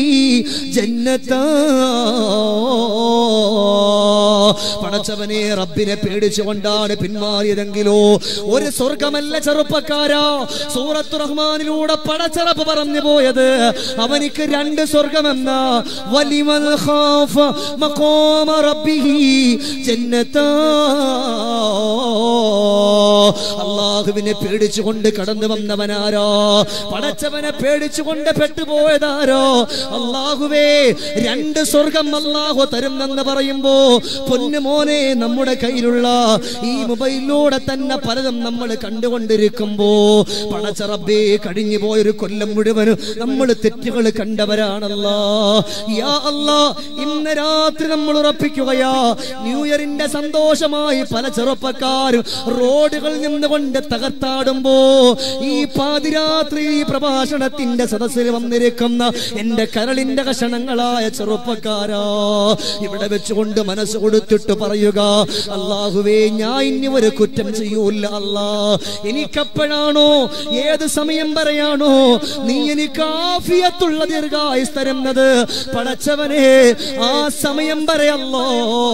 ജന്നതാൻ പടച്ചവനെ റബ്ബിനെ പേടിച്ചുകൊണ്ടാണ് പിന്മാറിയതെങ്കിലോ ഒരു സ്വർഗമല്ല ചെറുപ്പക്കാരാ സൂറത്തു റഹ്മാനിലൂടെ പടച്ചറപ്പ് പറഞ്ഞു പോയത് അവനിക്ക് രണ്ട് സ്വർഗമെന്ന വലിമൻ ഖാഫ മഖാമ റബ്ബിഹി ജന്നതാ അല്ലാഹുവിനെ പേടിച്ചുകൊണ്ട് കടന്നു വന്നവനാരോ പടച്ചവനെ പേടിച്ചുകൊണ്ട് പെട്ടുപോയതാരോ അല്ലാഹുവേ രണ്ട് സ്വർഗം അല്ലാഹു തരുമെന്ന് പറയുമ്പോ പൊന്നുമോനെ നമ്മുടെ കയ്യിലുള്ള ഈ മൊബൈലിലൂടെ തന്നെ പലതും നമ്മൾ കണ്ടുകൊണ്ടിരിക്കുമ്പോ പടച്ച റബ്ബേ കഴിഞ്ഞു പോയൊരു കൊല്ലം മുഴുവനും നമ്മൾ തെറ്റുകൾ കണ്ടവരാണല്ലോ യാ അല്ലാ ഇന്ന് രാത്രി നമ്മൾ ഉറപ്പിക്കുകയാ ന്യൂ ഇയറിന്റെ സന്തോഷമായി പല ചെറുപ്പക്കാരും റോഡുകളിൽ നിന്നുകൊണ്ട് തകർത്താടുമ്പോ ഈ പാതിരാത്രി പ്രഭാഷണത്തിന്റെ സദസ്സിൽ വന്നിരിക്കുന്ന എന്റെ കരളിന്റെ കഷണങ്ങളായ ചെറുപ്പക്കാരാ ഇവിടെ വെച്ചുകൊണ്ട് മനസ്സ് കൊടുത്തിട്ട് പറയുക അല്ലാഹുവേ ഞാൻ ഇനി ഒരു കുറ്റം ചെയ്യൂല അല്ലാ എനിക്കെപ്പോഴാണോ ഏത് സമയം പറയാണോ നീ എനിക്ക് ആഫിയത്തുള്ള ദീർഘായുസ് തരുന്നത് പടച്ചവനെ ആ സമയം പറയല്ലോ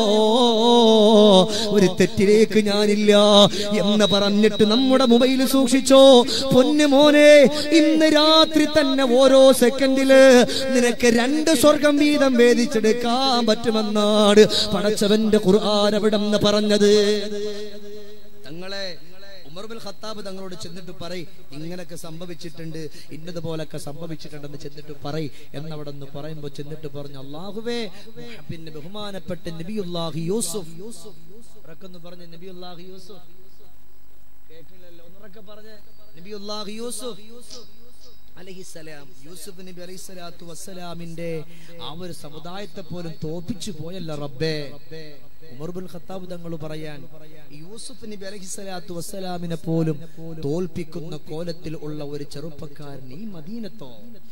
ഒരു തെറ്റിലേക്ക് ഞാനില്ല എന്ന് പറഞ്ഞിട്ട് നമ്മുടെ മൊബൈൽ സൂക്ഷിച്ചോ പൊന്നുമോനെ ഇന്ന് രാത്രി തന്നെ ഓരോ സെക്കൻഡില് നിനക്ക് രണ്ട് സ്വർഗം വീതം വേദിച്ചെടുക്കാൻ പറ്റുമെന്നാണ് പടച്ചവന്റെ ഖുർആൻ അവിടെന്ന് പറഞ്ഞത് തങ്ങളെ ഉമർ ബിൻ ഖത്താബ് തങ്ങളോട് ചെന്നിട്ട് പറയ് ഇങ്ങനൊക്കെ സംഭവിച്ചിട്ടുണ്ട് ഇന്നതുപോലൊക്കെ സംഭവിച്ചിട്ടുണ്ടെന്ന് ചെന്നിട്ട് പറയ് എന്നവിടെ നിന്ന് പറയുമ്പോ ചെന്നിട്ട് പറഞ്ഞു അല്ലാഹുവേ പിന്നെ ബഹുമാനപ്പെട്ട നബിയുല്ലാഹി യൂസുഫ് ഉറക്കെന്ന് പറഞ്ഞ നബിയുല്ലാഹി യൂസുഫ് കേട്ടില്ലല്ലോ ഒന്നുറക്കെ പറഞ്ഞ നബിയുല്ലാഹി യൂസുഫ് അലൈഹിസ്സലാം യൂസുഫ് നബി അലൈഹിസ്സലാത്തു വസ്സലാമിന്റെ ആ ഒരു സമുദായത്തെ പോലും തോൽപ്പിച്ചു പോയല്ല റബ്ബേ ഉമർ ബിൻ ഖത്താബ് തങ്ങൾ പറയാൻ യൂസുഫ് നബി അലൈഹിസ്സലാത്തു വസ്സലാമിനെ പോലും തോൽപ്പിക്കുന്ന കോലത്തിൽ ഉള്ള ഒരു ചെറുപ്പക്കാരൻ ഈ മദീനത്തോ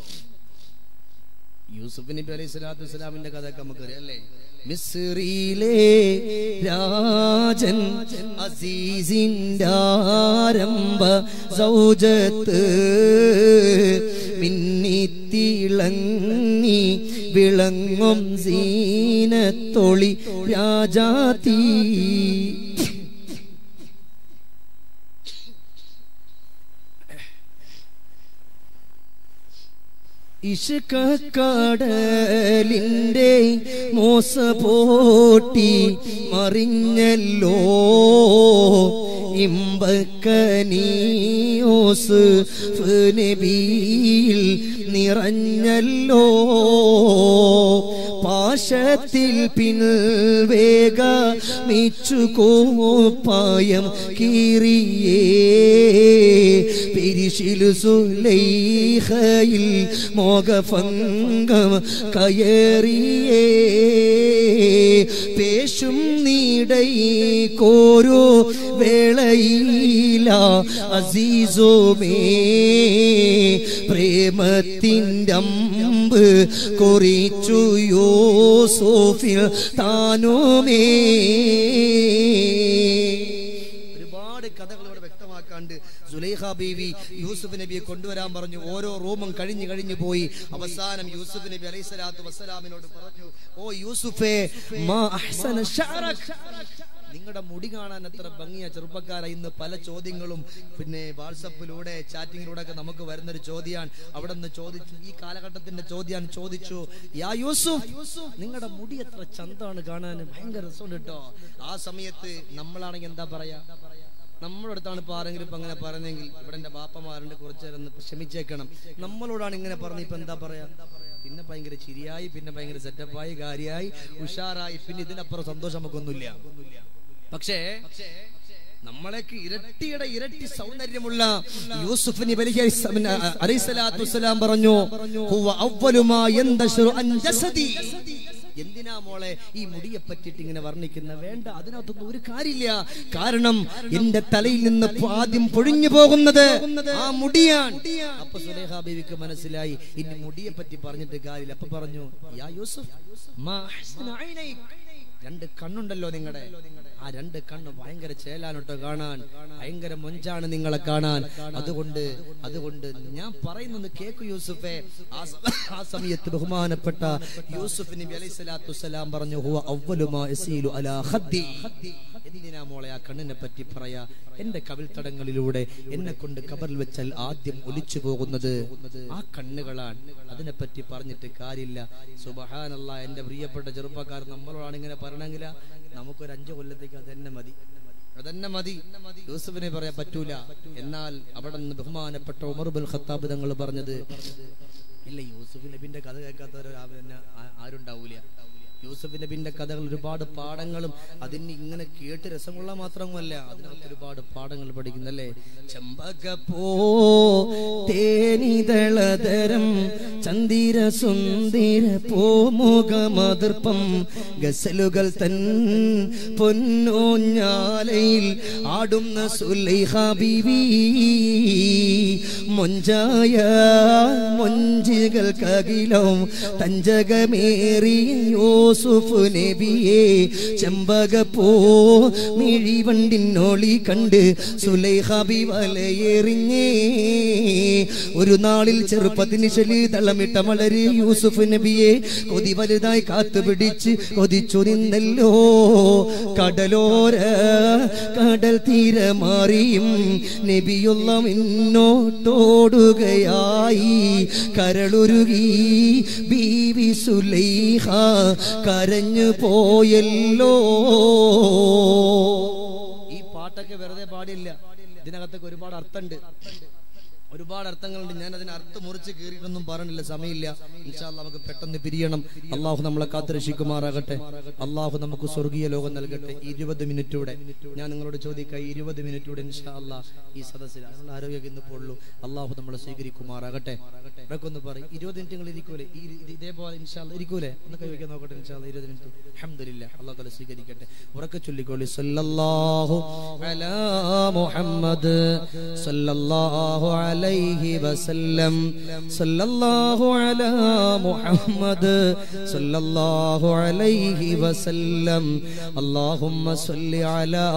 യൂസുഫ് നബി അലൈഹിസ്സലാത്തു വസ്സലാമിന്റെ കഥ നമുക്കറിയാം അല്ലേ മിസ്രിയിലെ രാജൻ അസീസിന്റെ ആരംഭ സൗജത്ത് മിന്നിത്തിളങ്ങി വിളങ്ങും സീനത്തൊളി രാജാതീ ഇഷ്കക്കടലിന്റെ മോസപോട്ടി മറിഞ്ഞല്ലോ ഇമ്പക്കനീയോസ് നബിയിൽ നിറഞ്ഞല്ലോ പാശത്തിൽ പിൻവേഗ മിച്ചു കോപ്പായം കീറിയേ പെരിശിലു സുലൈഖയിൽ മോഹഭംഗം കയറിയേ പേശും നീടൈ കോരോ വേളയില അസീസോമേ പ്രേമത്തിൻ്റെ അമ്പ് കുറിച്ചു യൂസുഫിൽ താനുമേ ഒരുപാട് കഥകളോട് വ്യക്തമാക്കാണ്ട് സുലൈഖ ബീവി യൂസുഫ് നബിയെ കൊണ്ടുവരാൻ പറഞ്ഞു ഓരോ റൂമും കഴിഞ്ഞു പോയി അവസാനം യൂസുഫ് നബി അലൈഹിസ്സലാത്തു വസ്സലാമിനോട് പറഞ്ഞു ഓ യൂസുഫേ മാ അഹ്സന ശഅറക് നിങ്ങളുടെ മുടി കാണാൻ എത്ര ഭംഗിയാ ചെറുപ്പക്കാരാ ഇന്ന് പല ചോദ്യങ്ങളും പിന്നെ വാട്സപ്പിലൂടെ ചാറ്റിങ്ങിലൂടെ ഒക്കെ നമുക്ക് വരുന്നൊരു ചോദ്യമാണ് അവിടെ നിന്ന് ചോദിച്ചു ഈ കാലഘട്ടത്തിന്റെ ചോദ്യമാണ് ചോദിച്ചു യാ യൂസുഫ് നിങ്ങളുടെ മുടി എത്ര ചന്താണ് കാണാൻ ഭയങ്കര രസമുണ്ട് കേട്ടോ ആ സമയത്ത് നമ്മളാണെങ്കിൽ എന്താ പറയാ നമ്മുടെ അടുത്താണ് ഇപ്പൊ ആരെങ്കിലും ഇപ്പൊ അങ്ങനെ പറഞ്ഞെങ്കിൽ ഇവിടെ എന്റെ ബാപ്പമാരുണ്ട് കുറച്ചേരം ക്ഷമിച്ചേക്കണം നമ്മളോടാണ് ഇങ്ങനെ പറഞ്ഞ ഇപ്പൊ എന്താ പറയാ പിന്നെ ഭയങ്കര ചിരിയായി പിന്നെ ഭയങ്കര സെറ്റപ്പായി കാര്യായി ഉഷാറായി പിന്നെ ഇതിനപ്പുറം സന്തോഷം നമുക്കൊന്നുമില്ല പക്ഷേ നമ്മളേക്ക് ഇരട്ടി സൗന്ദര്യമുള്ള യൂസുഫ് നബി അലൈഹിസ്സലാത്തു വസ്സലാം പറഞ്ഞു ഹുവ അവ്വലു മാ യന്തശറു അൻ ജസദി എന്തിനാ മോളെ ഈ മുടിയെ പറ്റിയിട്ട് ഇങ്ങനെ വർണ്ണിക്കുന്ന? വേണ്ട, അതിനകത്തൊന്നും ഒരു കാര്യമില്ല. കാരണം എന്റെ തലയിൽ നിന്ന് ആദ്യം പൊഴിഞ്ഞു പോകുന്നത് ആ മുടിയാണ്. അപ്പൊ സുലൈഖ ബീവിക്ക് മനസ്സിലായി ഇനി മുടിയെ പറ്റി പറഞ്ഞിട്ട് കാര്യമില്ല. അപ്പൊ പറഞ്ഞു, യാ യൂസുഫ്, മാ അഹ്സന ഐനൈക്, രണ്ട് കണ്ണുണ്ടല്ലോ നിങ്ങളുടെ, ആ രണ്ട് കണ്ണ് ഭയങ്കര ചേലാനോട്ടോ കാണാൻ, ഭയങ്കര മൊഞ്ചാണ് നിങ്ങളെ കാണാൻ. അതുകൊണ്ട് ഞാൻ പറയുന്നത് കേക്കു യൂസുഫേ. ആ സമയത്ത് ബഹുമാനപ്പെട്ട യൂസുഫ് നബി അലൈഹിസ്സലാത്തു വസ്സലാം പറഞ്ഞു, ഹുവ അവ്വലു മാ യസീലു അലാ ഖദ്ദി. എന്തിനാ മോളെ ആ കണ്ണിനെ പറ്റി പറയാ? എന്റെ കവിൾത്തടങ്ങളിലൂടെ എന്നെ കൊണ്ട് ഖബറിൽ വെച്ചാൽ ആദ്യം ഒലിച്ചു പോകുന്നത് ആ കണ്ണുകളാണ്. അതിനെപ്പറ്റി പറഞ്ഞിട്ട് കാര്യമില്ല. സുബ്ഹാനല്ലാഹ്, എന്റെ പ്രിയപ്പെട്ട ചെറുപ്പക്കാർ, നമ്മളോടാണ് ഇങ്ങനെ പറയണമെങ്കിൽ നമുക്കൊരു 5 കൊല്ലത്തേക്ക് അതന്നെ മതി. യൂസുഫിനെ പറയാൻ പറ്റൂല. എന്നാൽ അവിടെ നിന്ന് ബഹുമാനപ്പെട്ട ഉമർ ഇബ്നുൽ ഖത്താബ് തങ്ങൾ പറഞ്ഞത്, ഇല്ല, യൂസുഫ് നബിന്റെ കഥ കേൾക്കാത്തവർ ആരുണ്ടാവൂല. യൂസുഫ് നബിന്റെ കഥകൾ ഒരുപാട് പാഠങ്ങളും അതിന് ഇങ്ങനെ കേട്ട് രസം കൊള്ളാൻ മാത്രമല്ല, അതിനകത്ത് ഒരുപാട് പാഠങ്ങൾ പഠിക്കുന്നല്ലേ. ചെമ്പകപ്പൂ തേനിതളതരം ചന്ദിര സുന്ദര പൂമുഖമതിർപ്പം ഗസലുകൾ തൻ പൊന്നോഞ്ഞാലയിൽ ആടുന്ന സുലൈഖ ബീവി. മൊഞ്ചായ മൊഞ്ചികൾക്കകിലവും തഞ്ചകമേറിയ യൂസുഫ് നബിയെ ചെമ്പകപ്പൂ മിഴിവണ്ടിനൊളി കണ്ട് സുലൈഖ ബി വലയെറിഞ്ഞേ. ഒരു നാളിൽ ചെറുപ്പത്തിന് ശലീതളമിട്ട മലര് യൂസുഫ് നബിയെ കൊതി വലുതായി കാത്തുപിടിച്ച് കൊതിച്ചു നിന്നല്ലോ. കടൽ തീരമാറിയും നബിയുള്ള മുന്നോട്ടോടുകയായി. കരളുരുകി ബീവി സുലൈഖ കരഞ്ഞു പോയല്ലോ. ഈ പാട്ടൊക്കെ വെറുതെ പാടില്ല, ഇതിനകത്തൊക്കെ ഒരുപാട് അർത്ഥമുണ്ട്, ഒരുപാട് അർത്ഥങ്ങളുണ്ട്. ഞാൻ അതിന് അർത്ഥം മുറിച്ച് കീറിയിട്ടൊന്നും പറഞ്ഞില്ല, സമയമില്ല. ഇൻഷാ അല്ലാഹ് നമുക്ക് പെട്ടെന്ന് പിരിയണം. അള്ളാഹു നമ്മളെ കാത്തുരക്ഷിക്കുമാറാകട്ടെ. അള്ളാഹു നമുക്ക് സ്വർഗീയ ലോകം നൽകട്ടെ. 20 മിനിറ്റൂടെ ഞാൻ നിങ്ങളോട് ചോദിക്കാം, 20 മിനിറ്റൂടെ ഇൻഷാ അല്ലാഹ് ഈ സദസ്സിൽ അതിനുള്ള ആരോഗ്യം ഇന്നിപ്പോൾ ഉള്ളൂ. അള്ളാഹു നമ്മളെ സ്വീകരിക്കുമാറാകട്ടെ. ഇവരൊക്കെ ഒന്ന് പറയും, 20 മിനിറ്റ് നിങ്ങൾ ഇരിക്കൂലേ? ഇതേപോലെ ഇൻഷാ അല്ലാഹ് ഇരിക്കൂലേ? ഒന്ന് കൈവയ്ക്കാൻ നോക്കട്ടെ. ഇൻഷാ അല്ലാഹ് 20 മിനിറ്റ്. അൽഹംദുലില്ലാഹ്, അള്ളാഹു തആല സ്വീകരിക്കട്ടെ. ഉറക്കെ ചൊല്ലിക്കോളി, സല്ലല്ലാഹു അലാ മുഹമ്മദ് സല്ലല്ലാഹു അലൈഹി വസല്ലം, സല്ലല്ലാഹു അലാ മുഹമ്മദ് സല്ലല്ലാഹു അലൈഹി വസല്ലം, അല്ലാഹുമ്മ സ്വല്ലി അലാ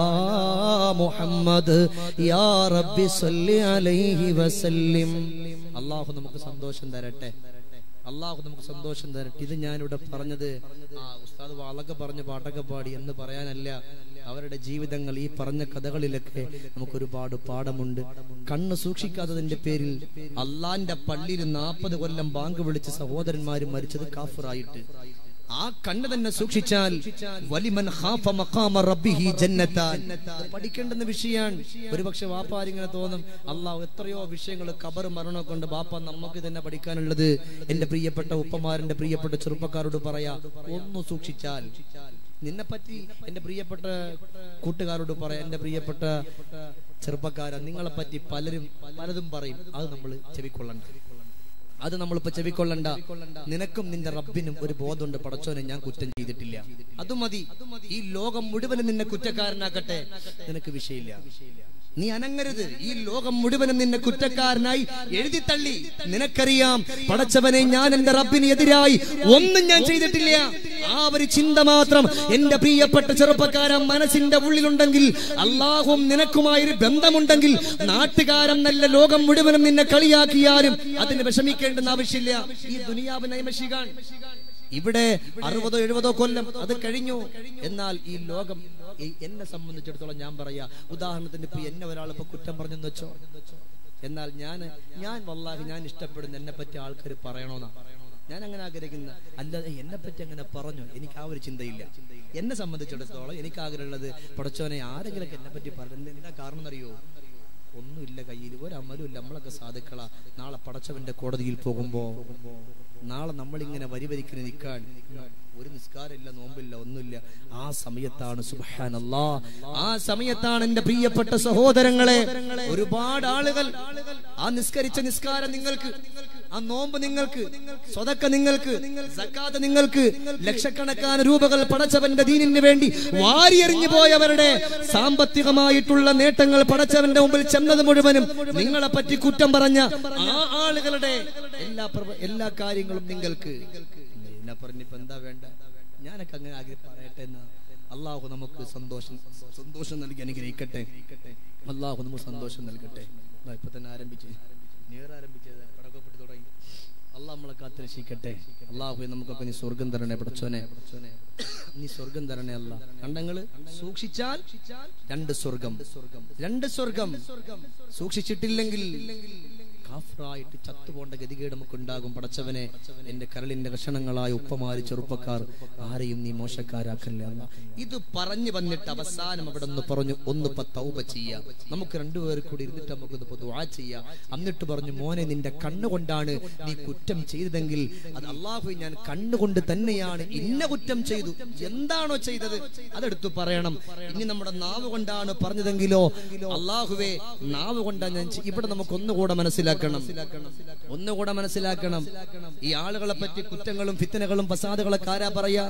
മുഹമ്മദ് യാ റബ്ബി സ്വല്ലി അലൈഹി വസല്ലം. അല്ലാഹു നമുക്ക് സന്തോഷം തരട്ടെ. അള്ളാഹു നമുക്ക് സന്തോഷം തരട്ടെ. ഇത് ഞാനിവിടെ പറഞ്ഞത് ഉസ്താദ് വാളൊക്കെ പറഞ്ഞ് പാട്ടൊക്കെ പാടി എന്ന് പറയാനല്ല. അവരുടെ ജീവിതങ്ങൾ, ഈ പറഞ്ഞ കഥകളിലൊക്കെ നമുക്കൊരുപാട് പാഠമുണ്ട്. കണ്ണ് സൂക്ഷിക്കാത്തതിന്റെ പേരിൽ അള്ളാന്റെ പള്ളിയിൽ 40 കൊല്ലം ബാങ്ക് വിളിച്ച് സഹോദരന്മാര് മരിച്ചത് കാഫിറായിട്ട്. ആ കണ്ണ് തന്നെ സൂക്ഷിച്ചാൽ വലിമൻ ഖാഫ മഖാമ റബ്ബിഹി ജന്നതാൻ. പഠിക്കേണ്ടുന്ന വിഷയമാണ്. ഒരുപക്ഷെ വാപ്പാരിങ്ങനെ തോന്നും, അള്ളാഹു എത്രയോ വിഷയങ്ങൾ ഖബർ മരണമൊക്കെ കൊണ്ട് ബാപ്പ നമുക്ക് തന്നെ പഠിക്കാനുള്ളത്. എന്റെ പ്രിയപ്പെട്ട ഉപ്പമാരന്റെ പ്രിയപ്പെട്ട ചെറുപ്പക്കാരോട് പറയാ, ഒന്ന് സൂക്ഷിച്ചാൽ നിന്നെപ്പറ്റി എന്റെ പ്രിയപ്പെട്ട കൂട്ടുകാരോട് പറയാം, എന്റെ പ്രിയപ്പെട്ട ചെറുപ്പക്കാര, നിങ്ങളെ പറ്റി പലതും പറയും. അത് നമ്മൾ ചെവിക്കൊള്ളണ്ട, അത് നമ്മളിപ്പോ ചെവിക്കൊള്ളണ്ട. നിനക്കും നിന്റെ റബ്ബിനും ഒരു ബോധമുണ്ട്, പടച്ചോനെ ഞാൻ കുറ്റം ചെയ്തിട്ടില്ല, അത് മതി. ഈ ലോകം മുഴുവനും നിന്നെ കുറ്റക്കാരനാക്കട്ടെ, നിനക്ക് വിഷയമില്ല. നീ അനങ്ങരുത്. ഈ ലോകം മുഴുവനും നിന്നെ കുറ്റക്കാരനായി എഴുതി തള്ളി. നിനക്കറിയാം, പടച്ചവനെ ഞാൻ എന്റെ റബ്ബിന് എതിരായി ഒന്നും ഞാൻ ചെയ്തിട്ടില്ല. ആ ഒരു ചിന്ത മാത്രം എന്റെ പ്രിയപ്പെട്ട ചെറുപ്പക്കാരൻ മനസ്സിന്റെ ഉള്ളിലുണ്ടെങ്കിൽ, അള്ളാഹും നിനക്കുമായൊരു ബന്ധമുണ്ടെങ്കിൽ, നാട്ടുകാരൻ നല്ല ലോകം മുഴുവനും നിന്നെ കളിയാക്കിയാലും അതിന് വിഷമിക്കേണ്ടെന്ന് ആവശ്യമില്ല. ഈ ദുനിയാവ് നൈമഷികാൻ. ഇവിടെ 60-70 കൊല്ലം അത് കഴിഞ്ഞു. എന്നാൽ ഈ ലോകം, എന്നെ സംബന്ധിച്ചിടത്തോളം ഞാൻ പറയാ, ഉദാഹരണത്തിന് ഇപ്പൊ എന്നെ ഒരാൾ ഇപ്പൊ കുറ്റം പറഞ്ഞെന്ന് വെച്ചോ, എന്നാൽ ഞാൻ വല്ലാഹി ഞാൻ ഇഷ്ടപ്പെടുന്ന എന്നെ പറ്റി ആൾക്കാർ പറയണോന്നാ ഞാൻ അങ്ങനെ ആഗ്രഹിക്കുന്ന. അല്ലാതെ എന്നെ പറ്റി അങ്ങനെ പറഞ്ഞു എനിക്ക് ആ ഒരു ചിന്തയില്ല. എന്നെ സംബന്ധിച്ചിടത്തോളം എനിക്ക് ആഗ്രഹമുള്ളത്, പടച്ചോനെ ആരെങ്കിലും എന്നെ പറ്റി പറഞ്ഞു. എന്താ കാരണം എന്നറിയോ? ഒന്നുമില്ല കയ്യിൽ, ഒരമലും ഇല്ല. നമ്മളൊക്കെ സാധുക്കളാ. നാളെ പടച്ചവന്റെ കോടതിയിൽ പോകുമ്പോ, നാളെ നമ്മളിങ്ങനെ വരിവരിക്കുന്ന നിൽക്കാൻ ഒരു നിസ്കാരമില്ല, നോമ്പില്ല, ഒന്നുമില്ല. ആ സമയത്താണ് സുബ്ഹാനല്ലാഹ്, ആ സമയത്താണ് എന്റെ പ്രിയപ്പെട്ട സഹോദരങ്ങളെ ഒരുപാട് ആളുകൾ ആ നിസ്കരിച്ച നിസ്കാരം നിങ്ങൾക്ക് ആ നോമ്പ് നിങ്ങൾക്ക്, സ്വതക്ക നിങ്ങൾക്ക്, സക്കാത്ത് നിങ്ങൾക്ക്, ലക്ഷക്കണക്കാന രൂപകൾ പടച്ചവന്റെ ദീനിന് വേണ്ടി വാരിയെറിഞ്ഞു പോയവരുടെ സാമ്പത്തികമായിട്ടുള്ള നേട്ടങ്ങൾ പടച്ചവന്റെ മുമ്പിൽ ചെന്നത് മുഴുവനും നിങ്ങളെ പറ്റി കുറ്റം പറഞ്ഞ ആ ആളുകളുടെ എല്ലാ കാര്യങ്ങളും നിങ്ങൾക്ക്. എന്നെ പറഞ്ഞിപ്പോ എന്താ വേണ്ട, ഞാനൊക്കെ അങ്ങനെ ആഗ്രഹം പറയട്ടെ എന്ന്. അള്ളാഹു നമുക്ക് സന്തോഷം നൽകി അനുഗ്രഹിക്കട്ടെ. അള്ളാഹു നമുക്ക് സന്തോഷം നൽകട്ടെ. ഇപ്പൊ തന്നെ ആരംഭിച്ചത് പടക്കപ്പെട്ട് തുടങ്ങി. അള്ളാഹു നമ്മളെ കാത്തുരക്ഷിക്കട്ടെ. അള്ളാഹു നമുക്കൊക്കെ നീ സ്വർഗം തരണേ പടച്ചോനെ, നീ സ്വർഗം തരണേ. അല്ല കണ്ടങ്ങള് സൂക്ഷിച്ചാൽ രണ്ട് സ്വർഗം, സൂക്ഷിച്ചിട്ടില്ലെങ്കിൽ കാഫറായിട്ട് ചത്തുപോണ്ട ഗതികേട് നമുക്ക് ഉണ്ടാകും. പടച്ചവനെ, എന്റെ കരളിന്റെ കഷണങ്ങളായ ഉപ്പമാരി ചെറുപ്പക്കാർ ആരെയും നീ മോശക്കാരാക്കല്ലേ അല്ല. ഇത് പറഞ്ഞു വന്നിട്ട് അവസാനം അവിടെ ഒന്ന് പറഞ്ഞു, ഒന്നിപ്പോ തൗബ ചെയ്യാം, നമുക്ക് രണ്ടുപേർ കൂടി ഇരുന്നിട്ട് നമുക്കൊന്ന് ദുആ ചെയ്യാം. എന്നിട്ട് പറഞ്ഞു, മോനെ നിന്റെ കണ്ണുകൊണ്ടാണ് നീ കുറ്റം ചെയ്തതെങ്കിൽ അത് അല്ലാഹു ഞാൻ കണ്ണുകൊണ്ട് തന്നെയാണ് ഇന്ന കുറ്റം ചെയ്തു, എന്താണോ ചെയ്തത് അതെടുത്തു പറയണം. ഇനി നമ്മുടെ നാവ് കൊണ്ടാണ് പറഞ്ഞതെങ്കിലോ അല്ലാഹുവേ നാവ് കൊണ്ടാണ് ഞാൻ. ഇവിടെ നമുക്ക് ഒന്നുകൂടെ മനസ്സിലാക്കണം, ഈ ആളുകളെ പറ്റി കുറ്റങ്ങളും ഫിത്നകളും ഫസാദുകളൊക്കെ ആരാ പറയാ?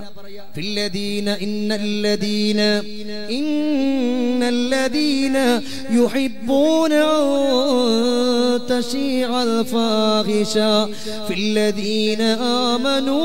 ഇന്നല്ലദീന യുഹിബ്ബൂന തശീഅൽ ഫാഹിഷ ഫില്ലദീന ആമനൂ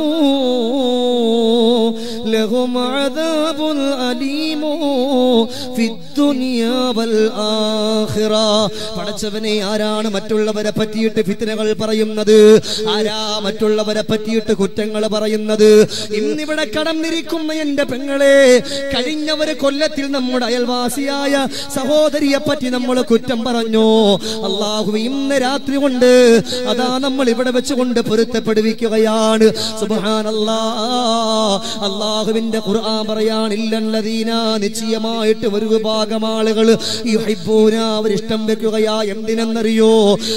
ലഹും അദാബുൽ അലീമു ഫിദ്ദുനിയാ വൽ ആഖിറ. പടച്ചവനെ, ആരാണ് മറ്റുള്ളവരെ പറ്റിയിട്ട് ഫിത്നകൾ പറയുന്നത്? ആരാ മറ്റുള്ളവരെ പറ്റിയിട്ട് കുറ്റങ്ങൾ പറയുന്നത്? ഇന്നിവിടെ കടന്നിരിക്കുന്ന എന്റെ പെങ്ങളെ, കഴിഞ്ഞ ഒരു കൊല്ലത്തിൽ നമ്മുടെ അയൽവാസിയായ സഹോദരിയെ പറ്റി നമ്മൾ കുറ്റം പറഞ്ഞു. അല്ലാഹു ഇന്ന് രാത്രി കൊണ്ട് അതാ നമ്മൾ ഇവിടെ വെച്ചുകൊണ്ട് പൊരുത്തപ്പെടുവിക്കുകയാണ്. സുബ്ഹാനല്ലാഹ്. അല്ലാഹുവിന്റെ ഖുർആൻ പറയാണ്, ഇല്ലല്ലദീന, നിശ്ചയമായിട്ട് ഒരു വിഭാഗം ആളുകൾ യുഹിബ്ബൂന, അവർ ഇഷ്ടം വെക്കുകയാ. എന്തിനെന്നറിയോ?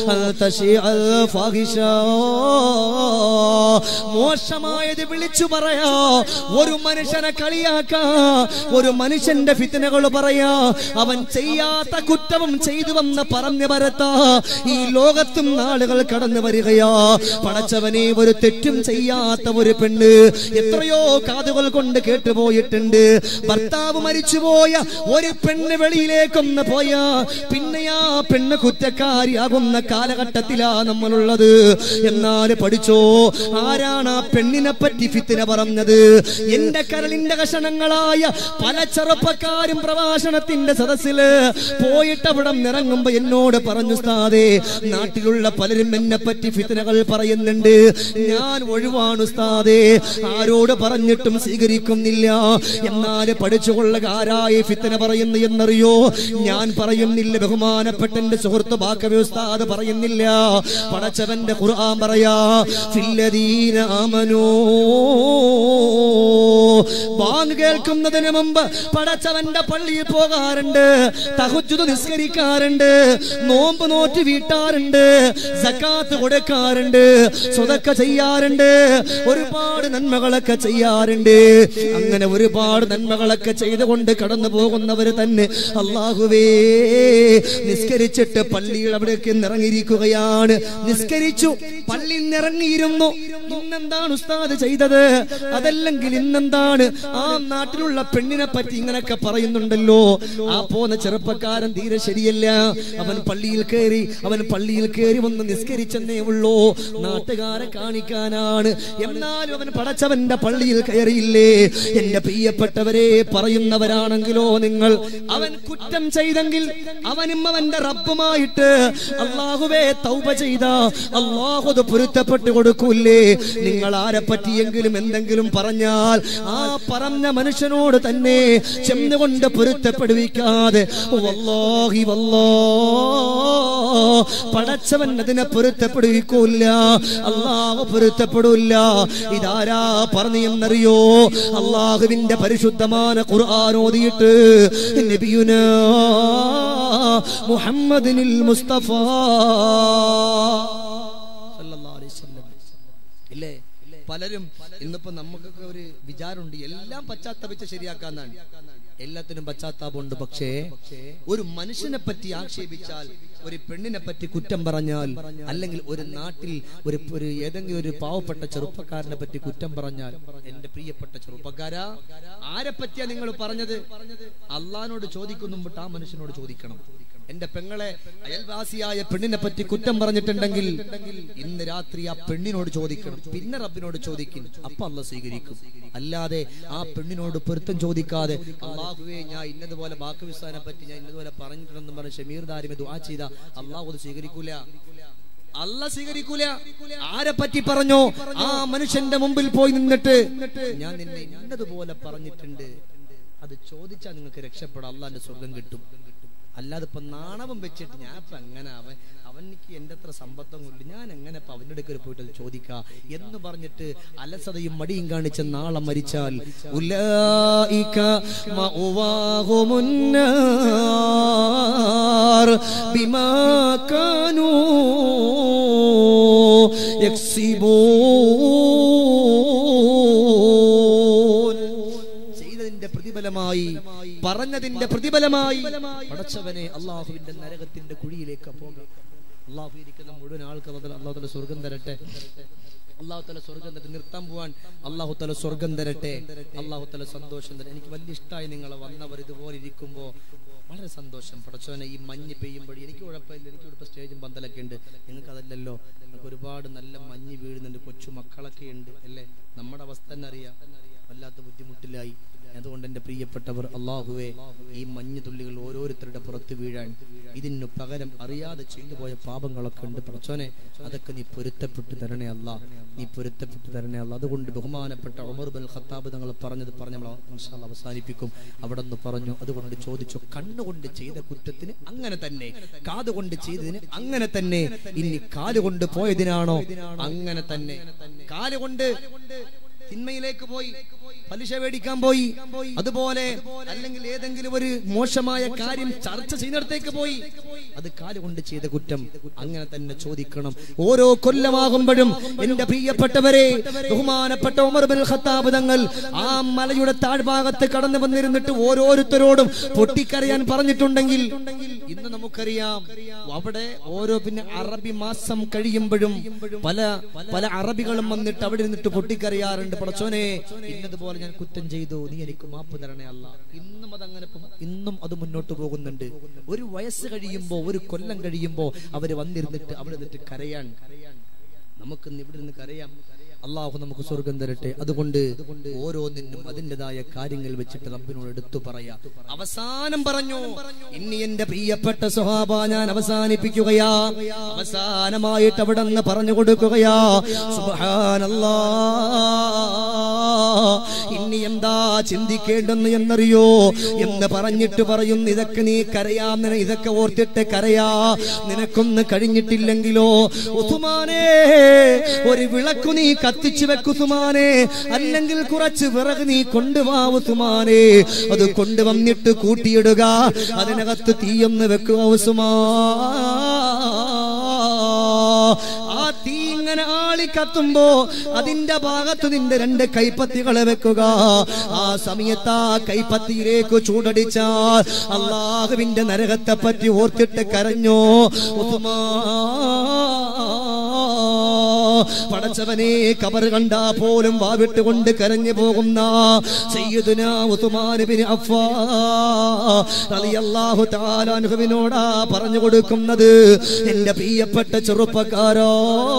മോശമായത് വിളിച്ചു പറയാ, ഒരു മനുഷ്യനെ കളിയാക്കാ, ഒരു മനുഷ്യന്റെ ഫിത്നകൾ പറയാ, അവൻ ചെയ്യാത്ത കുറ്റവും ചെയ്തു വന്ന് പറഞ്ഞു വരത്താ ഈ ലോകത്തും ആളുകൾ കടന്നു വരികയാ. പടച്ചവനെ, ഒരു തെറ്റും ചെയ്യാത്ത ഒരു പെണ്ണ് എത്രയോ കാതുകൾ കൊണ്ട് കേട്ടുപോയിട്ടുണ്ട്. ഭർത്താവ് മരിച്ചുപോയ ഒരു പെണ്ണ് വെളിയിലേക്കൊന്ന് പോയാ പിന്നെ ആ പെണ്ണ് കുറ്റക്കാരിയാകുന്ന കാലഘട്ടത്തിലാ നമ്മളുള്ളത്. എന്നാൽ പഠിച്ചോ, ആരാണ് ആ പെണ്ണിനെ പറ്റി ഫിത്ന പറഞ്ഞത്? എന്റെ കരളിന്റെ കഷണങ്ങളായ പല ചെറുപ്പക്കാരും പ്രഭാഷണത്തിന്റെ സദസ്സില് പോയിട്ട് അവിടെ ഇറങ്ങുമ്പോ എന്നോട് പറഞ്ഞു, ഉസ്താദേ, നാട്ടിലുള്ള പലരും എന്നെ പറ്റി ഫിത്നകൾ പറയുന്നുണ്ട്, ഞാൻ ഒഴിവാണ് ഉസ്താദേ, ആരോട് പറഞ്ഞിട്ടും സ്വീകരിക്കുന്നില്ല. എന്നാൽ പഠിച്ചുകൊള്ളുക, ആരായി ഫിത്ന പറയുന്നു എന്നറിയോ? ഞാൻ പറയുന്നില്ല, ബഹുമാനപ്പെട്ട എന്റെ സുഹൃത്ത് ബാക്കവി ഉസ്താദ് പറയുന്നില്ല. പടച്ചവന്റെ ഖുർആൻ പറയാ, ഫില്ലദീന ആമനൂ. ബാങ്ക് കേൾക്കുന്നതിന് മുമ്പ് പടച്ചവന്റെ പള്ളിയിൽ പോകാറുണ്ട്, തഹജ്ജുദ് നിസ്കരിക്കാറുണ്ട്, നോമ്പ് നോറ്റ് വീട്ടാറുണ്ട്, സക്കാത്ത് കൊടുക്കാറുണ്ട്, സ്വതക്ക ചെയ്യാറുണ്ട്, ഒരുപാട് നന്മകളൊക്കെ ചെയ്യാറുണ്ട്. അങ്ങനെ ഒരുപാട് നന്മകളൊക്കെ ചെയ്തുകൊണ്ട് കടന്നു പോകുന്നവര് തന്നെ അല്ലാഹുവേ, നിസ്കരിച്ചിട്ട് പള്ളിയിൽ അവിടേക്ക് ഇറങ്ങിയിരിക്കുകയാണ്. നിസ്കരിച്ചു, പള്ളിയിൽ ഇറങ്ങിയിരുന്നു. ഇന്നെന്താണ് ഉസ്താദ് ചെയ്തത്? അതല്ലെങ്കിൽ ഇന്നെന്താണ്? ആ നാട്ടിലുള്ള പെണ്ണിനെ പറ്റി ഇങ്ങനെയൊക്കെ പറയുന്നുണ്ടല്ലോ. ആ പോന്ന ചെറുപ്പക്കാരൻ തീരെ ശരിയല്ല. അവൻ പള്ളിയിൽ കയറി വന്ന് നിസ്കരിച്ചെന്നേ ഉള്ളൂ, നാട്ടുകാരെ കാണിക്കാനാണ്. എന്നാലും അവൻ പടച്ചവന്റെ പള്ളിയിൽ കയറിയില്ലേ? എന്റെ പ്രിയപ്പെട്ടവരെ, പറയുന്നവരാണെങ്കിലോ നിങ്ങൾ, അവൻ കുറ്റം ചെയ്തെങ്കിൽ അവനും അവന്റെ റബ്ബുമായിട്ട് അല്ലാഹുവേ തൗബ ചെയ്ത അല്ലാഹു അത് പൊരുത്തപ്പെട്ടു കൊടുക്കൂലേ? നിങ്ങൾ ആരെ പറ്റിയെങ്കിലും എന്തെങ്കിലും പറഞ്ഞാൽ ആ പറഞ്ഞ മനുഷ്യനോട് തന്നെ ചെന്നുകൊണ്ട് പൊരുത്തപ്പെടുവിക്കാതെ വല്ലാഹി പടച്ചവൻ അതിനെ പൊരുത്തപ്പെടുവിക്കൂല്ല, അല്ലാഹു പൊരുത്തപ്പെടൂല്ല. ഇതാരാ പറഞ്ഞു എന്നറിയോ? അല്ലാഹുവിന്റെ പരിശുദ്ധമായ ഖുർആൻ ഓതിയിട്ട് നബിയുനാ മുഹമ്മദിനിൽ മുസ്തഫ സല്ലല്ലാഹു അലൈഹി വസല്ലം. ഇല്ലേ, പലരും ഇന്നിപ്പോ നമുക്കൊക്കെ ഒരു വിചാരമുണ്ട്, എല്ലാം പശ്ചാത്തപിച്ച് ശരിയാക്കാന്നാണ്. എല്ലാത്തിനും പശ്ചാത്താപമുണ്ട്. പക്ഷേ ഒരു മനുഷ്യനെ പറ്റി ആക്ഷേപിച്ചാൽ ഒരു പെണ്ണിനെ പറ്റി കുറ്റം പറഞ്ഞാൽ, അല്ലെങ്കിൽ ഒരു നാട്ടിൽ ഒരു ഏതെങ്കിലും ഒരു പാവപ്പെട്ട ചെറുപ്പക്കാരനെ പറ്റി കുറ്റം പറഞ്ഞാൽ, എന്റെ പ്രിയപ്പെട്ട ചെറുപ്പക്കാരാ, ആരെ പറ്റിയാ നിങ്ങൾ പറഞ്ഞത്? അള്ളാഹിനോട് ചോദിക്കും മുമ്പ് ആ മനുഷ്യനോട് ചോദിക്കണം. എന്റെ പെങ്ങളെ, അയൽവാസിയായ പെണ്ണിനെ പറ്റി കുറ്റം പറഞ്ഞിട്ടുണ്ടെങ്കിൽ ഇന്ന് രാത്രി ആ പെണ്ണിനോട് ചോദിക്കണം, പിന്നെ റബ്ബിനോട് ചോദിക്കും. അപ്പൊ അള്ളാഹ് സ്വീകരിക്കും. അല്ലാതെ ആ പെണ്ണിനോട് പൊരുത്തം ചോദിക്കാതെ അള്ളാഹുവേ ഞാൻ ഇന്നതുപോലെ ബാക്കിസ്ഥാനെ പറ്റി ഞാൻ ഇന്നതുപോലെ പറഞ്ഞിട്ടുണ്ടെന്ന് പറഞ്ഞ് ഷമീർ ദാരിമെ ദുആ ചെയ്ത അള്ളാഹു അത് സ്വീകരിക്കൂല. അള്ളാഹ് സ്വീകരിക്കൂല. ആരെ പറ്റി പറഞ്ഞോ ആ മനുഷ്യന്റെ മുമ്പിൽ പോയി നിന്നിട്ട് ഞാൻ നിന്നെ ഇന്നതുപോലെ പറഞ്ഞിട്ടുണ്ട്, അത് ചോദിച്ചാൽ നിങ്ങൾക്ക് രക്ഷപ്പെടാം, അള്ളാന്റെ സ്വർഗം കിട്ടും. അല്ലാതെ ഇപ്പൊ നാണവും വെച്ചിട്ട് ഞാൻ ഇപ്പൊ എങ്ങനെ അവനിക്ക് എന്റെ അത്ര സമ്പത്തൊന്നും ഇല്ല, ഞാൻ എങ്ങനെ ഇപ്പൊ അവന്റെ അടുക്കൽ പോയിട്ട് അത് ചോദിക്കാം എന്ന് പറഞ്ഞിട്ട് അലസതയും മടിയും കാണിച്ച നാളെ മരിച്ചാൽ ഉലൈക മഅവാഹുമുന്നാർ ബിമാ കാനൂ യക്സിബൂൻ. പ്രതിഫലമായി, പറഞ്ഞതിന്റെ പ്രതിഫലമായി പടച്ചവനെ അള്ളാഹുവിന്റെ നരകത്തിന്റെ കുഴിയിലേക്ക് പോകാം. അള്ളാഹു ഇരിക്കുന്ന മുഴുവൻ ആൾക്ക് അള്ളാഹു തആല സ്വർഗം തരട്ടെ. അള്ളാഹു തആല സ്വർഗം തരട്ടെ. നിർത്താൻ പോവാൻ അള്ളാഹു തആല സ്വർഗം തരട്ടെ. അള്ളാഹു തആല സന്തോഷം തരട്ടെ. എനിക്ക് വലിയ ഇഷ്ടമായി നിങ്ങൾ വന്നവർ ഇതുപോലെ ഇരിക്കുമ്പോ, വളരെ സന്തോഷം. പടച്ചവനെ ഈ മഞ്ഞ് പെയ്യുമ്പോഴേ എനിക്ക് കുഴപ്പമില്ല, എനിക്ക് ഇവിടെ സ്റ്റേജും പന്തലൊക്കെ ഉണ്ട്, നിങ്ങൾക്ക് അതല്ലല്ലോ. നമുക്ക് ഒരുപാട് നല്ല മഞ്ഞ് വീഴുന്നുണ്ട്, കൊച്ചു മക്കളൊക്കെ ഉണ്ട് അല്ലേ. നമ്മുടെ അവസ്ഥ തന്നെ അറിയാം, വല്ലാത്ത ബുദ്ധിമുട്ടിലായി. അതുകൊണ്ട് എൻ്റെ പ്രിയപ്പെട്ടവർ, അള്ളാഹുവേ ഈ മഞ്ഞു തുള്ളികൾ ഓരോരുത്തരുടെ പുറത്ത് വീഴാൻ ഇതിനു പകരം അറിയാതെ ചെയ്തു പോയ പാപങ്ങളൊക്കെ ഉണ്ട് പടച്ചോനെ, അതൊക്കെ നീ പൊരുത്തപ്പെട്ടു തരണേ അല്ലാ, നീ പൊരുത്തപ്പെട്ടു തരണേ അല്ലാ. അതുകൊണ്ട് ബഹുമാനപ്പെട്ട ഉമർ ബിൻ ഖത്താബ് തങ്ങൾ പറഞ്ഞത് നമ്മൾ ഇൻഷാ അല്ലാഹ് അവസാനിപ്പിക്കും. അവിടെ നിന്ന് പറഞ്ഞു, അതുകൊണ്ട് ചോദിച്ചു, കണ്ണുകൊണ്ട് ചെയ്ത കുറ്റത്തിന് അങ്ങനെ തന്നെ, കാതുകൊണ്ട് ചെയ്തതിന് അങ്ങനെ തന്നെ, ഇനി കാലുകൊണ്ട് പോയതിനാണോ അങ്ങനെ തന്നെ. കാലുകൊണ്ട് തിന്മയിലേക്ക് പോയി, പലിശ മേടിക്കാൻ പോയി, അതുപോലെ അല്ലെങ്കിൽ ഏതെങ്കിലും ഒരു മോശമായ കാര്യം ചർച്ച ചെയ്യുന്നിടത്തേക്ക് പോയി, അത് കാലുകൊണ്ട് ചെയ്ത കുറ്റം അങ്ങനെ തന്നെ ചോദിക്കണം. ഓരോ കൊല്ലമാകുമ്പോഴും എന്റെ പ്രിയപ്പെട്ടവരെ, ബഹുമാനപ്പെട്ട ഉമർ ബിൻ ഖത്താബ് തങ്ങൾ ആ മലയുടെ താഴ്ഭാഗത്ത് കടന്നു വന്നിരുന്നിട്ട് ഓരോരുത്തരോടും പൊട്ടിക്കരയാൻ പറഞ്ഞിട്ടുണ്ടെങ്കിൽ ഇന്ന് നമുക്കറിയാം അവിടെ ഓരോ പിന്നെ അറബി മാസം കഴിയുമ്പോഴും പല പല അറബികളും വന്നിട്ട് അവിടെ ഇരുന്നിട്ട് പൊട്ടിക്കരയാറുണ്ട്. പടച്ചോനെ ഇന്നതുപോലെ ഞാൻ കുറ്റം ചെയ്തു, നീ എനിക്ക് മാപ്പ് തരണേ അല്ല. ഇന്നും അതങ്ങനെ, ഇന്നും അത് മുന്നോട്ട് പോകുന്നുണ്ട്. ഒരു വയസ്സ് കഴിയുമ്പോ, ഒരു കൊല്ലം കഴിയുമ്പോ അവര് വന്നിരുന്നിട്ട് അവിടെ നിന്നിട്ട് കരയാൻ. നമുക്ക് ഇവിടെ നിന്ന് കരയാം. അള്ളാഹു നമുക്ക് സ്വർഗം തരട്ടെ. അതുകൊണ്ട് ഓരോന്നിനും അതിൻ്റെതായ കാര്യങ്ങൾ വെച്ചിട്ട് റബ്ബിനോട് എടുത്തു പറയാ. അവസാനം പറഞ്ഞു, ഇനി എന്റെ പ്രിയപ്പെട്ട സ്വഹാബ ഞാൻ അവസാനിപ്പിക്കുകയാ. അവസാനമായിട്ട് അവിടെ നിന്ന് പറഞ്ഞു കൊടുക്കുകയാ, സുബ്ഹാനല്ലാഹ്, ഇനി എന്താ ചിന്തിക്കേണ്ടെന്ന് എന്നറിയോ എന്ന് പറഞ്ഞിട്ട് പറയും, ഇതൊക്കെ നീ കരയാ, ഇതൊക്കെ ഓർത്തിട്ട് കരയാ, നിനക്കൊന്ന് കഴിഞ്ഞിട്ടില്ലെങ്കിലോ ഉസ്മാനേ ഒരു വിളക്കു നീ കത്തിച്ചു വെക്കു ഉസ്മാനേ, അല്ലെങ്കിൽ കുറച്ച് വിറക് നീ കൊണ്ടുവാ ഉസ്മാനേ, അത് കൊണ്ടുവന്നിട്ട് കൂട്ടിയിടുക, അതിനകത്ത് തീയൊന്ന് വെക്കുക ഉസ്മാൻ. ആ തീ ഇങ്ങനെ ആളി കത്തുമ്പോ അതിന്റെ ഭാഗത്ത് നിന്റെ രണ്ട് കൈപ്പത്തികളെ വെക്കുക. ആ സമയത്ത് ആ കൈപ്പത്തിയിലേക്ക് ചൂടടിച്ചാൽ അള്ളാഹുവിന്റെ നരകത്തെ പറ്റി ഓർത്തിട്ട് കരഞ്ഞോ പടച്ചവനെ, കബർ കണ്ടാ പോലും വാവിട്ടുകൊണ്ട് കരഞ്ഞു പോകുന്ന സയ്യിദുനാ ഉസ്മാൻ ഇബ്നു അഫ്ഫാൻ റളിയല്ലാഹു തആല അൻഹുവിനോടാ പറഞ്ഞു കൊടുക്കുന്നത്, എന്റെ പ്രിയപ്പെട്ട ചെറുപ്പക്കാരോ,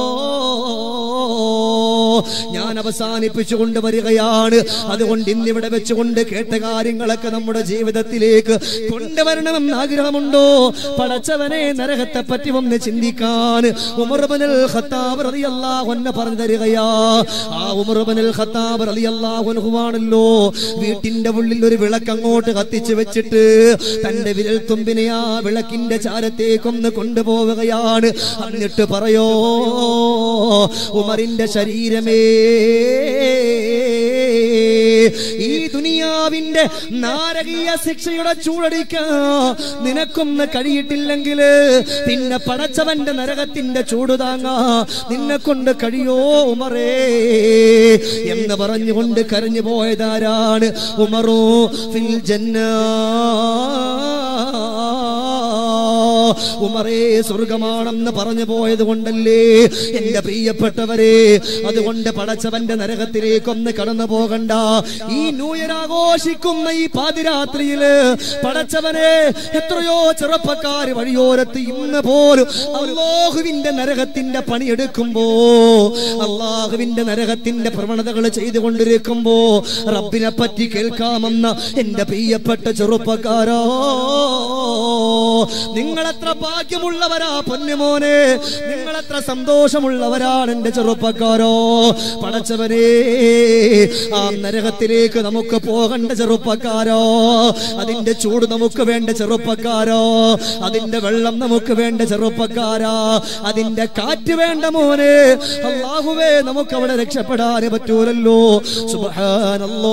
ഞാൻ അവസാനിപ്പിച്ചു കൊണ്ടുവരികയാണ്. അതുകൊണ്ട് ഇന്നിവിടെ വെച്ചുകൊണ്ട് കേട്ട കാര്യങ്ങളൊക്കെ നമ്മുടെ ജീവിതത്തിലേക്ക് കൊണ്ടുവരണമെന്ന് ആഗ്രഹമുണ്ടോ? പടച്ചവനെ, നരകത്തെ പറ്റി ഒന്ന് ചിന്തിക്കാൻ ഉമർ ഇബ്നുൽ ഖത്താബ് റളിയല്ലാഹു അൻഹു പറഞ്ഞു തരികയാ. ആ ഉമർ ഇബ്നുൽ ഖത്താബ് റളിയല്ലാഹു അൻഹു ആണല്ലോ വീട്ടിന്റെ ഉള്ളിൽ ഒരു വിളക്ക് അങ്ങോട്ട് കത്തിച്ചു വെച്ചിട്ട് തന്റെ വിരൽ തുമ്പിനെ ആ വിളക്കിന്റെ ചാരത്തേക്കൊന്ന് കൊണ്ടുപോവുകയാണ്. എന്നിട്ട് പറയോ, ഉമറിന്റെ ശരീരമേ, ഈ ദുനിയാവിന്റെ നാരകീയ ശിക്ഷയുടെ ചൂടടിക്കാ നിനക്കൊന്ന് കഴിയിട്ടില്ലെങ്കിൽ പിന്നെ പടച്ചവന്റെ നരകത്തിന്റെ ചൂട് താങ്ങാ നിന്നെ കൊണ്ട് കഴിയോ ഉമറേ എന്ന് പറഞ്ഞുകൊണ്ട് കരഞ്ഞു പോയതാരാണ്? ഉമറു ഫിൽ ജന്ന. ഉമറേ സ്വർഗമാണെന്ന് പറഞ്ഞു പോയത് കൊണ്ടല്ലേ എന്റെ പ്രിയപ്പെട്ടവരെ. അതുകൊണ്ട് പടച്ചവന്റെ നരകത്തിലേക്കൊന്ന് കടന്നു പോകണ്ട. ഈ ന്യൂ ഇയർ ആഘോഷിക്കുന്ന ഈ പാതിരാത്രിയില് പടച്ചവനെ എത്രയോ ചെറുപ്പക്കാര് വഴിയോരത്ത് ഇന്ന് പോലും അല്ലാഹുവിന്റെ നരകത്തിന്റെ പണിയെടുക്കുമ്പോ, അല്ലാഹുവിന്റെ നരകത്തിന്റെ പ്രവണതകൾ ചെയ്തുകൊണ്ടിരിക്കുമ്പോ റബ്ബിനെ പറ്റി കേൾക്കാമെന്ന എന്റെ പ്രിയപ്പെട്ട ചെറുപ്പക്കാരോ, നിങ്ങളെത്ര ഭാഗ്യമുള്ളവരാ പൊന്നുമോനെ, നിങ്ങളെത്ര സന്തോഷമുള്ളവരാണ് എന്റെ ചെറുപ്പക്കാരോ. പടച്ചവനെ, ആ നരകത്തിലേക്ക് നമുക്ക് പോകണ്ട ചെറുപ്പക്കാരോ, അതിന്റെ ചൂട് നമുക്ക് വേണ്ട ചെറുപ്പക്കാരോ, അതിന്റെ വെള്ളം നമുക്ക് വേണ്ട ചെറുപ്പക്കാരാ, അതിന്റെ കാറ്റ് വേണ്ട മോനെ. അല്ലാഹുവേ, നമുക്ക് അവിടെ രക്ഷപ്പെടാൻ പറ്റൂലല്ലോ. സുബ്ഹാനല്ലാഹ്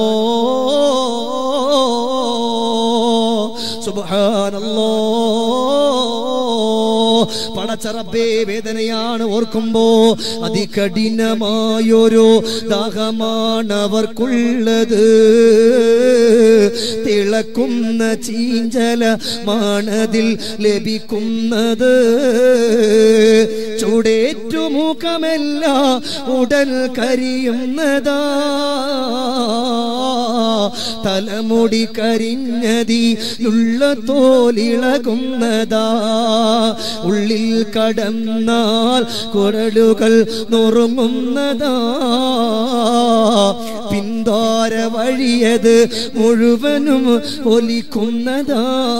സുബ്ഹാനല്ലാഹ്. പടച്ചറബേ, വേദനയാണ് ഓർക്കുമ്പോ. അതികഠിനമായൊരു ദാഹമാണവർക്കുള്ളത്, തിളക്കുന്ന ചീഞ്ചലമാണതിൽ ലഭിക്കുന്നത്. ചൂടേറ്റുമുഖമല്ല ഉടൽ കരിയുന്നതാ, തലമുടി കരിഞ്ഞതിലുള്ള തോലിളകുന്നതാ. ഉള്ളിൽ കടന്നാൽ കുരലുകൾ നുറുങ്ങുന്നതാ, പിന്താര വഴിയത് മുഴുവനും ഒലിക്കുന്നതാ.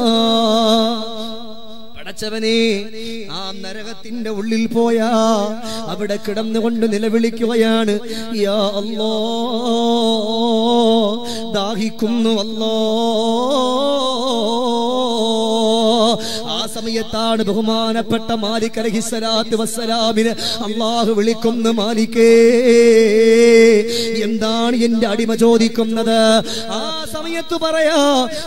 പടച്ചവനെ, ആ നരകത്തിന്റെ ഉള്ളിൽ പോയാ അവിടെ കിടന്നുകൊണ്ട് നിലവിളിക്കുകയാണ്, യാ അല്ലാഹ്, ദാഹിക്കുന്നു അല്ലാഹ്. ആ സമയത്താണ് ബഹുമാനപ്പെട്ട മാലിക് അലൈഹിസ്സലാത്തു വസ്സലാമിനെ അല്ലാഹു വിളിക്കുന്നു, മാലിക്കേ, എന്താണ് എന്റെ അടിമ ചോദിക്കുന്നത്? ആ സമയത്ത് പറയാ,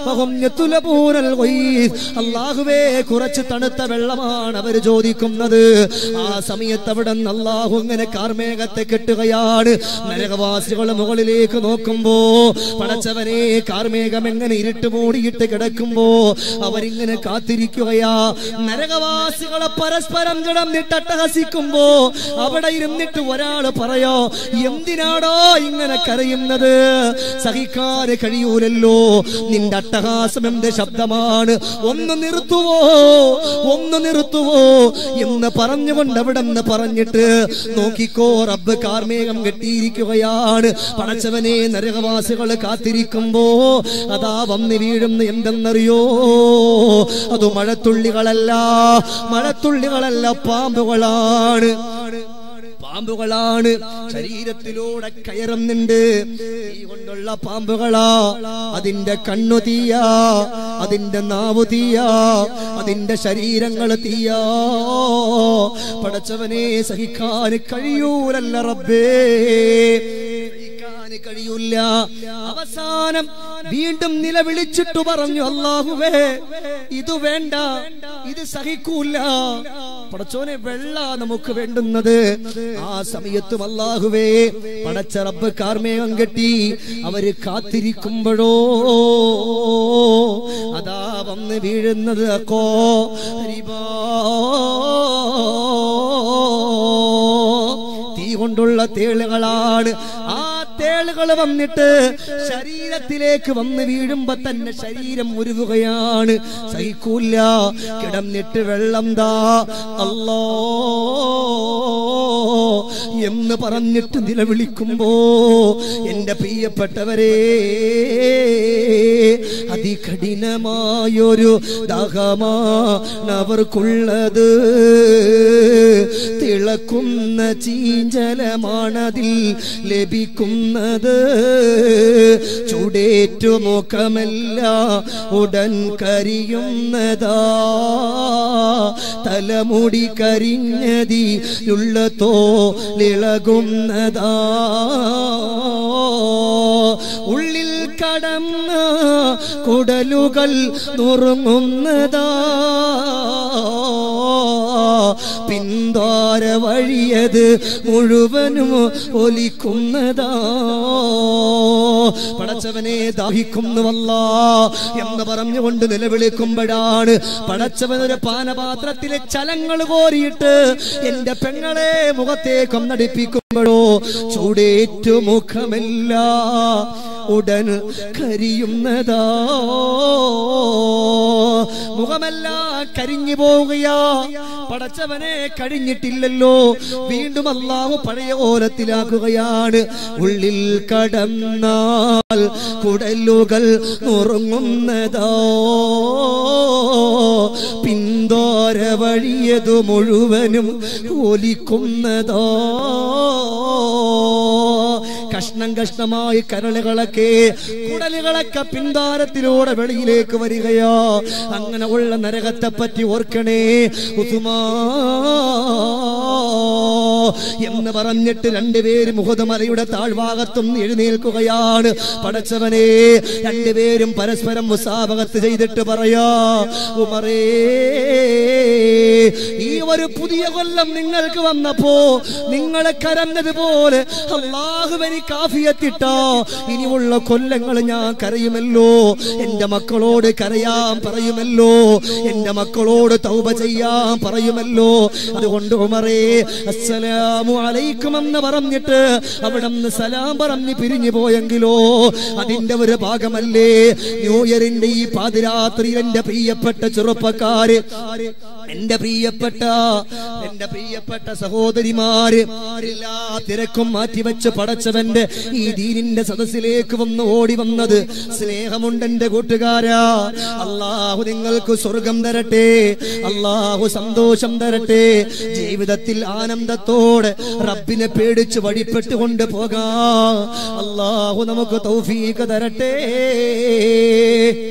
അല്ലാഹുവേ, കുറച്ച് തണുത്ത വെള്ളമാണ് അവർ ചോദിക്കുന്നത്. ആ സമയത്ത് അവിടെ നിന്ന് അല്ലാഹു ഇങ്ങനെ കാർമേഘത്തെ കെട്ടുകയാണ്. നരകവാസികൾ മുകളിലേക്ക് നോക്കുമ്പോ പടച്ചവനെ, കാർമേഘം എങ്ങനെ ഇരുട്ട് മൂടിയിട്ട് കിടക്കുമ്പോ അവരിങ്ങനെ കാത്തിരിക്കുകയാ. നരകവാസികളെ പരസ്പരം കിടന്നിട്ട് അട്ടഹസിക്കുമ്പോ അവിടെ ഇരുന്നിട്ട് ഒരാള് പറയോ, എന്തിനാടോ ഇങ്ങനെ കരയുന്നത്? സഹിക്കാൻ കഴിയൂലല്ലോ, നിന്റെ അട്ടഹാസം എന്ത് ശബ്ദമാണ്, ഒന്ന് നിർത്തുവോ, ഒന്ന് നിർത്തുവോ എന്ന് പറഞ്ഞുകൊണ്ട് അവിടെ നിന്ന് പറഞ്ഞിട്ട് നോക്കിക്കോ, റബ്ബ് കാർമേഘം കെട്ടിയിരിക്കുകയാണ്. പടച്ചവനെ, നരകവാസികൾ കാത്തിരിക്കുമ്പോ അതാ വന്ന് വീഴുന്ന എന്തെന്നറിയോ? അത് മഴത്തുള്ളികളല്ല, മഴത്തുള്ളികളല്ല, പാമ്പുകളാണ്. പാമ്പുകളാണ് ശരീരത്തിലൂടെ കയറുന്നുണ്ട്. തീ കൊണ്ടുള്ള പാമ്പുകളാ. അതിന്റെ കണ്ണു തീയാ, അതിന്റെ നാവു തീയാ, അതിന്റെ ശരീരങ്ങൾ തീയാ. പടച്ചവനെ, സഹിക്കാൻ കഴിയൂലല്ല റബ്ബേ, കഴിയൂല. അവസാനം വീണ്ടും നിലവിളിച്ചിട്ടു പറഞ്ഞു, അല്ലാഹുവേ, ഇത് വേണ്ട, ഇത് സഹിക്കൂല. പടച്ചോനെ, വെള്ള നമുക്ക് വേണ്ടുന്നത്. ആ സമയത്തും അല്ലാഹുവേ, പടച്ച റബ്ബ് കാർമേഘം കെട്ടി അവര് കാത്തിരിക്കുമ്പോഴോ അതാ വന്ന് വീഴുന്നത് തീ കൊണ്ടുള്ള തേളുകളാണ്. ആ തേളുകൾ വന്നിട്ട് ശരീരത്തിലേക്ക് വന്ന് വീഴുമ്പോ തന്നെ ശരീരം ഉരുകുകയാണ്. സഹിക്കൂല. കിടന്നിട്ട് വെള്ളം താ അല്ലാ എന്ന് പറഞ്ഞിട്ട് നിലവിളിക്കുമ്പോ എന്റെ പ്രിയപ്പെട്ടവരെ, അതികഠിനമായൊരു ദാഹമാണവർക്കുള്ളത്, തിളക്കുന്ന ചീഞ്ചലമാണതിൽ ലഭിക്കുന്നത്. ചൂടേറ്റു മുഖമല്ല ഉടൻ കരിയുന്നതാ, തലമുടി കരിഞ്ഞതിലുള്ള തോലിളകുന്നതാ. ഉള്ളിൽ കടന്ന കുടലുകൾ നുറുങ്ങുന്നതാ, പിന്താര വഴിയത് മുഴുവനും ഒലിക്കുന്നതാ. പടച്ചവനെ ദാഹിക്കുന്നുവല്ലാ എന്ന് പറഞ്ഞുകൊണ്ട് നിലവിളിക്കുമ്പോഴാണ് പടച്ചവനൊരു പാനപാത്രത്തിലെ ചലങ്ങൾ കോരിയിട്ട് എന്റെ പെങ്ങളെ മുഖത്തേക്ക് ഒന്നടിപ്പിക്കുമ്പോഴോ ചൂടേറ്റു മുഖമല്ല ഉടൻ കരിയുന്നതാ, മുഖമെല്ലാം കരിഞ്ഞു പോവുകയാ. പടച്ചവനെ കഴിഞ്ഞിട്ടില്ലല്ലോ, വീണ്ടും അല്ലാഹു പഴയ ഓലത്തിലാക്കുകയാണ്. ഉള്ളിൽ കടന്നാൽ കുടലുകൾ നുറുങ്ങുന്നതോ, പിന്തോര വഴിയതു മുഴുവനും ഒലിക്കുന്നതോ. കഷ്ണം കഷ്ണമായി കരളുകളൊക്കെ കുടലുകളൊക്കെ പിന്താരത്തിലൂടെ വെളിയിലേക്ക് വരികയോ. അങ്ങനെ ഉള്ള നരകത്തെ പറ്റി ഓർക്കണേ ഉസ്മാൻ എന്ന് പറഞ്ഞിട്ട് രണ്ടുപേരും ഉഹദ് മലയുടെ താഴ്ഭാഗത്തും എഴുന്നേൽക്കുകയാണ്. പടച്ചവനെ, രണ്ടുപേരും പരസ്പരം മുസാബഹത്ത് ചെയ്തിട്ട് പറയാ, ഉമറേ, ഈ ഒരു പുതിയ കൊല്ലം നിങ്ങൾക്ക് വന്നപ്പോ നിങ്ങളെ കരഞ്ഞതുപോലെ അല്ലാഹുവിന് കാഫിയത്തിട്ടോ, ഇനിയുള്ള കൊല്ലങ്ങൾ ഞാൻ കരയുമല്ലോ, എന്റെ മക്കളോട് കരയാൻ പറയുമല്ലോ, എന്റെ മക്കളോട് തൗബ ചെയ്യാൻ പറയുമല്ലോ. അതുകൊണ്ട് ഉമറേ, അസ്സലാമു അലൈക്കും എന്ന് പറഞ്ഞിട്ട് അവിടെ നിന്ന് സലാം പറഞ്ഞ് പിരിഞ്ഞു പോയെങ്കിലോ അതിന്റെ ഒരു ഭാഗമല്ലേ ന്യൂ ഇയറിന്റെ ഈ പാതിരാത്രിയിൽ എന്റെ പ്രിയപ്പെട്ട ചെറുപ്പക്കാര്, എന്റെ പ്രിയപ്പെട്ട സഹോദരിമാര്, എല്ലാ തിരക്കും മാറ്റിവെച്ച് പടച്ചവന്റെ ഈ ദീനിന്റെ സദസ്സിലേക്ക് വന്ന് ഓടി വന്നത് സ്നേഹമുണ്ട് എന്റെ കൂട്ടുകാരാ. അല്ലാഹു നിങ്ങൾക്ക് സ്വർഗം തരട്ടെ, അല്ലാഹു സന്തോഷം തരട്ടെ, ജീവിതത്തിൽ ആനന്ദത്തോടെ റബ്ബിനെ പേടിച്ച് വഴിപ്പെട്ടുകൊണ്ട് പോകാം അല്ലാഹു നമുക്ക് തൗഫീഖ് തരട്ടെ.